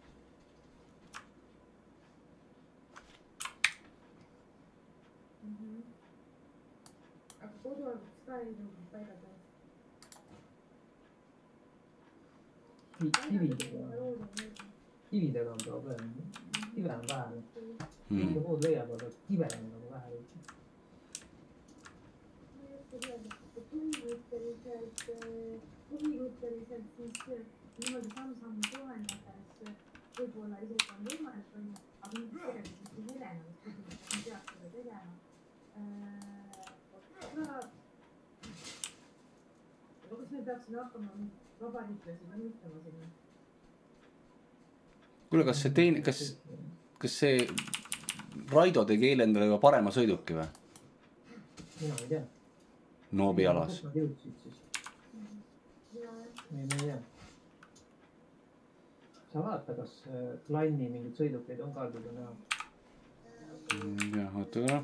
Aga koduarvutis ka ei nõudnud paigata. Kividega on probleem. Kive on vähe. Kive muud leiab, aga kive on nagu vähe. Põhimõtteliselt siis niimoodi samm-samm toendades võib-olla isegi on võimalik, aga mingis tegevusest ei Helena, mis põhimõtteliselt peaks seda tegema. Aga kas me peaksime hakkama vabariiklasi mõnitama sinna? Kuule, kas see teine, kas see Raido tegi eile endale juba parema sõiduki või? Mina ei tea. Noobi alas. Kus nad jõudsid siis? Ei tea. Sa vaata, kas Klanni mingid sõidukeid on kaardil näha? Jah, oota ära.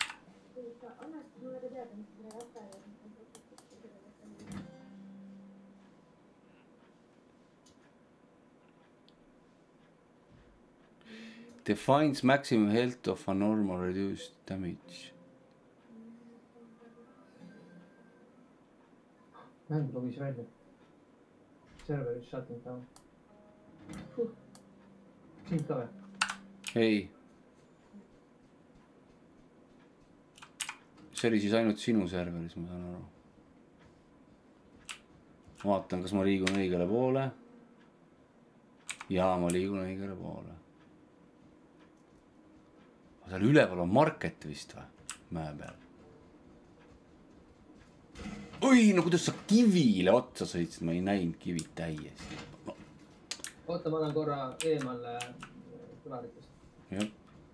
Defines maximum health of a normal reduced damage. Mäng logis välja. Server is shutting down. Sind ka või? Ei. See oli siis ainult sinu serveris, ma saan aru. Vaatan, kas ma liigun õigele poole. Jaa, ma liigun õigele poole. Seal üleval on market vist või? Mäe peal. Oi, no kuidas sa kivile otsa sõitsid, ma ei näinud kivi täiesti. No. Oota, ma olen korra eemale kõlaritest. Jah.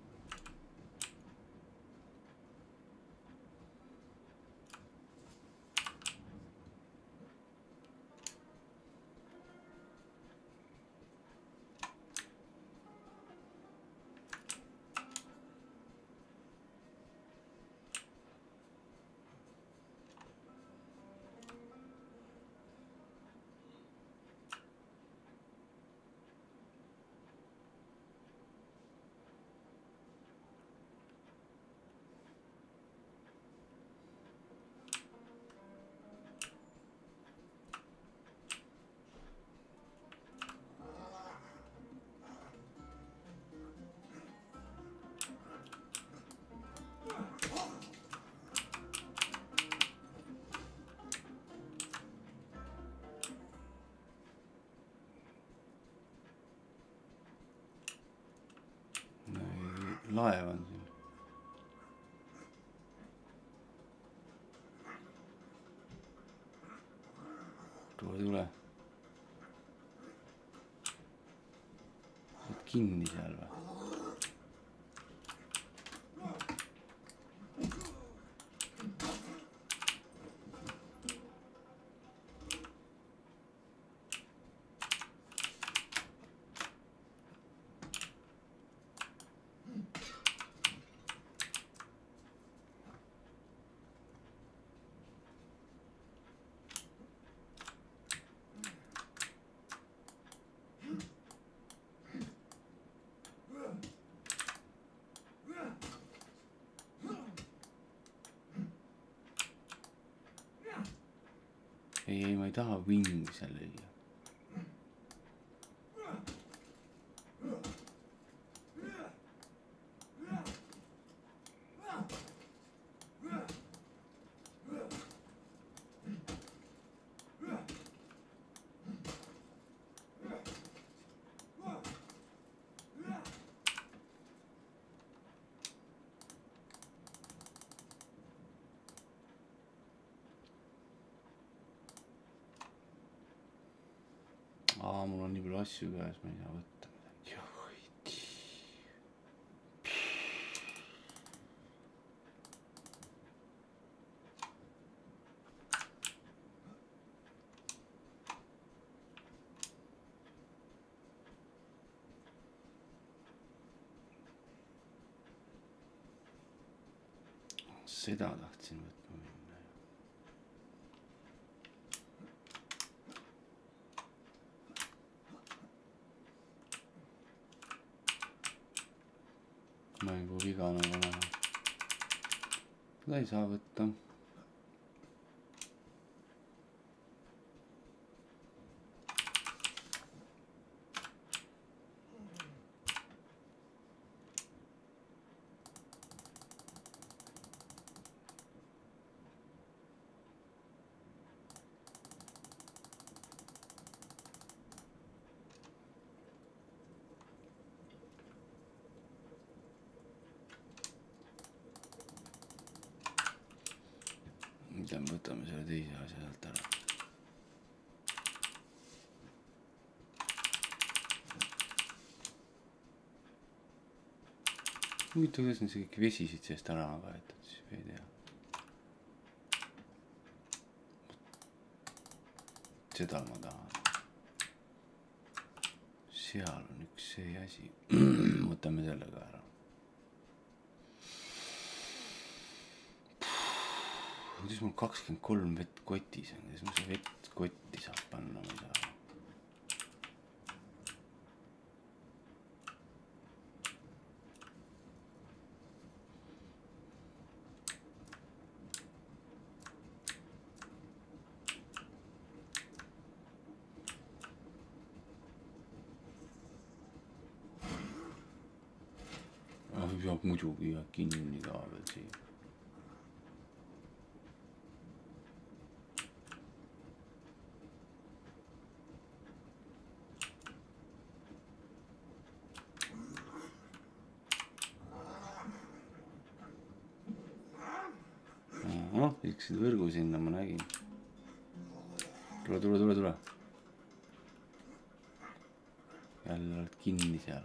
Laev on siin. Tule. Oled kinni seal või? ei, ma ei taha vingi seal lüüa. Mul on nii palju asju käes, ma ei saa võtta midagi. Seda tahtsin võtma minna. Mängu viga nagu näha. Seda ei saa võtta. Mida me võtame selle teise asja sealt ära. Huvitav, kuidas nüüd see kõik vesi siit seest ära on võetud, siis ei tea. Seda ma tahan. Seal on üks see asi. Võtame selle ka ära. Kuidas mul 23 vett kotis on, kuidas mul see vett kotti saab panna, ma ei saa. Peab muidugi jah kinni ka veel siin. Iksid võrgu sinna, ma nägin. Tule. Jälle oled kinni seal.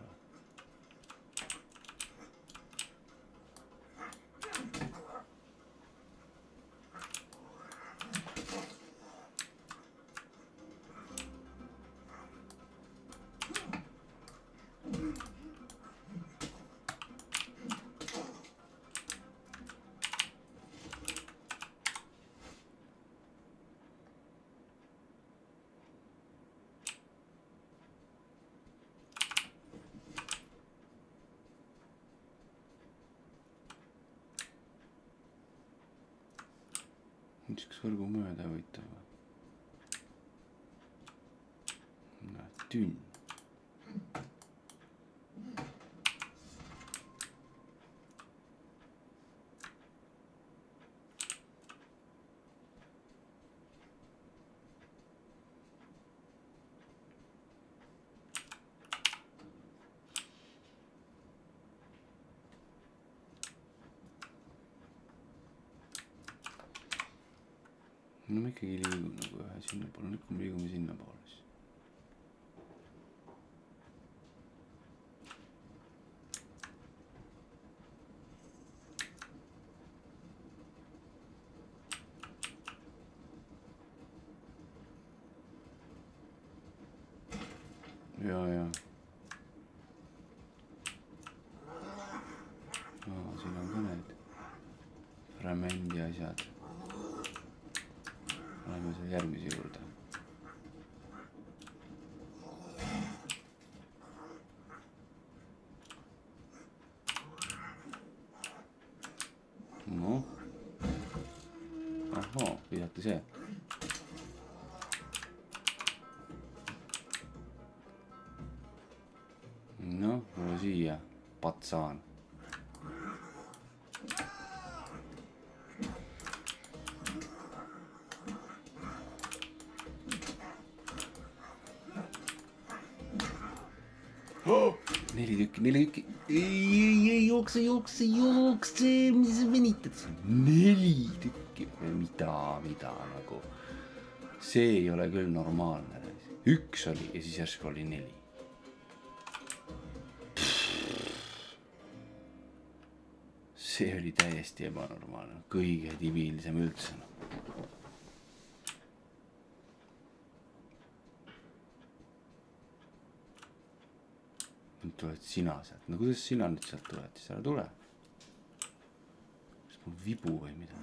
Üks võrgu mööda võitab. Tünn. No me ikkagi liigun nagu ühe sinna poole, nüüd kui me liigume sinna poole siis. Ja. Siin on ka need fragmendi asjad. Oleme selle järgmise juurde. No. Ahhaa, visati see. saan. Oh! 4 tükki. Ei, jookse, mis sa venitad siin? 4 tükki. Mida nagu. See ei ole küll normaalne. 1 oli ja siis järsku oli 4. See oli täiesti ebanormaalne. Kõige debiilisem üldse. Nüüd tuled sina sealt. No kuidas sina nüüd sealt tuled? Siis ära tule. Kas mul vibu või mida?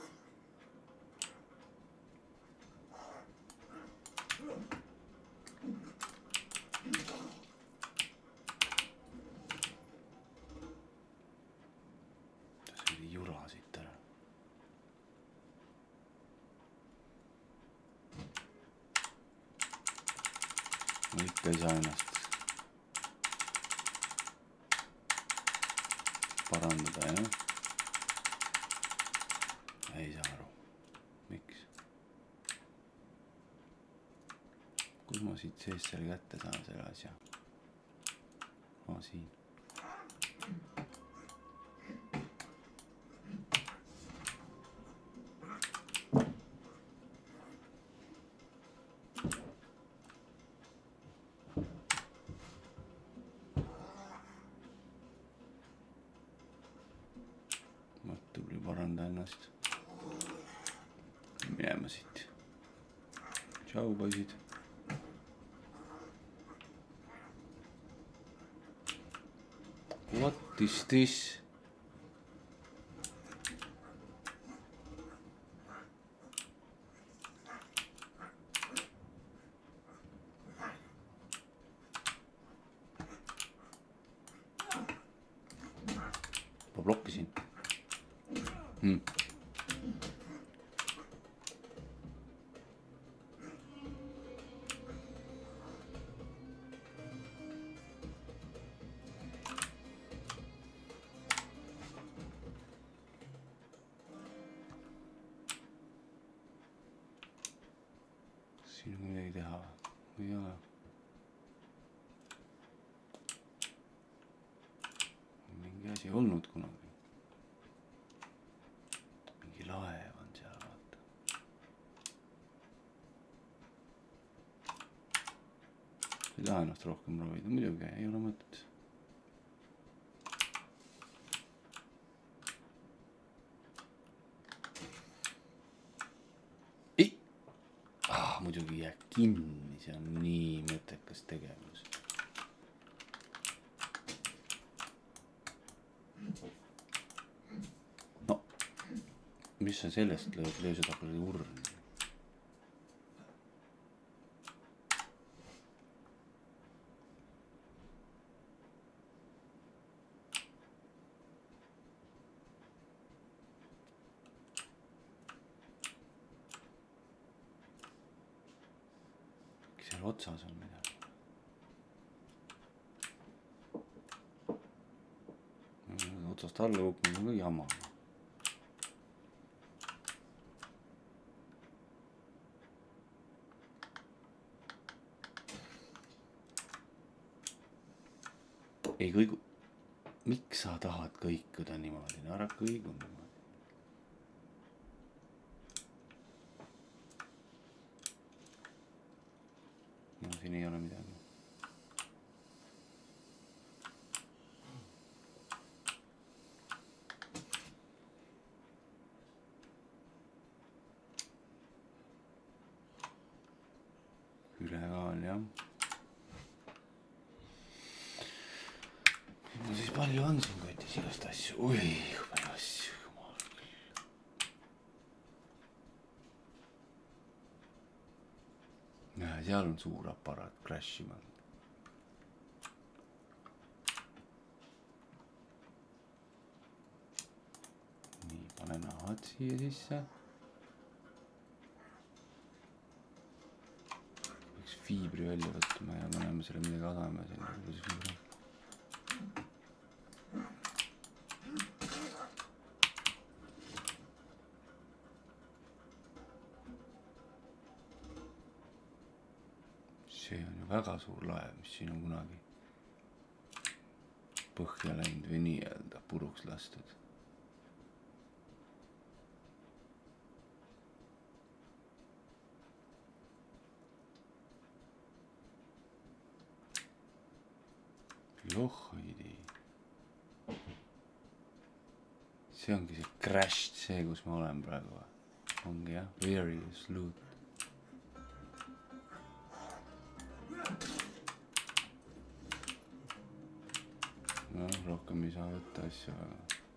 See oli jura siit ära. Ma ikka ei saa ennast parandada, jah? Ei saa aru. Miks? Kus ma siit sees selle kätte saan selle asja? Siin. Tubli paranda ennast. Minema siit. Tšau, poisid. What is this? Ma blokkisin. Siin on midagi teha või ei ole? Mingi asi olnud kunagi. Mingi laev on seal, vaata. Ei taha ennast rohkem ravida, muidugi ei ole mõtet. Muidugi jää kinni, see on nii mõttekas tegevus. No, mis sa sellest löö seda kuradi urni? Seal otsas on midagi. Otsast alla kukkunud on ka jama. Ei kõigu. Miks sa tahad kõikuda niimoodi? Ära kõigu niimoodi. No siin ei ole midagi. Ülekaal, jah. No siis palju on siin kotis igast asju. Ui, kui palju asju. Jumal küll. Näe, seal on suur aparaat crashima. Nii, pane nahad siia sisse. Võiks fiibri välja võtma ja paneme selle midagi adame. see on ju väga suur laev, mis siin on kunagi põhja läinud või nii-öelda puruks lastud. Lohhoidi. See ongi see crashed, see, kus ma olen praegu. Ongi jah, various loot. No, rohkem ei saa võtta asju väga.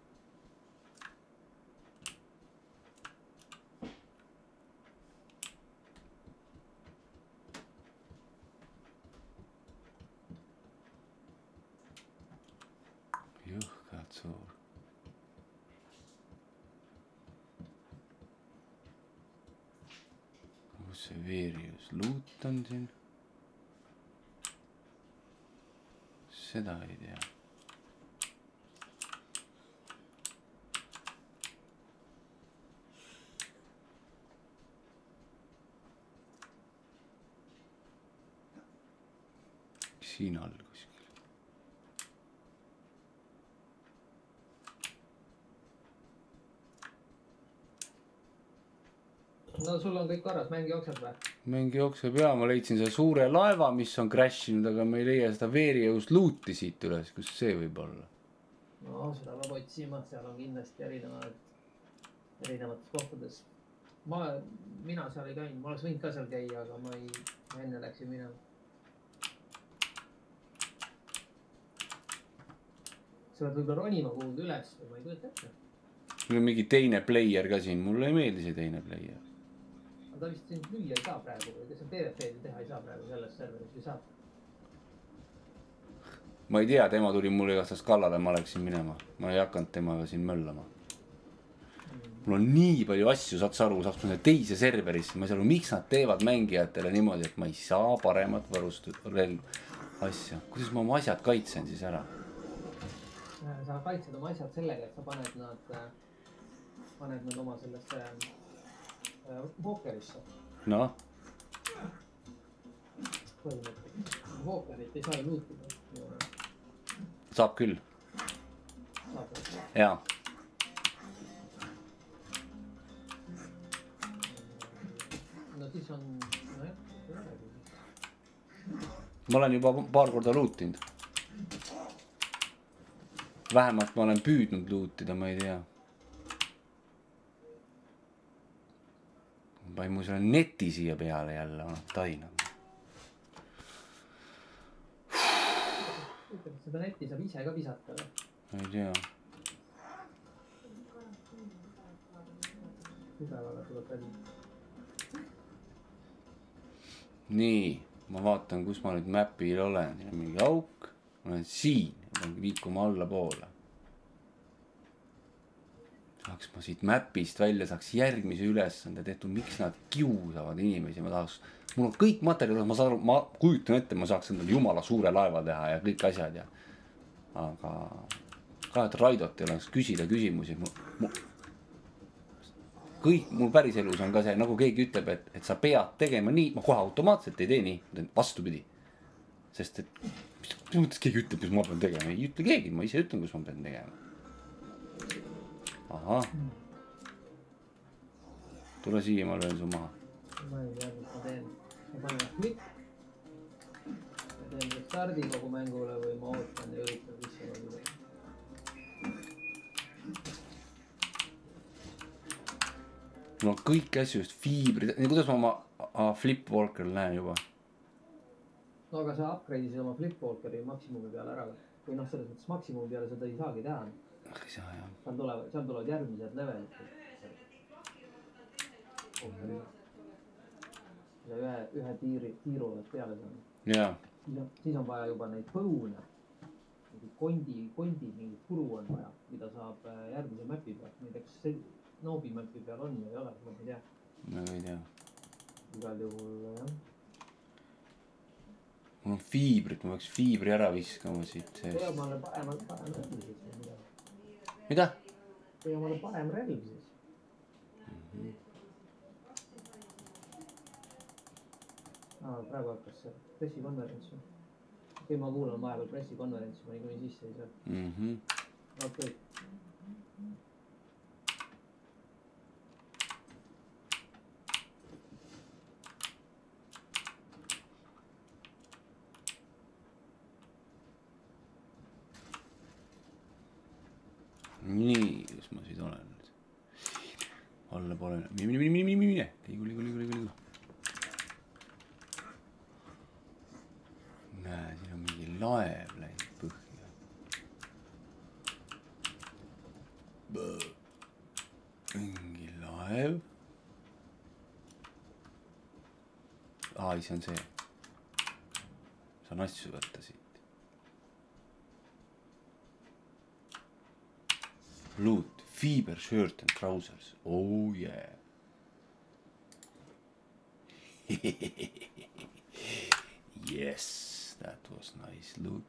Jõhkad suur. Kus see various loot on siin? Seda ei tea. Siin all kuskil. No sul on kõik korras, mäng jookseb või? Mäng jookseb ja ma leidsin selle suure laeva, mis on crashinud, aga ma ei leia seda various loot'i siit üles, kus see võib olla. No seda peab otsima, seal on kindlasti erinevates kohtades. Mina seal ei käinud, ma oleks võinud ka seal käia, aga ma enne läksin minema. Sa pead võib-olla ronima kuulda üles või ma ei kujuta ette. Mul on mingi teine player ka siin, mulle ei meeldi see teine player. Aga ta vist siin lülli ei saa praegu või kas PvP-d teha ei saa praegu selles serveris või saab? Ma ei tea, tema tuli mulle igastast kallale, ma läksin minema. Ma ei hakanud temaga siin möllama. Mul on nii palju asju, saad sa aru, saaks mõne teise serverisse. Ma ei saa aru, miks nad teevad mängijatele niimoodi, et ma ei saa paremat varustust asja. Kuidas ma oma asjad kaitsen siis ära? Sa kaitsed oma asjad sellega, et sa paned nad oma sellesse Walkerisse. No? Walkerit ei saa ju luutida. Saab küll. Saab. Jaa. No siis on... Ma olen juba paar korda luutinud. Vähemalt ma olen püüdnud luutida, ma ei tea. Ma panin mu selle neti siia peale jälle, taina. Seda netti saab ise ka visata või? Ma ei tea. Sügavale tuleb välja. Nii, ma vaatan, kus ma nüüd mapil olen. Siin on mingi auk. Ma olen siin. Liikuma alla poole. Saaks ma siit mapist välja, saaks järgmise ülesande tehtud, miks nad kiusavad inimesi, ma tahaks, mul on kõik materjalid, ma saan aru, ma kujutan ette, ma saaks endale jumala suure laeva teha ja kõik asjad ja aga ka, et Raidot ei oleks küsida küsimusi, kõik mul päris elus on ka see, nagu keegi ütleb, et sa pead tegema nii, ma kohe automaatselt ei tee nii, vastupidi, sest et mis mõttes keegi ütleb, mis ma pean tegema, ei ütle keegi, ma ise ütlen, kus ma pean tegema. Aha. Tule siia, ma löön su maha. Ma ei tea, mis ma teen. Ma panen klikk. Ma teen stardi kogu mängule või ma ootan ja üritan sisse logida. Mul on kõik asju just fiibrid, nii kuidas ma oma Flipwalker näen juba. No aga sa upgrade'isid oma Flipwalkeri maksimumi peale ära või noh, selles mõttes maksimumi peale seda ei saagi teha. Ei saa jah. Seal tulevad järgmised levelid. Ja ühe tiiru oled peale saanud. Jaa. Siis on vaja juba neid põune. Kondi, mingi puru on vaja, mida saab järgmise mapi peal. Ma ei tea, kas see Noobi mapi peal on või ei ole, ma ei tea. Ma ei tea. Igal juhul, jah. Mul on fiibrit, ma peaks fiibri ära viskama siit sees. Tee omale parem relv siis. Mida? Tee omale parem relv siis. praegu hakkas see pressikonverents või? Okei, ma kuulan vahepeal pressikonverentsi, ma niikuinii sisse ei saa. Okei. Nii, kus ma siit olen nüüd? Alla poole. Mine. Liigu. Näe, siin on mingi laev läinud põhja. Mingi laev. See on see. Saan asju võtta siit. Loot, fiber, shirt and trousers. Oh yeah. Yes, that was nice loot.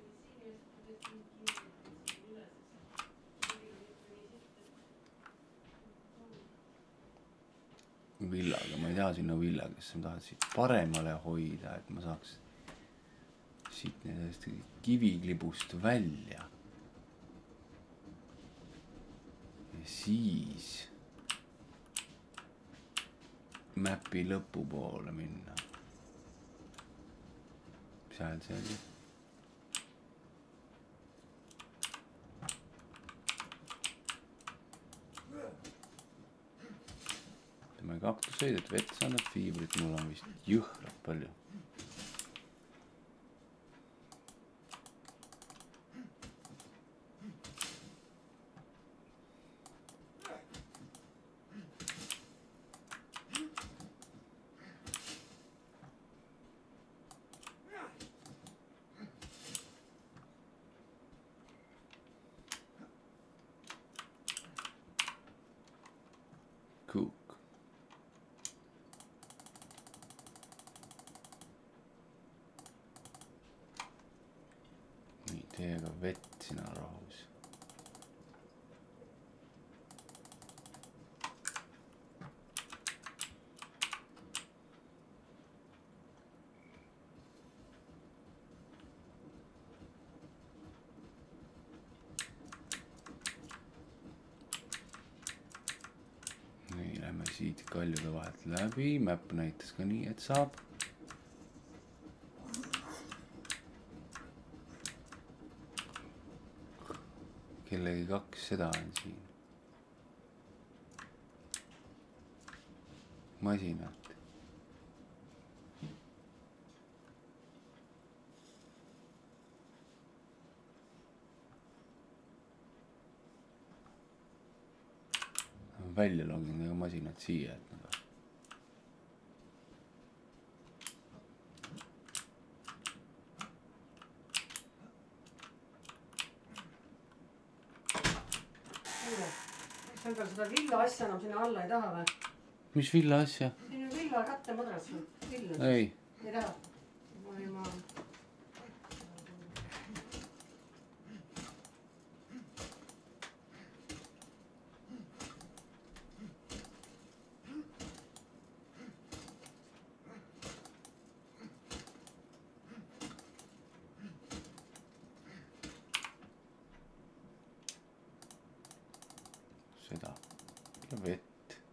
Villaga, ma ei taha sinna villaga, sest ma tahan siit paremale hoida, et ma saaks siit nendest kiviklibust välja. Siis mäpi lõpu poole minna. Mis ajal see oli? Teeme kaktuseid, et vett saanud, fiibrit mul on vist jõhkralt palju. Cook. Nii, teiega vett sina rahus. Nii, lähme siit kaljude vahelt läbi. Mäpp näitas ka nii, et saab. Kellegi 2 seda on siin. Masinat. Välja login ega masinat siia, et nad on. Kas endal seda villa asja enam sinna alla ei taha või? Mis villa asja? Siin on villa kattemadras. Ei. Ei taha? Ma... Seda. Ja vett.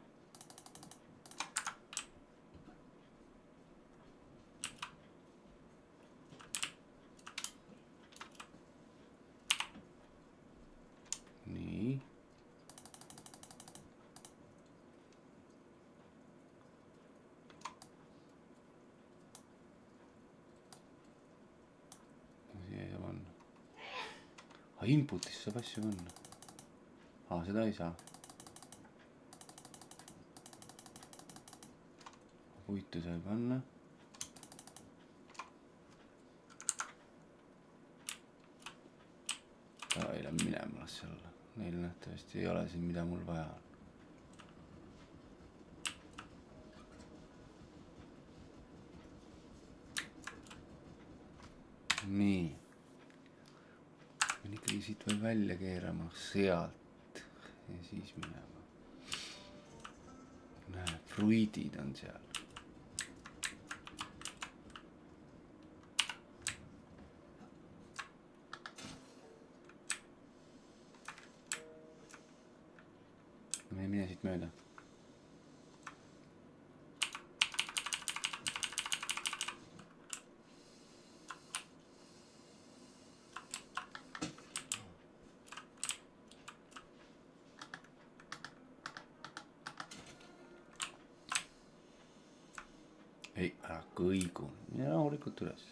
Nii. Siia ei saa panna. Inputis saab asju panna. Seda ei saa. Puitu sai panna. Ei lähe minema las olla. Neil nähtavasti ei ole siin, mida mul vaja on. Nii. Pean ikkagi siit veel välja keerama sealt ja siis minema. Näe, fruidid on seal. siit mööda. ei, ära kõigu. Mine rahulikult üles.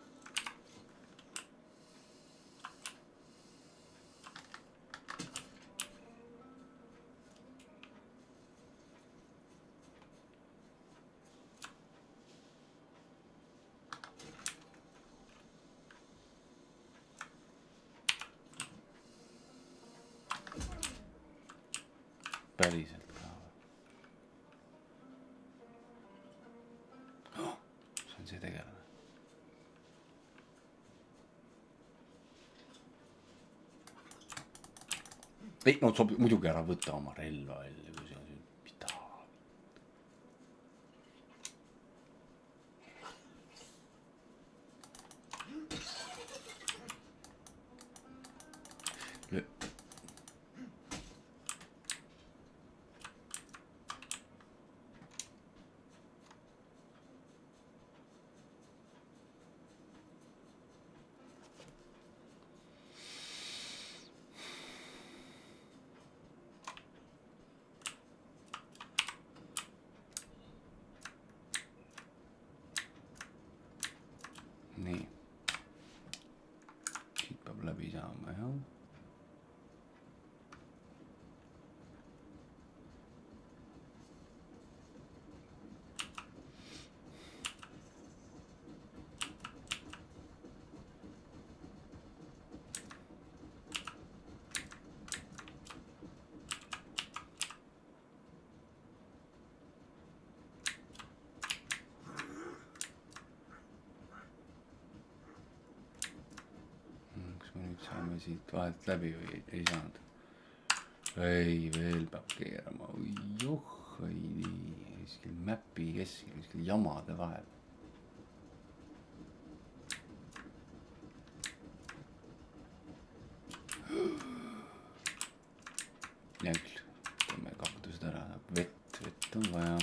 Päriselt ka. Oh, see on see tegelane. ei, no sobib muidugi ära võtta oma relva välja, kui see on siin. Mida? nii. Siit peab läbi saama, jah. Nüüd saame siit vahelt läbi või ei saanud? ei, veel peab keerama. Joh, ei nii. Kuskil mäpi keskel, kuskil jamade vahel. Hea küll. Teeme kaktused ära. Vett on vaja.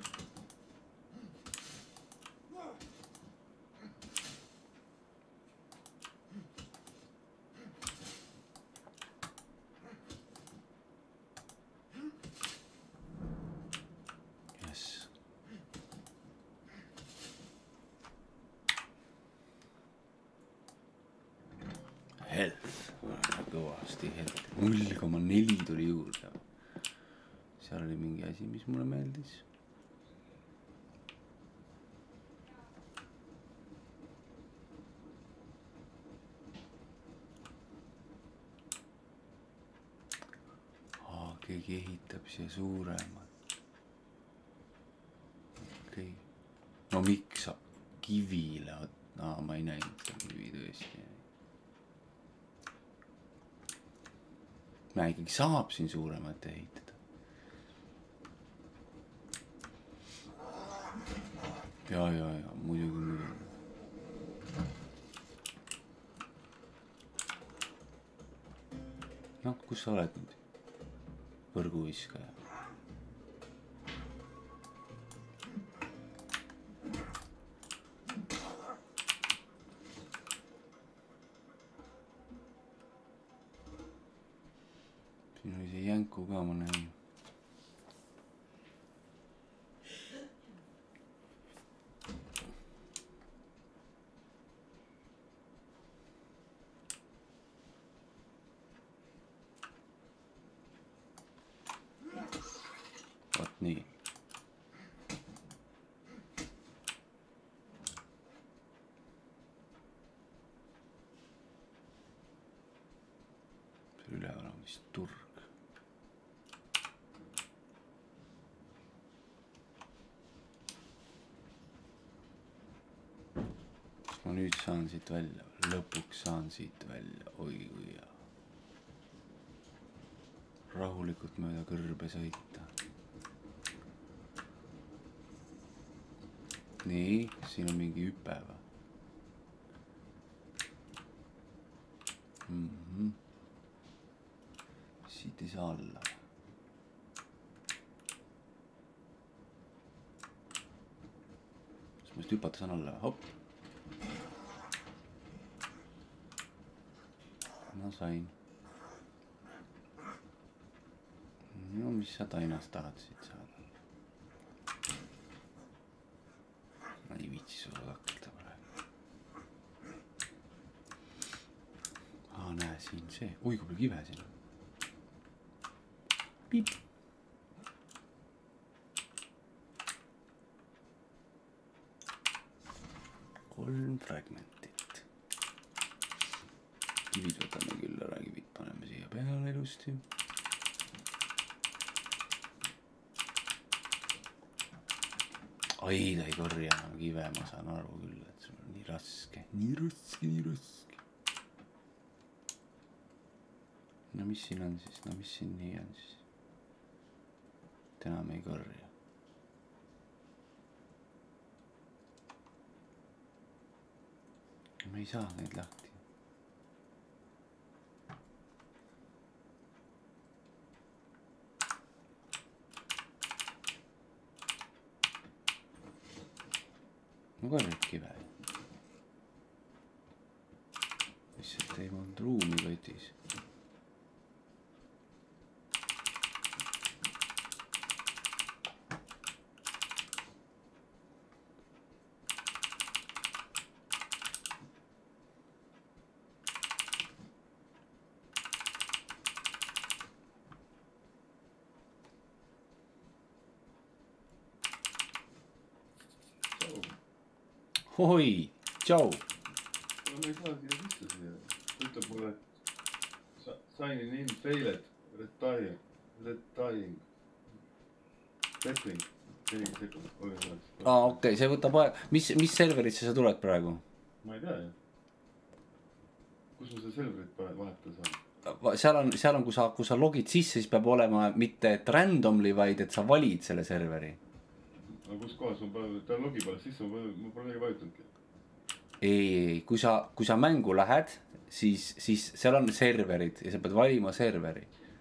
Health, kõvasti health, 0,4 tuli juurde. Seal oli mingi asi, mis mulle meeldis. Keegi ehitab siia suuremat. Okei. No miks sa kivile? Ma ei näinud seda kivi tõesti. Mä ikkagi saab siin suuremat ehitada. Ja, muidugi. No, kus sa oled nüüd? Võrguviskaja. Siin oli see jänku ka, ma näin. Vot nii. See üleval on vist turg. Ma nüüd saan siit välja, lõpuks saan siit välja, oi kui hea. Rahulikult mööda kõrbe sõita. Nii, siin on mingi hüpe või? Siit ei saa alla. vist hüpata saan alla, hopp. Ma sain. No mis sa tainast tahad siit saada? Ma ei viitsi sulle takelda praegu. Näe siin see, oi kui palju kive siin on. Piip. 3 fragmentit. Kivid võtame küll ära, kivid paneme siia peale ilusti. Ai, ta ei korja kive, ma saan aru küll, et sul on nii raske. Nii raske. No mis siin on siis? No mis siin nii on siis? Enam ei korja. Ma ei saa neid lahti. Ma korjab kive. Lihtsalt ei olnud ruumi kotis. Oi, tšau. Ma ei saa siia sisse siia. Ütleb mulle signing in failed, retiring. Testing. Okei, see võtab aeg. Mis serverisse sa tuled praegu? Ma ei tea ju. Kus ma see serverit vahetada Seal saan? on, kui sa logid sisse, siis peab olema mitte et randomly, vaid et sa valid selle serveri. Aga kus kohas ma pean, ta logib alles sisse, ma pole midagi vajutanudki. Ei, kui sa mängu lähed, siis seal on serverid ja sa pead valima serveri.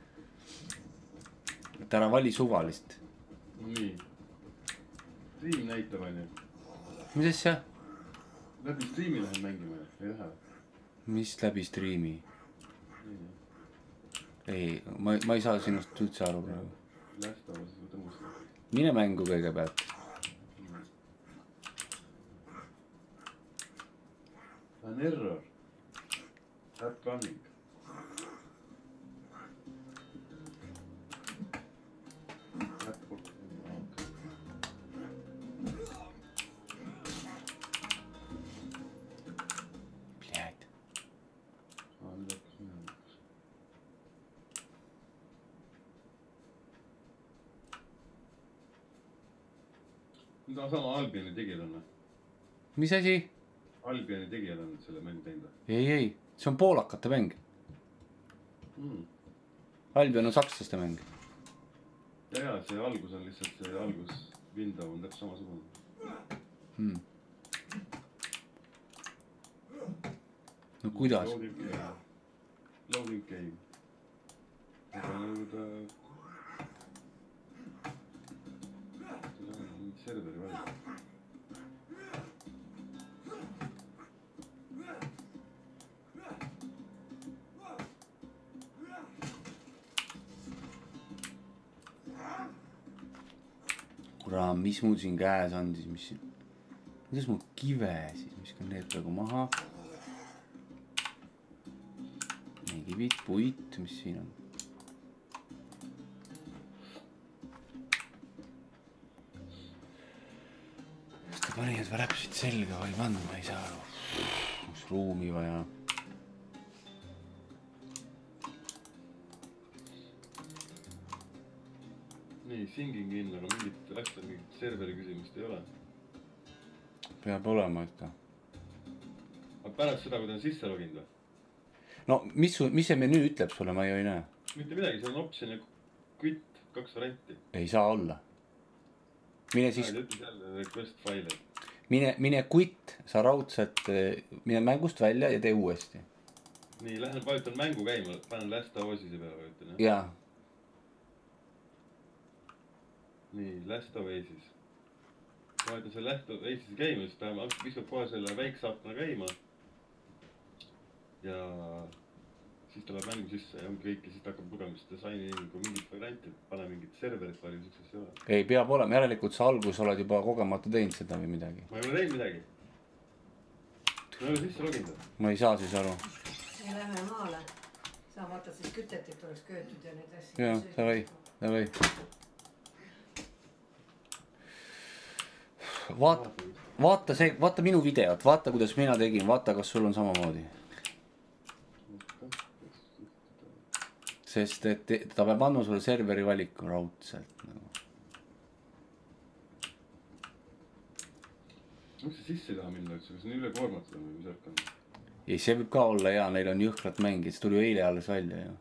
Et ära vali suvalist. Nii. Stream näitab on ju. Mis asja? Läbi streami lähen mängima, ei lähe. Mis läbi streami? Ei, ma ei saa sinust üldse aru praegu. Lästava, siis võta musta. Mine mängu kõigepealt. An error. App running. Блядь. Nüüd on sama Albioni tegijad. Mis asi? Albioni tegijad on selle mängu teinud. Ei, see on poolakate mäng. Albion on sakslaste mäng. Ja, see algus on lihtsalt see algus. Window on täpselt samasugune. No kuidas? Loading game. Aga nagu ta... serveri valida. Kuram, mis mul siin käes on siis, mis siin... Kuidas mul kive siis, miskan need praegu maha. Nii kivid, puit, mis siin on? Kas ta pani need räpsid selga või pannud, ma ei saa aru. Kus ruumi vaja. Nii, singing in, aga mingit serveri küsimust ei ole. Peab olema ikka. Aga pärast seda, kui ta on sisse loginud või? No, mis see menüü ütleb sulle, ma ei näe. Mitte midagi, see on option ja quit, 2 varianti. Ei saa olla. Mine siis... Request file. Mine quit, sa raudselt, mine mängust välja ja tee uuesti. Nii, lähen vajutan mängu käima, panen Last Oasis'e peale vajutan, jah? Jaa. Nii, Last Oasis. vaata see lähtub Eestisse käima, siis ta viskab kohe selle väiksaakna käima. Ja siis ta läheb mängu sisse ja ongi kõik ja siis ta hakkab lugema seda saini kui mingit varianti, pane mingit serverit palju, siuksest ei ole. Ei, peab olema, järelikult sa algus oled juba kogemata teinud seda või midagi. Ma ei ole teinud midagi. Ma ei ole sisse loginud. Ma ei saa siis aru. ja lähme maale. sa vaatad siis kütet, et oleks köötud ja need asjad. Jaa, davai. Vaata minu videot, vaata kuidas mina tegin, vaata kas sul on samamoodi. Sest et ta peab andma sulle serveri valiku raudselt nagu. Miks see sisse ei taha minna üldse, kas on üle koormatud või mis ärk on? Ei, see võib ka olla hea, neil on jõhkrat mängid, see tuli ju eile alles välja ju.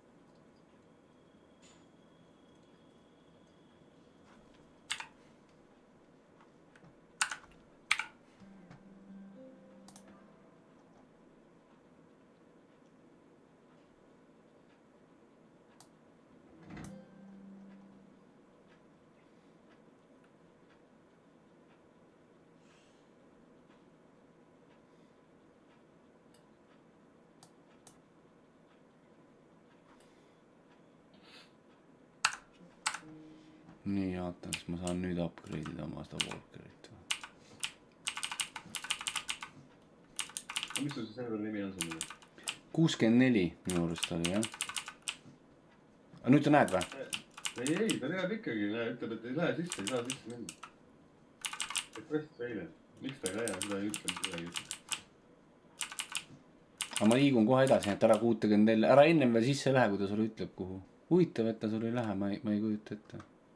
Nii, vaatan, kas ma saan nüüd upgrade'ida oma seda Walkerit või? Mis sul see serveri nimi on sul? 64 minu arust oli, jah? Aga nüüd sa näed või? Ei, ta näeb ikkagi, ütleb, et ei lähe sisse, ei saa sisse minna. Request failed. Miks ta ei lähe, seda ei ütle midagi. Aga ma liigun kohe edasi, et ära 64, ära ennem veel sisse lähe, kui ta sulle ütleb kuhu. Huvitav, et ta sulle ei lähe, ma ei kujuta ette.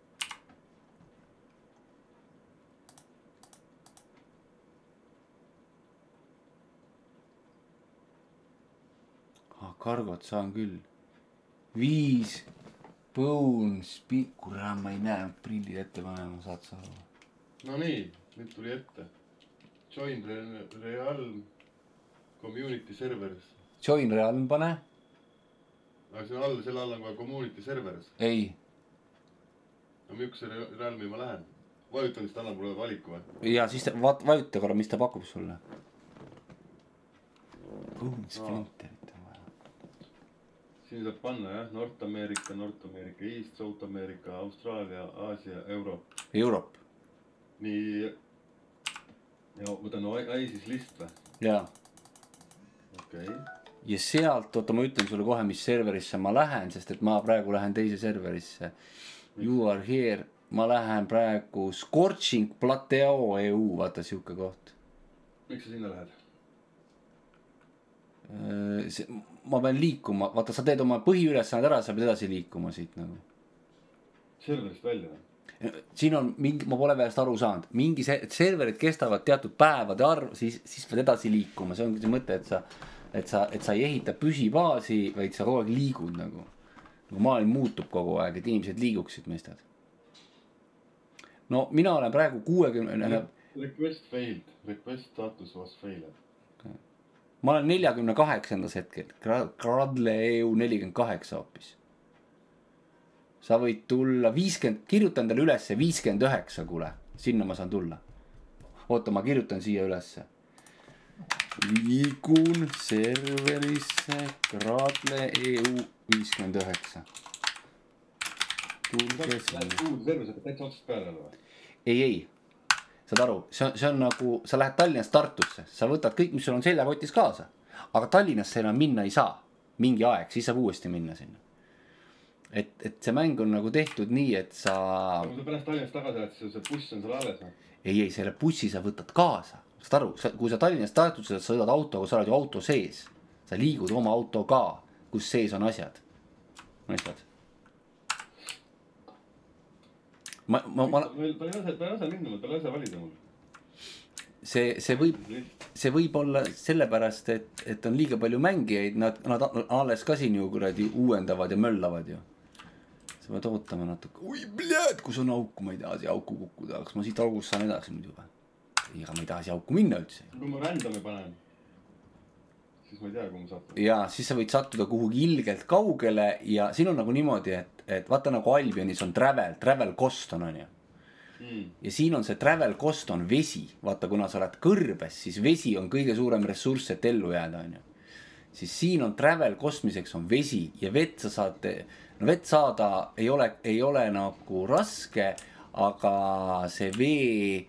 Kargot saan küll. 5 bones, kuraa, ma ei näe, prillid ette panema, saad sa aru. No nii, nüüd tuli ette. Join Realm Community Servers. Join Realm pane. Aga see on all, selle all on kohe Community Servers. Ei. No milline Realmi ma lähen? Vajutan, siis ta annab mulle valiku või? Ja siis vajuta korra, mis ta pakub sulle. Bones Splinterit on vaja. Siin saab panna jah, North America, East, South America, Austraalia, Aasia, Europe. Nii, ja võtan ISIS list või? Jaa. Okei. Ja sealt, oota ma ütlen sulle kohe, mis serverisse ma lähen, sest et ma praegu lähen teise serverisse. You are here, ma lähen praegu Scorching Plateau EU, vaata siuke koht. Miks sa sinna lähed? Ma pean liikuma, vaata sa teed oma põhiülesannad ära, sa pead edasi liikuma siit nagu. Serverist välja või? Siin on mingi, ma pole veel seda aru saanud, mingi serverid kestavad teatud päevade arv, siis pead edasi liikuma, see ongi see mõte, et sa ei ehita püsibaasi, vaid sa kogu aeg liigud nagu maailm muutub kogu aeg, et inimesed liiguksid, mõistad. No mina olen praegu 60... Request failed, request status was failed. Ma olen 48. hetkel, Gradle EU 48 hoopis. Sa võid tulla 50, kirjutan talle ülesse 59, kuule, sinna ma saan tulla. Oota, ma kirjutan siia ülesse. Liigun serverisse Gradle EU 59. Tulge sinna. Serveris hakkab täitsa otsast peale või? Ei. Saad aru, see on nagu, sa lähed Tallinnast Tartusse, sa võtad kõik, mis sul on seljakotis kaasa. Aga Tallinnasse enam minna ei saa mingi aeg, siis saab uuesti minna sinna. Et see mäng on nagu tehtud nii, et sa... Aga sa pärast Tallinnast tagasi lähed, see buss on seal alles või? Ei, selle bussi sa võtad kaasa. Saad aru, kui sa Tallinnast Tartusse sõidad autoga, sa oled ju auto sees. Sa liigud oma auto ka, kus sees on asjad. Mõistad? Ta ei lase minna, ta ei lase valida mul. See võib olla sellepärast, et on liiga palju mängijaid, nad alles ka siin ju kuradi uuendavad ja möllavad ju. Sa pead ootama natuke. Oi, bled, kus on auku, ma ei taha siia auku kukkuda, kas ma siit august saan edasi muidu või? Ega ma ei taha siia auku minna üldse. Kui ma randomi panen, siis ma ei tea, kuhu ma satun. Ja siis sa võid sattuda kuhugi ilgelt kaugele ja siin on nagu niimoodi, et vaata nagu Albionis on travel cost on ju. Ja siin on see travel cost on vesi. Vaata, kuna sa oled kõrbes, siis vesi on kõige suurem ressurss, et ellu jääda, on ju. Siis siin on travel kostmiseks on vesi ja vett sa saad, no vett saada ei ole nagu raske, aga see vee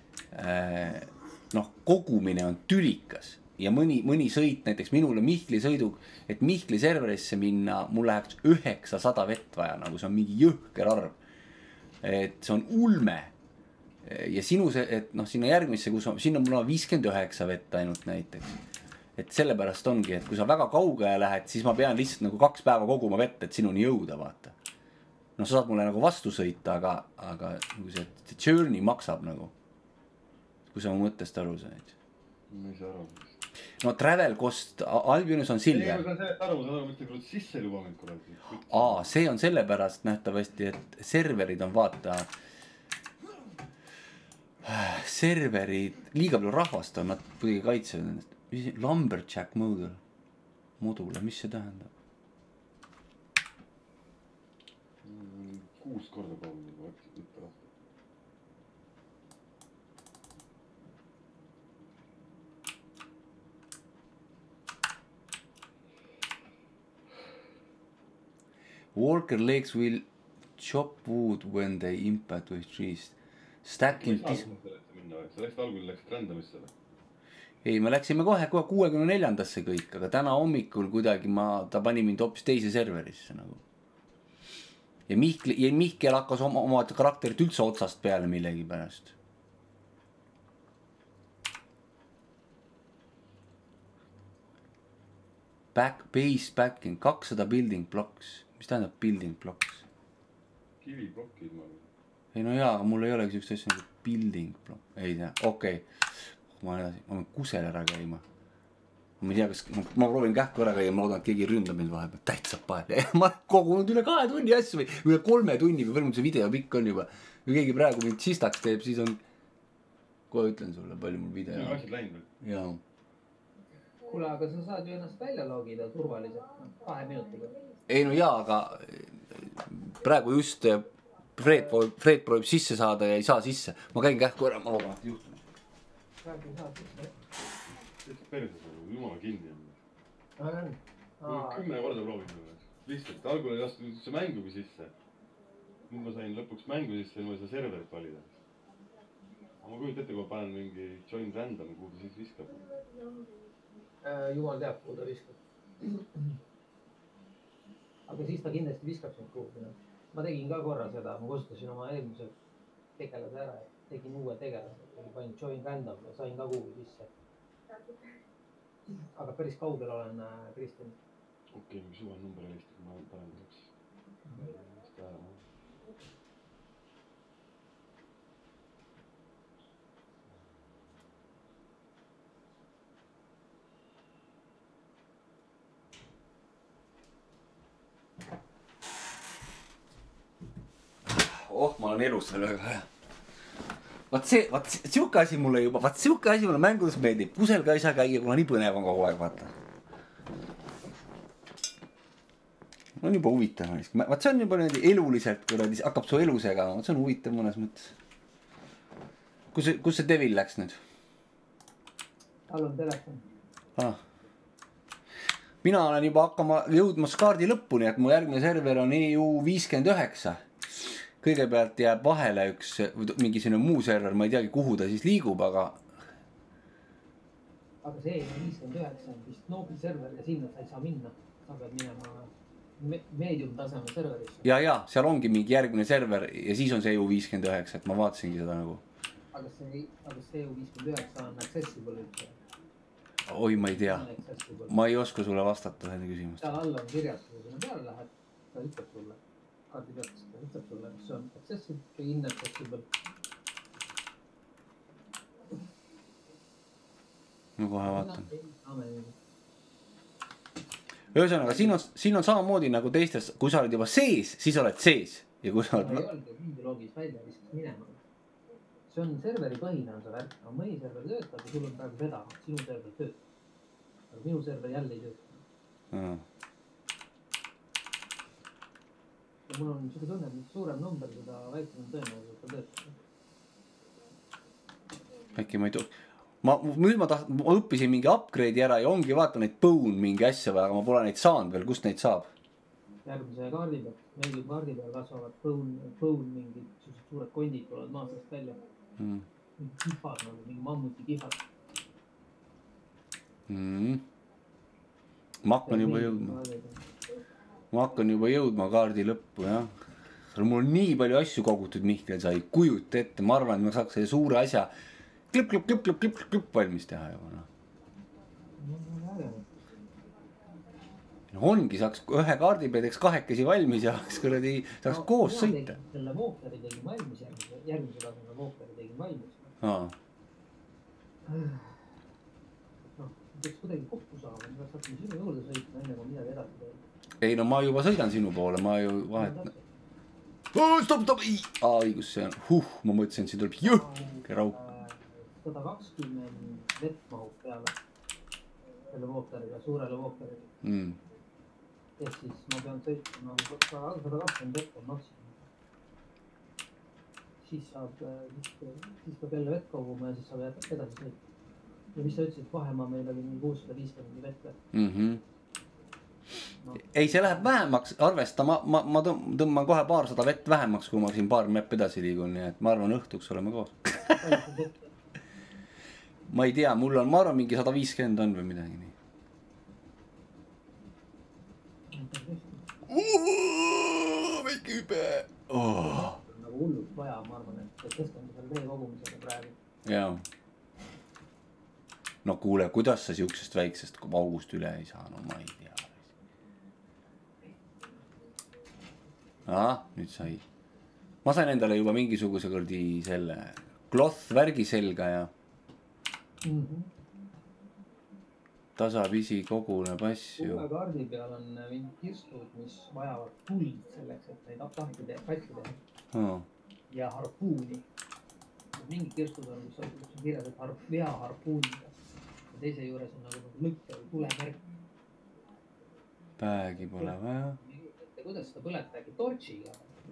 kogumine on tülikas. Ja mõni sõit, näiteks minule Mihkli sõidu, et Mihkli serverisse minna, mul läheks 900 vett vaja, nagu see on mingi jõhker arv. Et see on ulme. Ja sinna järgmisse, sinna mul on 59 vett ainult näiteks. Et sellepärast ongi, et kui sa väga kauge lähed, siis ma pean lihtsalt nagu 2 päeva koguma vett, et sinuni jõuda, vaata. No sa saad mulle nagu vastu sõita, aga see journey maksab nagu. Kui sa mu mõttest aru said. Ma ei saa aru. No travel cost, Albionus on silver. Ei, aga see aru, mitte kui sisse luba mind korraldi. See on sellepärast nähtavasti, et serverid on vaata, serverid, liiga palju rahvast on, nad kuidagi kaitsevad ennast. Lumberjack module, mis see tähendab? 6 korda proovinud, mitte rahvast. Walker legs will chop wood when they impact with trees. Stacking Sa läksid algul läksid randomisse? Ei, me läksime kohe 64-ndasse kõik, aga täna hommikul kuidagi ta pani mind hoopis teise serverisse nagu. Ja Mihkel hakkas oma karakterit üldse otsast peale millegi pärast. Base backing, 200 building blocks. Mis tähendab building blocks? Kiviblokid, ma arvan. Ei no jaa, mul ei ole üks asja nagu building block. Ei tea, okei. Ma olen kusel ära käima. Ma ei tea, kas ma proovin kähku ära käia, ma loodan, et keegi ründab mind vahepeal. Täitsa pael. Ma kogunud üle 2 tunni asju või üle 3 tunni või veel mul see video pikk on juba. Kui keegi praegu mind sistaks teeb, siis on... Kohe ütlen sulle, palju mul video on. See on asjad läinud või? Jaa. Kuule, aga sa saad ju ennast välja logida turvaliselt 2 minutiga. Ei no jaa, aga praegu just Fred proovib sisse saada ja ei saa sisse. Ma käin kähku ära, ma loodan, et juhtun. Praegu saad sisse. Täitsa perses on, jumala kinni on. 10 korda proovinud. Lihtsalt, algul ei lastud üldse mängugi sisse. Nüüd ma sain lõpuks mängu sisse ja ma ei saa serverit valida. Ma kujutan ette, kui ma panen mingi join random, kuhu ta siis viskab. Jumal teab, kuhu ta viskab. Aga siis ta kindlasti viskab sind kuhugi. Ma tegin ka korra seda, ma kasutasin oma eelmise tegelase ära ja tegin uue tegelase. Panin join random ja sain ka kuhugi sisse. Aga päris kaugel olen Kristjan. Okei, mis uue number helistab, ma parendaks. Seda ära. Ma olen elus veel väga hea. Vaat siuke asi mulle juba, siuke asi mulle mängudes meeldib. Pusel ka ei saa käia, kuna nii põnev on kogu aeg, vaata. On juba huvitav. Vaat see on juba eluliselt, kui hakkab su elu segama. See on huvitav mõnes mõttes. Kus see Devil läks nüüd? Tal on telefon. Mina olen juba hakkama jõudmas kaardi lõppu, nii et mu järgmine server on EU59. Kõigepealt jääb vahele üks mingi sinna muu server, ma ei teagi, kuhu ta siis liigub, aga see 59 on vist Nobi server ja sinna sa ei saa minna. Sa pead minema medium taseme serverisse. Ja, seal ongi mingi järgmine server ja siis on see EU59, et ma vaatasingi seda nagu. Aga see EU59 on accessible üldse? Oi, ma ei tea. Ma ei oska sulle vastata ühele küsimust. Seal all on kirjas, kui sinna peale lähed, ta ütleb sulle. Kaardi pealt seda ütleb sulle, mis on accessible või inaccessible. Ma kohe vaatan. Ühesõnaga, siin on samamoodi nagu teistes, kui sa oled juba sees, siis oled sees. Ja kui sa oled... Ma ei olnud mingi logis välja, viskas minema. See on serveri põhine on see värk. Mõni server töötab ja sul on praegu seda, sinu server töötab. Aga minu server jälle ei tööta. Ja mul on siuke tunne, et suurem number, seda väiksem tõenäoliselt ta töötab. äkki ma ei nüüd ma õppisin mingi upgrade'i ära ja ongi vaata neid bone mingi asja vaja, aga ma pole neid saanud veel, kust neid saab? Järgmise kaardi peal, meil kaardi peal kasvavad bone mingid suured kondid tulevad maastast välja. Mingi kihvad, mingi mammuti kihvad. Ma hakkan juba jõudma kaardi lõppu, jah. Mul on nii palju asju kogutud, Mihkel, sa ei kujuta ette. Ma arvan, et ma saaks selle suure asja klipp valmis teha juba, noh. Ongi, saaks ühe kaardi peal teeks kahekesi valmis ja saaks koos sõita. Selle Walkeri tegin valmis, järgmise taseme Walkeri tegin valmis. Teeks kuidagi kokku saama, ma saaks sinu juurde sõita, enne kui midagi edasi teha. Ei, no ma juba sõidan sinu poole, ma ju vahetan. Stop! Õigus, see on. Ma mõtlesin, et siin tuleb jõhke rauk. 120 vett mahub peale selle Walkeriga, suurele Walkeriga. Ehk siis ma pean sõitma 120 vett on maksimum. Siis peab jälle vett koguma ja siis saab edasi sõita. Ja mis sa ütlesid, vahemaa meil oli 650 vett. Ei, see läheb vähemaks, arvesta, ma tõmban kohe paarsada vett vähemaks, kui ma siin paar mäpp edasi liigun, nii et ma arvan, õhtuks oleme koos. Ma ei tea, mul on, ma arvan, mingi 150 on või midagi nii. Väike hüpe! Nagu hullult vaja, ma arvan, et keskendu selle vee kogumisele praegu. Jaa. No kuule, kuidas sa siuksest väiksest august üle ei saa, no ma ei tea. Nüüd sai. Ma sain endale juba mingisuguse kõrdi selle cloth värgi selga ja tasapisi koguneb asju. Uue kaardi peal on mingid kirstud, mis vajavad tuld selleks, et neid katki teha. Ja harpuuni. Mingid kirstud on, mis on kirjas, et vea harpuuniga. Ja teise juures on nagu lõkke või tulemärk. Päägi pole vaja. Kuidas seda põletagi torchiga?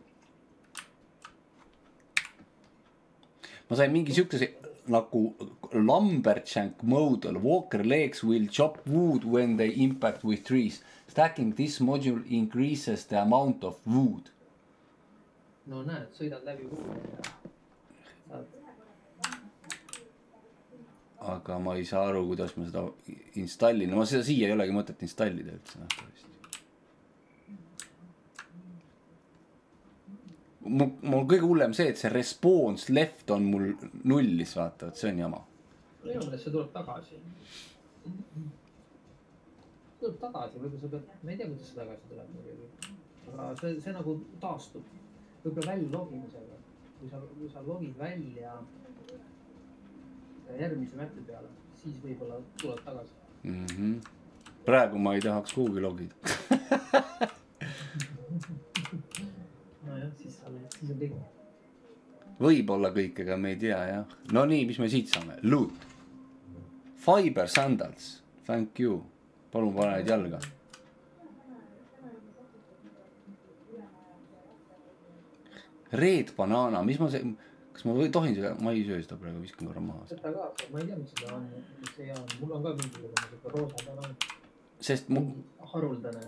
Ma sain mingi siukese nagu lumberjack mode. Walker legs will chop wood when they impact with trees. Stacking this module increases the amount of wood. No näed, sõidad läbi kuhu. Aga ma ei saa aru, kuidas ma seda installin. Ma seda siia ei olegi mõtet installida üldse. Mul kõige hullem see, et see response left on mul nullis, vaata, et see on jama. Minu mõttes see tuleb tagasi. Tuleb tagasi, võib-olla sa pead, ma ei tea, kuidas see tagasi tuleb. Aga see nagu taastub. Võib-olla välja logimisega. Kui sa logid välja järgmise mäppi peale, siis võib-olla tuleb tagasi. Praegu ma ei tahaks kuhugi logida. Nojah, siis on kõik. Võib-olla kõik, ega me ei tea, jah. No nii, mis me siit saame? Loot. Fiber sandals. Thank you. Palun pane neid jalga. Red banana. Mis ma see... Kas ma tohin seda? Ma ei söö seda praegu, viskan korra maha. Seda ka, ma ei tea, mis seda on. Mul on ka mingisugune roosa banaan. Sest mu... Haruldane.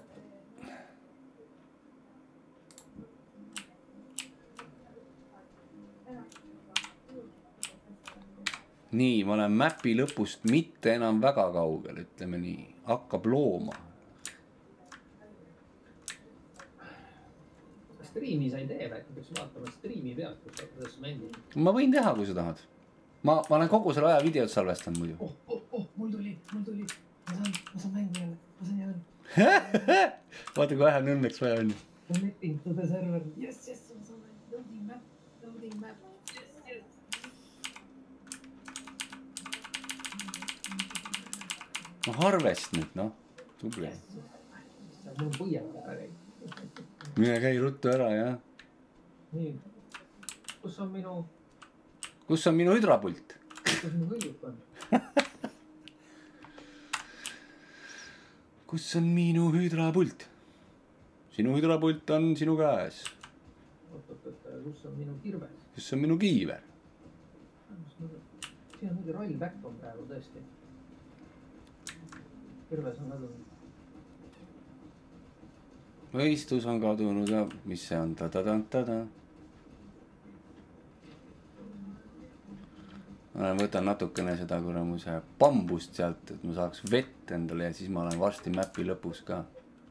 Nii, ma olen mäpi lõpust mitte enam väga kaugel, ütleme nii. Hakkab looma. Striimi sa ei tee, äkki peaks vaatama striimi pealt, kuidas sa mängid. Ma võin teha, kui sa tahad. Ma olen kogu selle aja videot salvestanud muidu. Mul tuli. Ma saan mängu jälle. Ma saan jälle. Vaata, kui vähe õnneks vaja on. Connecting to the server. Yes, ma saan mängu. Loading map. No harvest nüüd, noh. Tubli. Mul on põiad ära käi. Mine käi ruttu ära, jah. Nii. Kus on minu hüdrapult? Kus minu hõljuk on? Kus on minu hüdrapult? Sinu hüdrapult on sinu käes. Kus on minu kirves? Kus on minu kiiver? siin on mingi rollback on praegu tõesti. Kõrves on kadunud. Mõistus on kadunud ja mis see on? Ta-ta-ta-ta-ta. Ma võtan natukene seda kuramuse bambust sealt, et ma saaks vett endale ja siis ma olen varsti mäpi lõpus ka.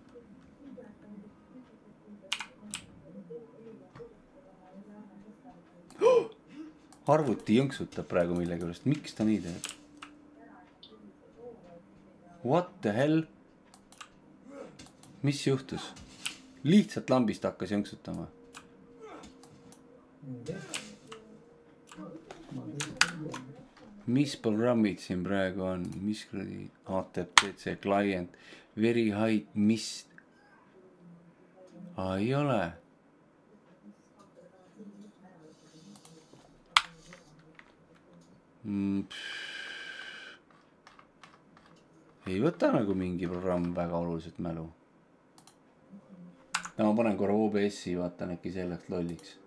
Arvuti jõnksutab praegu millegi juurest. Miks ta nii teeb? What the hell? Mis juhtus? Lihtsalt lambist hakkas jõnksutama. Mis programmid siin praegu on? Mis kuradi HTTC client? Very high, mis? Ei ole. Ei võta nagu mingi programm väga oluliselt mälu. Ja ma panen korra OBS-i, vaatan äkki see läks lolliks.